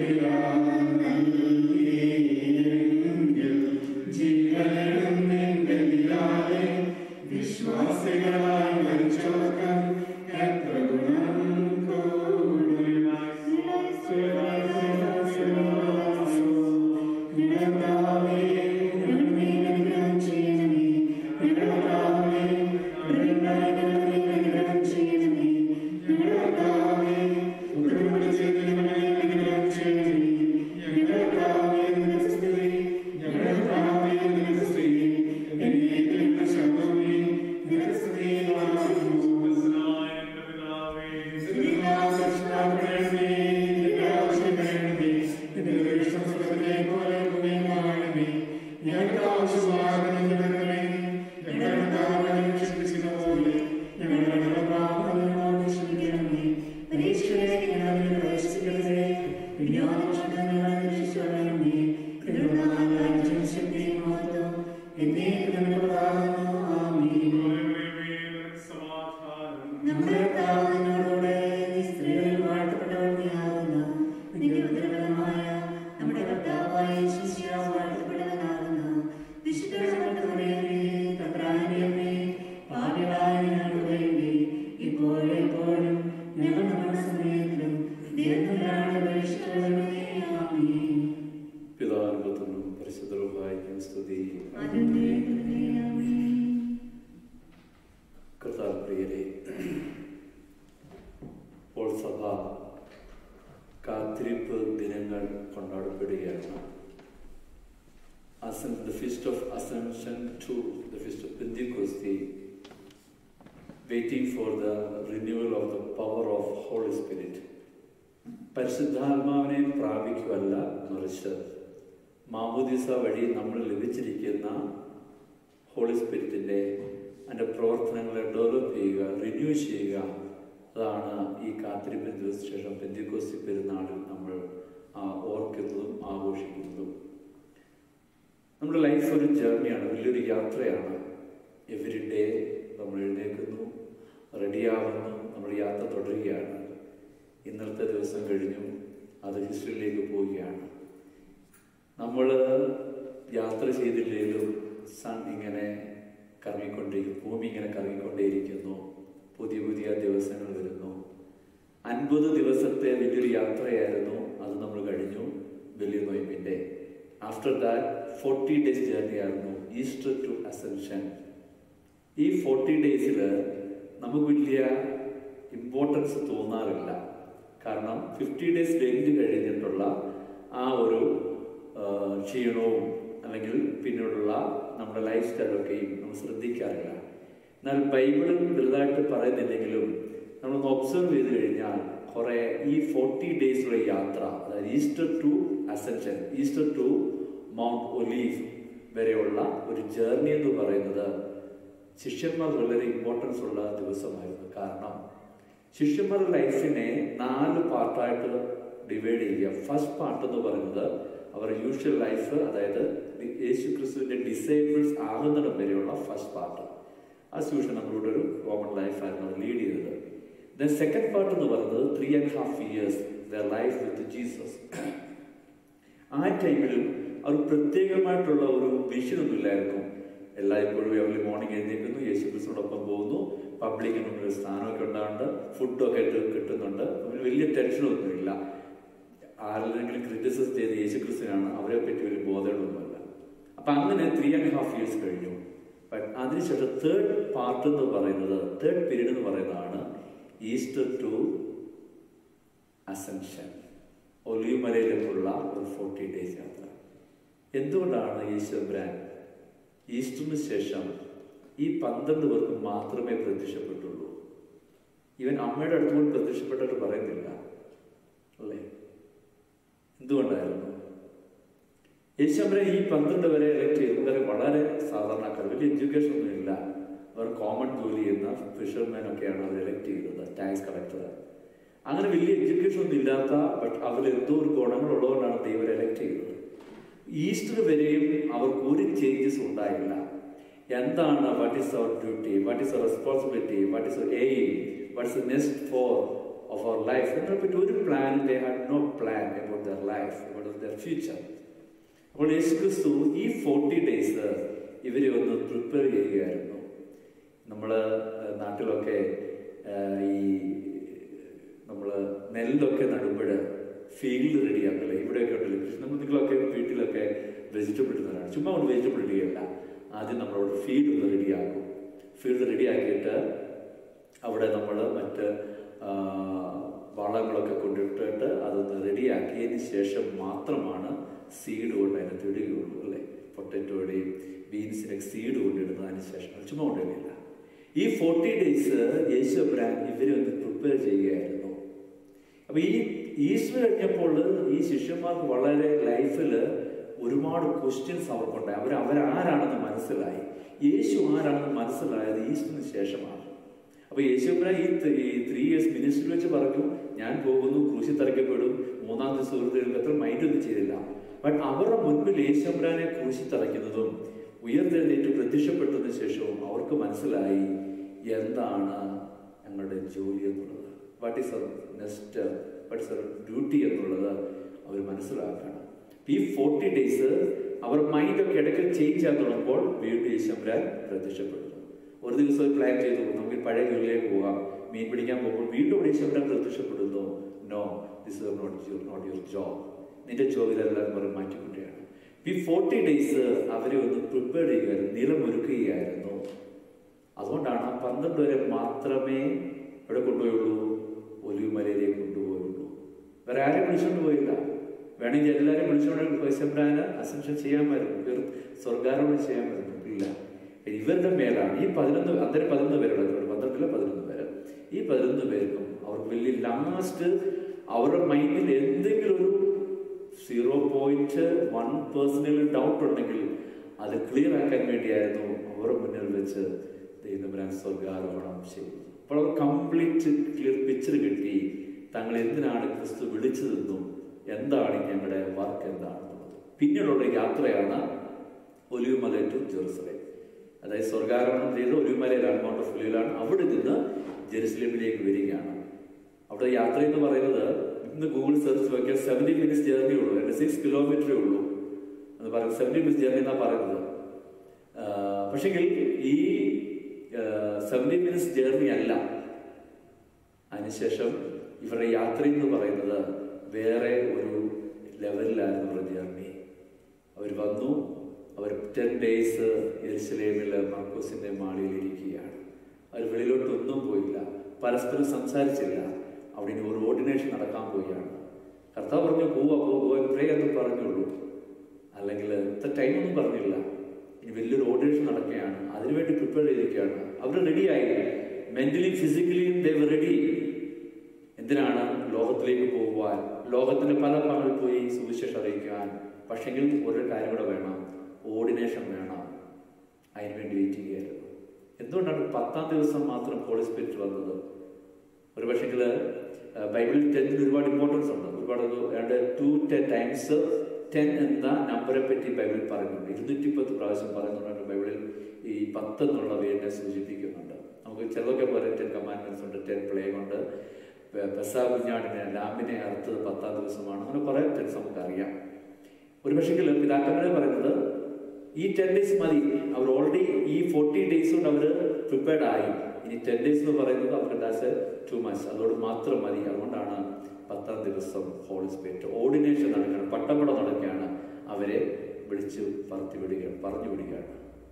വിശ്വാസികളായി മരിച്ചവർക്ക് എത്ര ഗുണം പരിശുദ്ധാത്മാവിനെ പ്രാപിക്കുവല്ല, മറിച്ച് മാമോദീസ വഴി നമ്മൾ ലഭിച്ചിരിക്കുന്ന ഹോളി സ്പിരിറ്റിൻ്റെ അതിൻ്റെ പ്രവർത്തനങ്ങളെ ഡെവലപ്പ് ചെയ്യുക, റിന്യൂ ചെയ്യുക. അതാണ് ഈ കാത്തിരിപ്പിന് ദിവസത്തിന് ശേഷം പെന്തിക്കോസ്തി പെരുന്നാളിൽ നമ്മൾ ഓർക്കുന്നതും ആഘോഷിക്കുന്നതും. നമ്മുടെ ലൈഫ് ഒരു ജേർണിയാണ്, വലിയൊരു യാത്രയാണ്. എവരി ഡേ നമ്മൾ എഴുന്നേൽക്കുന്നു, റെഡിയാവുന്നു, നമ്മൾ യാത്ര തുടരുകയാണ്. ഇന്നത്തെ ദിവസം കഴിഞ്ഞു, അത് ഹിസ്റ്ററിയിലേക്ക് പോവുകയാണ്. നമ്മൾ യാത്ര ചെയ്തില്ലെങ്കിലും സൺ ഇങ്ങനെ കറങ്ങിക്കൊണ്ടിരിക്കും, ഭൂമി ഇങ്ങനെ കറങ്ങിക്കൊണ്ടേയിരിക്കുന്നു. പുതിയ പുതിയ ദിവസങ്ങൾ വരുന്നു. അൻപത് ദിവസത്തെ വലിയൊരു യാത്രയായിരുന്നു, അത് നമ്മൾ കഴിഞ്ഞു വലിയ നൊയമ്പിൻ്റെ. After that forty days journey ആയിരുന്നു, ഈസ്റ്റർ ടു അസെൻഷൻ. ഈ ഫോർട്ടി ഡേയ്സിൽ നമുക്ക് വലിയ ഇമ്പോർട്ടൻസ് തോന്നാറില്ല. കാരണം ഫിഫ്റ്റി ഡേയ്സ് ഡെയിലി കഴിഞ്ഞിട്ടുള്ള ആ ഒരു ക്ഷീണവും അല്ലെങ്കിൽ പിന്നീടുള്ള നമ്മുടെ ലൈഫ് സ്റ്റൈലൊക്കെയും നമ്മൾ ശ്രദ്ധിക്കാറില്ല. എന്നാൽ ബൈബിളിൽ വലുതായിട്ട് പറയുന്നില്ലെങ്കിലും നമ്മളൊന്ന് ഒബ്സർവ് ചെയ്ത് കഴിഞ്ഞാൽ കുറേ ഈ ഫോർട്ടി ഡേയ്സിലുള്ള യാത്ര, അതായത് Easter to Ascension, Easter to Mount Olive വരെയുള്ള ഒരു ജേർണി എന്ന് പറയുന്നത് ശിഷ്യന്മാർ വളരെ ഇമ്പോർട്ടൻസ് ഉള്ള ദിവസമായിരുന്നു. കാരണം ശിഷ്യന്മാരുടെ ലൈഫിനെ നാല് പാർട്ടായിട്ട് ഡിവൈഡ് ചെയ്യുക. ഫസ്റ്റ് പാർട്ട് എന്ന് പറയുന്നത് അവരുടെ യൂഷ്വൽ ലൈഫ്, അതായത് യേശു ക്രിസ്തുവിൻ്റെ ഡിസൈബിൾസ് ആകുന്നിടം വരെയുള്ള ഫസ്റ്റ് പാർട്ട്. ആസ് യൂഷ്വൽ നമ്മളുടെ ഒരു കോമൺ ലൈഫായിരുന്നു അത് ലീഡ് ചെയ്തത്. ദെൻ സെക്കൻഡ് പാർട്ട് എന്ന് പറയുന്നത് three and half years their life with Jesus. ആ ടൈമിൽ അവർ പ്രത്യേകമായിട്ടുള്ള ഒരു വിഷനൊന്നും ഇല്ലായിരുന്നു. എല്ലായ്പ്പോഴും എവറി മോർണിംഗ് എഴുന്നേൽക്കുന്നു, യേശു ക്രിസ്തുവിനോടൊപ്പം പോകുന്നു, പബ്ലിക്കിന് മുന്നിൽ ഒരു സ്ഥാനമൊക്കെ ഉണ്ടാകുന്നുണ്ട്, ഫുഡൊക്കെ ആയിട്ട് കിട്ടുന്നുണ്ട്, വലിയ ടെൻഷനൊന്നുമില്ല. ആരെങ്കിലും ക്രിറ്റിസൈസ് ചെയ്ത് യേശു ക്രിസ്തുവിനാണ്, അവരെ പറ്റി വലിയ ബോധങ്ങളൊന്നുമില്ല. അപ്പം അങ്ങനെ ത്രീ ആൻഡ് ഹാഫ് ഇയേഴ്സ് കഴിഞ്ഞു. അതിനുശേഷം തേർഡ് പാർട്ട് എന്ന് പറയുന്നത്, തേർഡ് പീരീഡ് എന്ന് പറയുന്നതാണ് ഈസ്റ്റർ ടു അസെൻഷൻ, ഒലിവ് മലയിലേക്കുള്ള ഒരു ഫോർട്ടി ഡേയ്സ് യാത്ര. എന്തുകൊണ്ടാണ് യേശുബ്രാൻ ഈസ്റ്ററിന് ശേഷം ഈ പന്ത്രണ്ട് പേർക്ക് മാത്രമേ പ്രത്യക്ഷപ്പെട്ടുള്ളൂ? ഇവൻ അമ്മയുടെ അടുത്തുകൊണ്ട് പ്രത്യക്ഷപ്പെട്ടിട്ട് പറയുന്നില്ല അല്ലേ? എന്തുകൊണ്ടായിരുന്നു? യേശുബ്രാൻ ഈ പന്ത്രണ്ട് വരെ എലക്ട് ചെയ്തവരെ വളരെ സാധാരണക്കാർ, വലിയ എഡ്യൂക്കേഷൻ ഒന്നും ഇല്ല. അവർ കോമൺ ജോലി ചെയ്യുന്ന ഫിഷർമാനൊക്കെയാണ് അവർ എലക്ട് ചെയ്തത്, ടാക്സ് കളക്ടർ. അങ്ങനെ വലിയ എഡ്യൂക്കേഷൻ ഒന്നും ഇല്ലാത്ത, ബട്ട് അവർ എന്തോ ഒരു ഗുണങ്ങളുള്ളതുകൊണ്ടാണ് ദൈവം എലക്ട് ചെയ്തത്. ഈസ്റ്റർ വരെയും അവർക്ക് ഒരു ചേഞ്ചസ് ഉണ്ടായില്ല. എന്താണ് what is their duty, what is their responsibility, what is their aim, what is the next four of their life. അതിനെപ്പറ്റി ഒരു plan, they had no plan about their life, about their future. അപ്പോൾ യേശു ക്രിസ്തു ഈ forty days ഇവരെ ഒന്ന് prepare ചെയ്യുകയായിരുന്നു. നമ്മൾ നാട്ടിലൊക്കെ ഈ നമ്മൾ നെല്ലൊക്കെ നടുമ്പോൾ ഫീൽഡ് റെഡിയാക്കല്ലേ, ഇവിടെയൊക്കെ ഉണ്ടല്ലോ. നമ്മൾ നിങ്ങളൊക്കെ വീട്ടിലൊക്കെ വെജിറ്റബിൾ ഇടുന്നതാണ്. ചുമ്മാ കൊണ്ട് വെജിറ്റബിൾ ഇടുകയല്ല, ആദ്യം നമ്മളവിടെ ഫീൽഡ് ഒന്ന് റെഡിയാക്കും. ഫീൽഡ് റെഡിയാക്കിയിട്ട് അവിടെ നമ്മൾ മറ്റ് വളങ്ങളൊക്കെ കൊണ്ടിട്ടിട്ട് അതൊന്ന് റെഡിയാക്കിയതിന് ശേഷം മാത്രമാണ് സീഡ് കൊണ്ട് അതിനകത്ത് ഇടുകയുള്ളൂ അല്ലേ. പൊട്ടറ്റോയുടെയും ബീൻസിനൊക്കെ സീഡ് കൊണ്ടിടുന്നതിന് ശേഷം, ചുമ്മാ കൊണ്ടിടുകയില്ല. ഈ ഫോർട്ടി ഡേയ്സ് യേശു അബ്രാൻ ഇവരെ ഒന്ന് പ്രിപ്പയർ ചെയ്യുകയായിരുന്നു. അപ്പൊ ഈ ഈസ്റ്റർ കഴിഞ്ഞപ്പോൾ ഈ ശിഷ്യന്മാർക്ക് വളരെ ലൈഫിൽ ഒരുപാട് ക്വസ്റ്റ്യൻസ് അവർക്കുണ്ടായി. അവർ അവരാരാണെന്ന് മനസ്സിലായി. യേശു ആരാണെന്ന് മനസ്സിലായത് ഈസ്റ്ററിന് ശേഷമാണ്. അപ്പൊ യേശു അബ്രാൻ ഈ ത്രീ ഇയേഴ്സ് മിനിസ്റ്ററി വെച്ച് പറഞ്ഞു, ഞാൻ പോകുന്നു, ക്രൂശിൽ തറയ്ക്കപ്പെടും, മൂന്നാം ദിവസം സുഹൃത്തുക്കൾക്ക് അത്ര മൈൻഡ് ഒന്നും ചെയ്തില്ല. ബട്ട് അവരുടെ മുൻപിൽ യേശു അബ്രാനെ ക്രൂശിൽ തറയ്ക്കുന്നതും ഉയർത്തെഴുന്നേറ്റ് പ്രത്യക്ഷപ്പെട്ടതിന് ശേഷവും അവർക്ക് മനസ്സിലായി എന്താണ് ഞങ്ങളുടെ ജോലി എന്നുള്ളത്, what is their next, what is their duty എന്നുള്ളത് അവർ മനസ്സിലാക്കണം. ഈ ഫോർട്ടി ഡേയ്സ് അവർ മൈൻഡൊക്കെ ഇടയ്ക്ക് ചേഞ്ച് ആകാൻ തുടങ്ങുമ്പോൾ വീണ്ടും യേശു അബ്രാൻ പ്രത്യക്ഷപ്പെടുന്നു. ഒരു ദിവസം ഒരു പ്ലാൻ ചെയ്തു, നമുക്ക് പഴയ ജോലിയിലേക്ക് പോകാം, മീൻ പിടിക്കാൻ പോകുമ്പോൾ വീണ്ടും യേശു അബ്രാൻ പ്രത്യക്ഷപ്പെടുന്നു. No, this is not your not your job, നിന്റെ ജോബിലെല്ലാം പറഞ്ഞ് മാറ്റിക്കൊണ്ടിയാണ്. ഈ ഫോർട്ടി ഡേയ്സ് അവരെ ഒന്ന് പ്രിപ്പയർ ചെയ്യുകയായിരുന്നു, നിലമൊരുക്കുകയായിരുന്നു. അതുകൊണ്ടാണ് പന്ത്രണ്ട് വരെ മാത്രമേ ഇവിടെ കൊണ്ടുപോയുള്ളൂ, ഒലിവുമലയിലേക്ക് കൊണ്ടുപോയുള്ളൂ. വേറെ ആരെയും വിളിച്ചുകൊണ്ട് പോയില്ല. വേണമെങ്കിൽ എല്ലാവരും വിളിച്ചുകൊണ്ട് യേശുബ്രാന് അസംഷൻ ചെയ്യാമായിരുന്നു, സ്വർഗാരോപണം ചെയ്യാമായിരുന്നു. ഇല്ല, ഇവരുടെ മേലാണ് ഈ പതിനൊന്ന് അന്നേരം പതിനൊന്ന് പേരുടെ പന്ത്രണ്ടിലെ പതിനൊന്ന് പേര്. ഈ പതിനൊന്ന് പേർക്കും അവർക്ക് വലിയ ലാസ്റ്റ് അവരുടെ മൈൻഡിൽ എന്തെങ്കിലും ഒരു zero point one personal doubt ഉണ്ടെങ്കിൽ അത് ക്ലിയർ ആക്കാൻ വേണ്ടിയായിരുന്നു അവരുടെ മുന്നിൽ വെച്ച് ദൈവം സ്വർഗാരോപണം ചെയ്തു. അപ്പോൾ അവർ കംപ്ലീറ്റ് ക്ലിയർ പിക്ചർ കിട്ടി, തങ്ങൾ എന്തിനാണ് ക്രിസ്തു വിളിച്ചതെന്നും എന്താണ് ഞങ്ങളുടെ വർക്ക് എന്താണെന്നുള്ളത്. പിന്നീടുള്ള യാത്രയാണ് ഒലിവുമല ടു ജെറുസലേം. അതായത് സ്വർഗാരോപണം ചെയ്ത് ഒലിവുമലയിലാണ്, മൗണ്ട് ഓഫ് ഒലിവിലാണ്. അവിടെ നിന്ന് ജെറുസലേമിലേക്ക് വരികയാണ്. അവിടെ യാത്ര എന്ന് പറയുന്നത് ഇന്ന് ഗൂഗിൾ സെർച്ച് നോക്കിയാൽ സെവൻറ്റി മിനിറ്റ്സ് ജേർണി ഉള്ളൂ, രണ്ട് സിക്സ് കിലോമീറ്ററേ ഉള്ളൂ എന്ന് പറയുന്നത്. സെവൻറ്റി മിനിറ്റ്സ് ജേർണി എന്നാണ് പറയുന്നത്. പക്ഷെങ്കിൽ ഈ സെവൻറ്റി മിനിറ്റ്സ് ജേർണി അല്ല. അതിനുശേഷം ഇവരുടെ യാത്ര എന്ന് പറയുന്നത് വേറെ ഒരു ലെവലിലായിരുന്നു ഇവരുടെ ജേർണി. അവർ വന്നു, അവർ ടെൻ ഡേയ്സ് യെരുശലേമിൽ മാർക്കോസിന്റെ മാളിയിൽ ഇരിക്കുകയാണ്. അവർ വെളിയിലോട്ടൊന്നും പോയില്ല, പരസ്പരം സംസാരിച്ചില്ല. അവിടെ ഇനി ഒരു ഓർഡിനേഷൻ നടക്കാൻ പോവുകയാണ്. കർത്താവ് പറഞ്ഞു പോവാ പോവാ പ്രേ എന്ന് പറഞ്ഞുള്ളൂ, അല്ലെങ്കിൽ ഇത്ര ടൈമൊന്നും പറഞ്ഞില്ല. ഇനി വലിയൊരു ഓർഡിനേഷൻ നടക്കുകയാണ്, അതിനുവേണ്ടി പ്രിപ്പയർ ചെയ്തിരിക്കുകയാണ്. അവർ റെഡിയായി, മെന്റലി ഫിസിക്കലിയും ദേ വർ റെഡി. എന്തിനാണ്? ലോകത്തിലേക്ക് പോകുവാൻ, ലോകത്തിന്റെ പല ഭാഗങ്ങളിൽ പോയി സുവിശേഷം അറിയിക്കാൻ. പക്ഷെങ്കിൽ ഒരു കാര്യം കൂടെ വേണം, ഓർഡിനേഷൻ വേണം. അതിനുവേണ്ടി വെയിറ്റ് ചെയ്യുകയായിരുന്നു. എന്തുകൊണ്ടാണ് പത്താം ദിവസം മാത്രം ഹോളി സ്പിരിറ്റ് വന്നത്? ഒരു പക്ഷെങ്കിൽ ബൈബിളിൽ ടെന്നിന് ഒരുപാട് ഇമ്പോർട്ടൻസ് ഉണ്ട്. ഒരുപാട് ഏതാണ്ട് ടു ടെൻ ടൈംസ് ടെൻ എന്ന നമ്പറെ പറ്റി ബൈബിളിൽ പറയുന്നുണ്ട്. ഇരുന്നൂറ്റി പത്ത് പ്രാവശ്യം പറയുന്നുണ്ട് ബൈബിളിൽ ഈ പത്ത് എന്നുള്ള വേരിനെ സൂചിപ്പിക്കുന്നുണ്ട്. നമുക്ക് ചിലതൊക്കെ പോലെ ടെൻ കമാൻഡ്മെന്റ്സ് ഉണ്ട്, ടെൻ പ്ലേഗ് ഉണ്ട്, പെസാ കുഞ്ഞാടിനെ ലാമ്പിനെ അറുത്തത് പത്താം ദിവസമാണ്. അങ്ങനെ കുറെ ടെൻസ് നമുക്കറിയാം. ഒരു പക്ഷെങ്കിൽ പിതാക്കന്മാരെ പറയുന്നത് ഈ ടെൻ ഡേയ്സ് മതി. അവർ ഓൾറെഡി ഈ ഫോർട്ടി ഡേയ്സ് കൊണ്ട് അവർ പ്രിപ്പയർഡ് ആയി. ഇനി ടെൻ ഡേയ്സ് എന്ന് പറയുന്നത് അവർക്ക് ഡാസ് ടു മന്ത്സ്, അതോട് മാത്രം മതി. അതുകൊണ്ടാണ് പത്താം ദിവസം ഹോളി സ്പിരിറ്റ് ഓർഡിനേഷൻ നടക്കുകയാണ്, പട്ടപ്പട നടക്കുകയാണ്. അവരെ വിളിച്ച് പറത്തി വിടുകയാണ്, പറഞ്ഞു വിടുകയാണ്.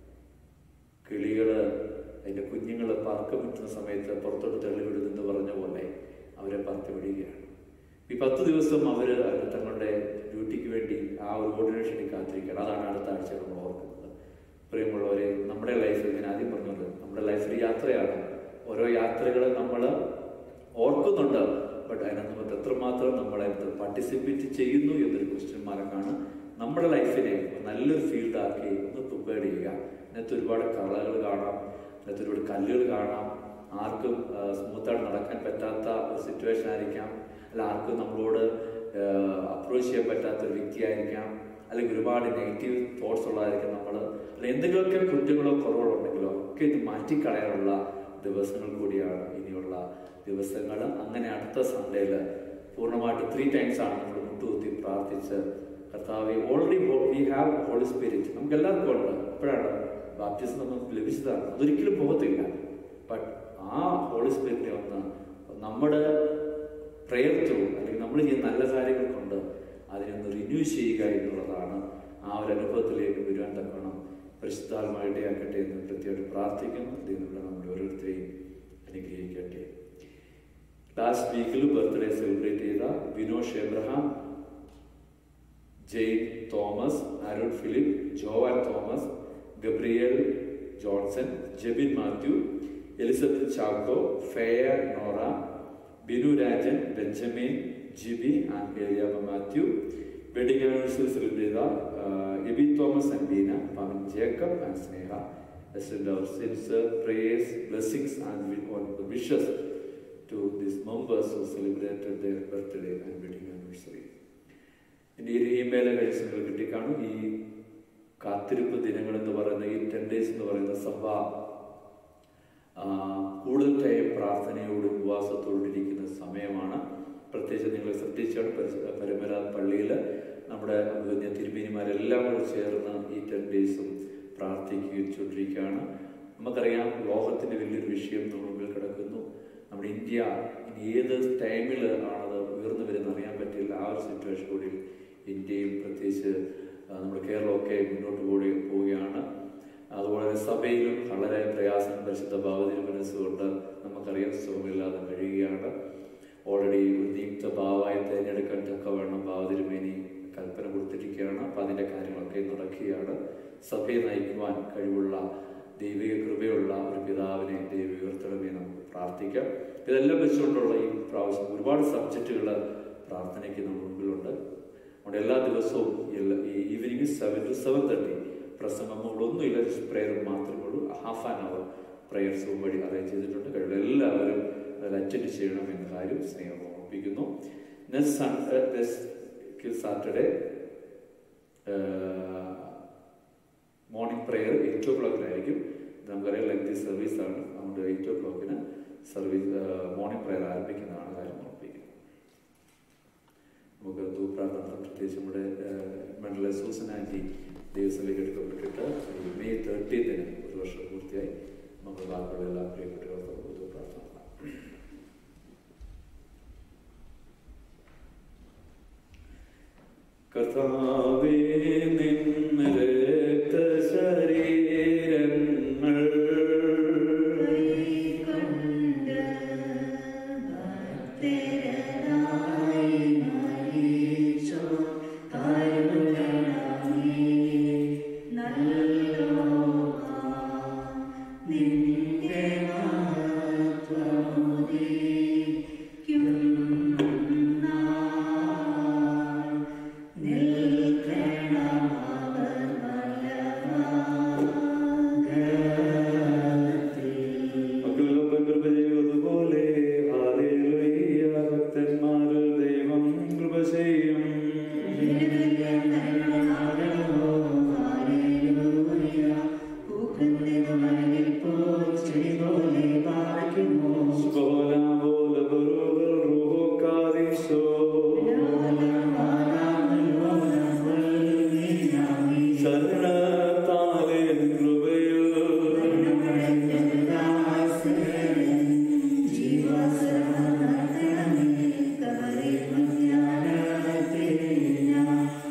കിളികള് അതിന്റെ കുഞ്ഞുങ്ങള് പറക്കം വിട്ടുന്ന സമയത്ത് പുറത്തോട്ട് തള്ളിവിടുന്നെന്ന് പറഞ്ഞ പോലെ അവരെ പറത്തി വിടുകയാണ്. ഈ പത്ത് ദിവസം അവര് തങ്ങളുടെ ഡ്യൂട്ടിക്ക് വേണ്ടി ആ ഒരു ഓർഡിനേഷനിൽ കാത്തിരിക്കുകയാണ്. അതാണ് അടുത്ത ആഴ്ച നമ്മൾ ഓർക്കുന്നത്. പ്രിയമുള്ളവരെ, നമ്മുടെ ലൈഫിൽ ഞാൻ ആദ്യം പറഞ്ഞത് നമ്മുടെ ലൈഫിൽ യാത്രയാണ്. ഓരോ യാത്രകൾ നമ്മൾ ഓർക്കുന്നുണ്ട്, ബട്ട് അതിനകത്ത് നമുക്ക് എത്രമാത്രം നമ്മളെ പാർട്ടിസിപ്പേറ്റ് ചെയ്യുന്നു എന്നൊരു ക്വസ്റ്റ്യൻ മാർക്കാണ്. നമ്മുടെ ലൈഫിനെ നല്ലൊരു ഫീൽഡാക്കി ഒന്ന് പ്രിപ്പയർ ചെയ്യുക. അതിനകത്ത് ഒരുപാട് കളകൾ കാണാം, അതിനകത്ത് ഒരുപാട് കല്ലുകൾ കാണാം. ആർക്കും സ്മൂത്തായിട്ട് നടക്കാൻ പറ്റാത്ത ഒരു സിറ്റുവേഷൻ ആയിരിക്കാം, അല്ല ആർക്കും നമ്മളോട് അപ്രോച്ച് ചെയ്യാൻ പറ്റാത്ത ഒരു വ്യക്തിയായിരിക്കാം, അല്ലെങ്കിൽ ഒരുപാട് നെഗറ്റീവ് തോട്ട്സ് ഉള്ളതായിരിക്കും നമ്മൾ, അല്ല എന്തെങ്കിലുമൊക്കെ കുറ്റങ്ങളോ കുറവുകളോ ഉണ്ടെങ്കിലോ ഒക്കെ ഇത് മാറ്റിക്കളയാനുള്ള ദിവസങ്ങൾ കൂടിയാണ് ഇനിയുള്ള ദിവസങ്ങൾ. അങ്ങനെ അടുത്ത സൺഡേയിൽ പൂർണ്ണമായിട്ട് ത്രീ ടൈംസ് ആണ് നമ്മൾ മുട്ടുകുത്തി പ്രാർത്ഥിച്ച് കർത്താവെ already we have Holy Spirit നമുക്ക് എല്ലാവർക്കും ഉണ്ട്. എപ്പോഴാണ് ബാപ്റ്റിസം നമുക്ക് ലഭിച്ചതാണ്, അതൊരിക്കലും പോകത്തില്ല. ബട്ട് ആ ഹോളി സ്പിരിറ്റിനെ ഒന്ന് നമ്മുടെ പ്രയർ ത്രൂ അല്ലെങ്കിൽ നമ്മൾ ചെയ്യുന്ന നല്ല കാര്യങ്ങൾ കൊണ്ട് അതിനൊന്ന് റിന്യൂ ചെയ്യുക എന്നുള്ളതാണ്. ആ ഒരു അനുഭവത്തിലേക്ക് വരുവാൻ തക്കണം പരിശുദ്ധാത്മാവ് ഇടയാക്കട്ടെ എന്ന് പ്രത്യേകം പ്രാർത്ഥിക്കുന്നു. ഇതിനുള്ള നമ്മൾ ഓരോരുത്തരെയും അനുഗ്രഹിക്കട്ടെ. ലാസ്റ്റ് വീക്കിൽ ബർത്ത്ഡേ സെലിബ്രേറ്റ് ചെയ്ത Vinosh Abraham, Jain Thomas, Arun Philip, Joan Thomas, Gabriel Johnson, Jebin Mathew, Elizabeth Chacko, Feya Nora, Binu Rajan, Benjamin, Jibi and ഏലിയാബ മാത്യു. വെഡിങ് ആനിവേഴ്സറി സെലിബ്രേറ്റ് ചെയ്ത Abey Thomas and Beena, Pavan Jacob and Sneha. Send our sincere prayers, blessings and wishes to these members who celebrated their birthday and wedding anniversary. ഇനി ഈ email കഴിച്ച് നിങ്ങൾ കിട്ടിക്കാണും. ഈ കാത്തിരിപ്പ് ദിനങ്ങൾ എന്ന് പറയുന്ന ഈ ടെൻ ഡേയ്സ് എന്ന് പറയുന്ന സഭ കൂടുതൽ ടൈം പ്രാർത്ഥനയോടും ഉപവാസത്തോടും ഇരിക്കുന്ന സമയമാണ്. പ്രത്യേകിച്ച് നിങ്ങൾ ശ്രദ്ധിച്ചാണ് പരമര പള്ളിയിൽ നമ്മുടെ തിരുമേനിമാരെല്ലാം കൂടെ ചേർന്ന് ഈ ടെൻ ഡേയ്സും പ്രാർത്ഥിച്ചുകൊണ്ടിരിക്കുകയാണ്. നമുക്കറിയാം ലോകത്തിൻ്റെ വലിയൊരു വിഷയം നമ്മുടെ മുമ്പിൽ കിടക്കുന്നു. നമ്മുടെ ഇന്ത്യ ഇനി ഏത് ടൈമിൽ ആണത് ഉയർന്നു വരുന്നത് അറിയാൻ പറ്റില്ല. ആ ഒരു സിറ്റുവേഷൻ കൂടി ഇന്ത്യയും പ്രത്യേകിച്ച് നമ്മുടെ കേരളമൊക്കെ മുന്നോട്ട് പോയി പോവുകയാണ്. അതുപോലെ സഭയിലും വളരെ പ്രയാസം പരിശുദ്ധ ഭാവത്തിന് മനസ്സുകൊണ്ട് നമുക്കറിയാം സുഖമില്ലാതെ കഴിയുകയാണ്. ഓൾറെഡി ഒരു നിയുക്ത ഭാവമായി തിരഞ്ഞെടുക്കാൻ തക്കവണ്ണം ഭാവതിരുമേനി കൽപ്പന കൊടുത്തിരിക്കുകയാണ്. അപ്പം അതിൻ്റെ കാര്യങ്ങളൊക്കെ നടക്കുകയാണ്. സഭയെ നയിക്കുവാൻ കഴിവുള്ള ദൈവിക കൃപയുള്ള ഒരു പിതാവിനെ ദൈവ ഉയർത്തണമേ നമുക്ക് പ്രാർത്ഥിക്കാം. ഇതെല്ലാം വെച്ചുകൊണ്ടുള്ള ഈ പ്രാവശ്യം ഒരുപാട് സബ്ജക്റ്റുകൾ പ്രാർത്ഥനയ്ക്ക് നമ്മുടെ മുമ്പിലുണ്ട്. അതുകൊണ്ട് എല്ലാ ദിവസവും എല്ലാ ഈ evening seven to seven thirty പ്രസംഗം ഒന്നുമില്ല, ജസ്റ്റ് പ്രയർ മാത്രമേ ഉള്ളൂ. ഹാഫ് ആൻ അവർ പ്രയർസും വഴി അറേഞ്ച് ചെയ്തിട്ടുണ്ട്. കഴിവുള്ള എല്ലാവരും അതിൽ അറ്റൻഡ് ചെയ്യണം എന്ന കാര്യം സ്നേഹം ഓർമ്മിപ്പിക്കുന്നു. Next Sunday next Saturday morning prayer eight ഓ ക്ലോക്കിലായിരിക്കും. നമുക്കറിയാം ലെങ്തി സർവീസാണ്. അതുകൊണ്ട് എയ്റ്റ് ഓ ക്ലോക്കിന് സർവീസ് മോർണിംഗ് പ്രയർ ആരംഭിക്കുന്നതാണ് കാര്യം ഓർമ്മിപ്പിക്കുന്നത്. നമുക്ക് ധൂപ്രാർത്ഥന പ്രത്യേകിച്ച് നമ്മുടെ മണ്ഡല സൂസൻ ആൻറ്റി ദൈവത്തിലേക്ക് എടുക്കപ്പെട്ടിട്ട് മെയ് തേർട്ടീത്തിന് ഒരു വർഷം പൂർത്തിയായി. നമുക്ക് ബാക്കിയുള്ള എല്ലാ പ്രിയപ്പെട്ടവർക്കും ധൂപ്രാർത്ഥന. കർത്താവേ നിൻ രക്തശരീരങ്ങൾ കൈകൊണ്ട് ഭക്തരായി മരിച്ചോ കരുണമേ നല്ലോക നിന്റെ മഹത്വമുദീക്കും Yeah.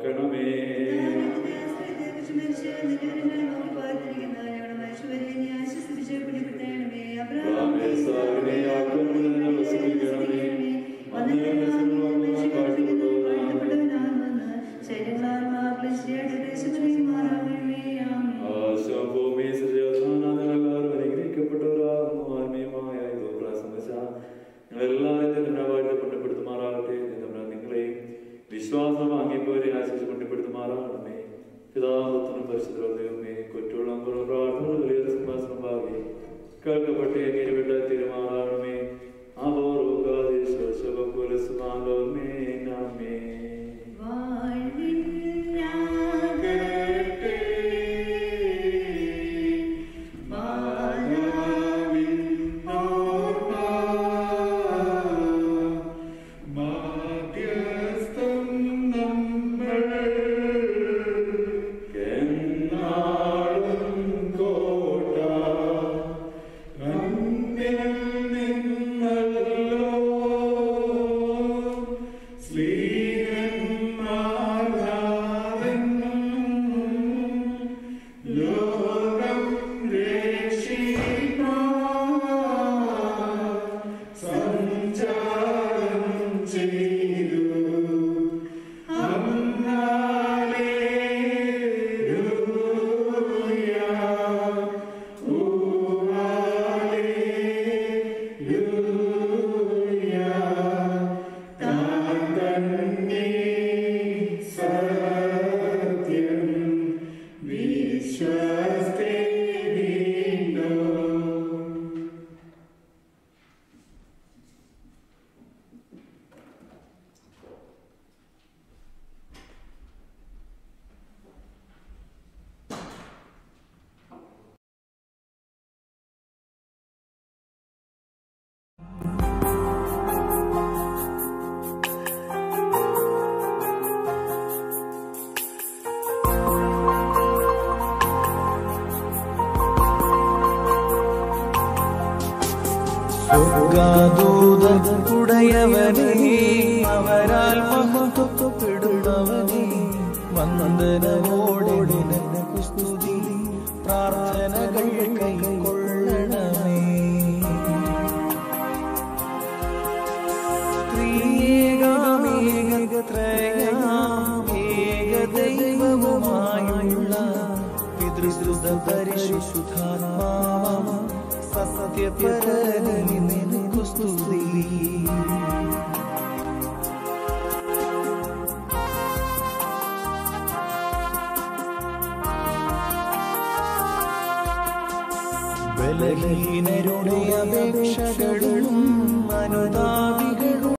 ഓർക്കണമേ. വിശ്വാസം വാങ്ങിയപ്പോരെ ആശിച്ച് കൊണ്ടപ്പെടുത്തുമാറാകണമേ. പിതാപുത്രനും പരിശുദ്ധമേ കുറ്റുള്ള പ്രാർത്ഥനകളിൽ സിംഹാസനം ഭാഗി കേൾക്കപ്പെട്ട് എങ്ങനെ വിട്ട തീരുമാറാകണമേ. അപോർവകാദേശമേ നാമേ ഉടയവനേ അവരാൽ മഹത്വപ്പെടുന്നവനേ വന്ദനമോടെ സ്തുതി പ്രാർത്ഥനകൾ കൈക്കൊള്ളണമേ. േകദൈവവുമായുള്ള പിതൃസുത പരിശുദ്ധാത്മാവ സത്യപരനിൽ നിനക്കു സ്തുതി. ബലഹീനരുടെ അപേക്ഷകളും അനുദാ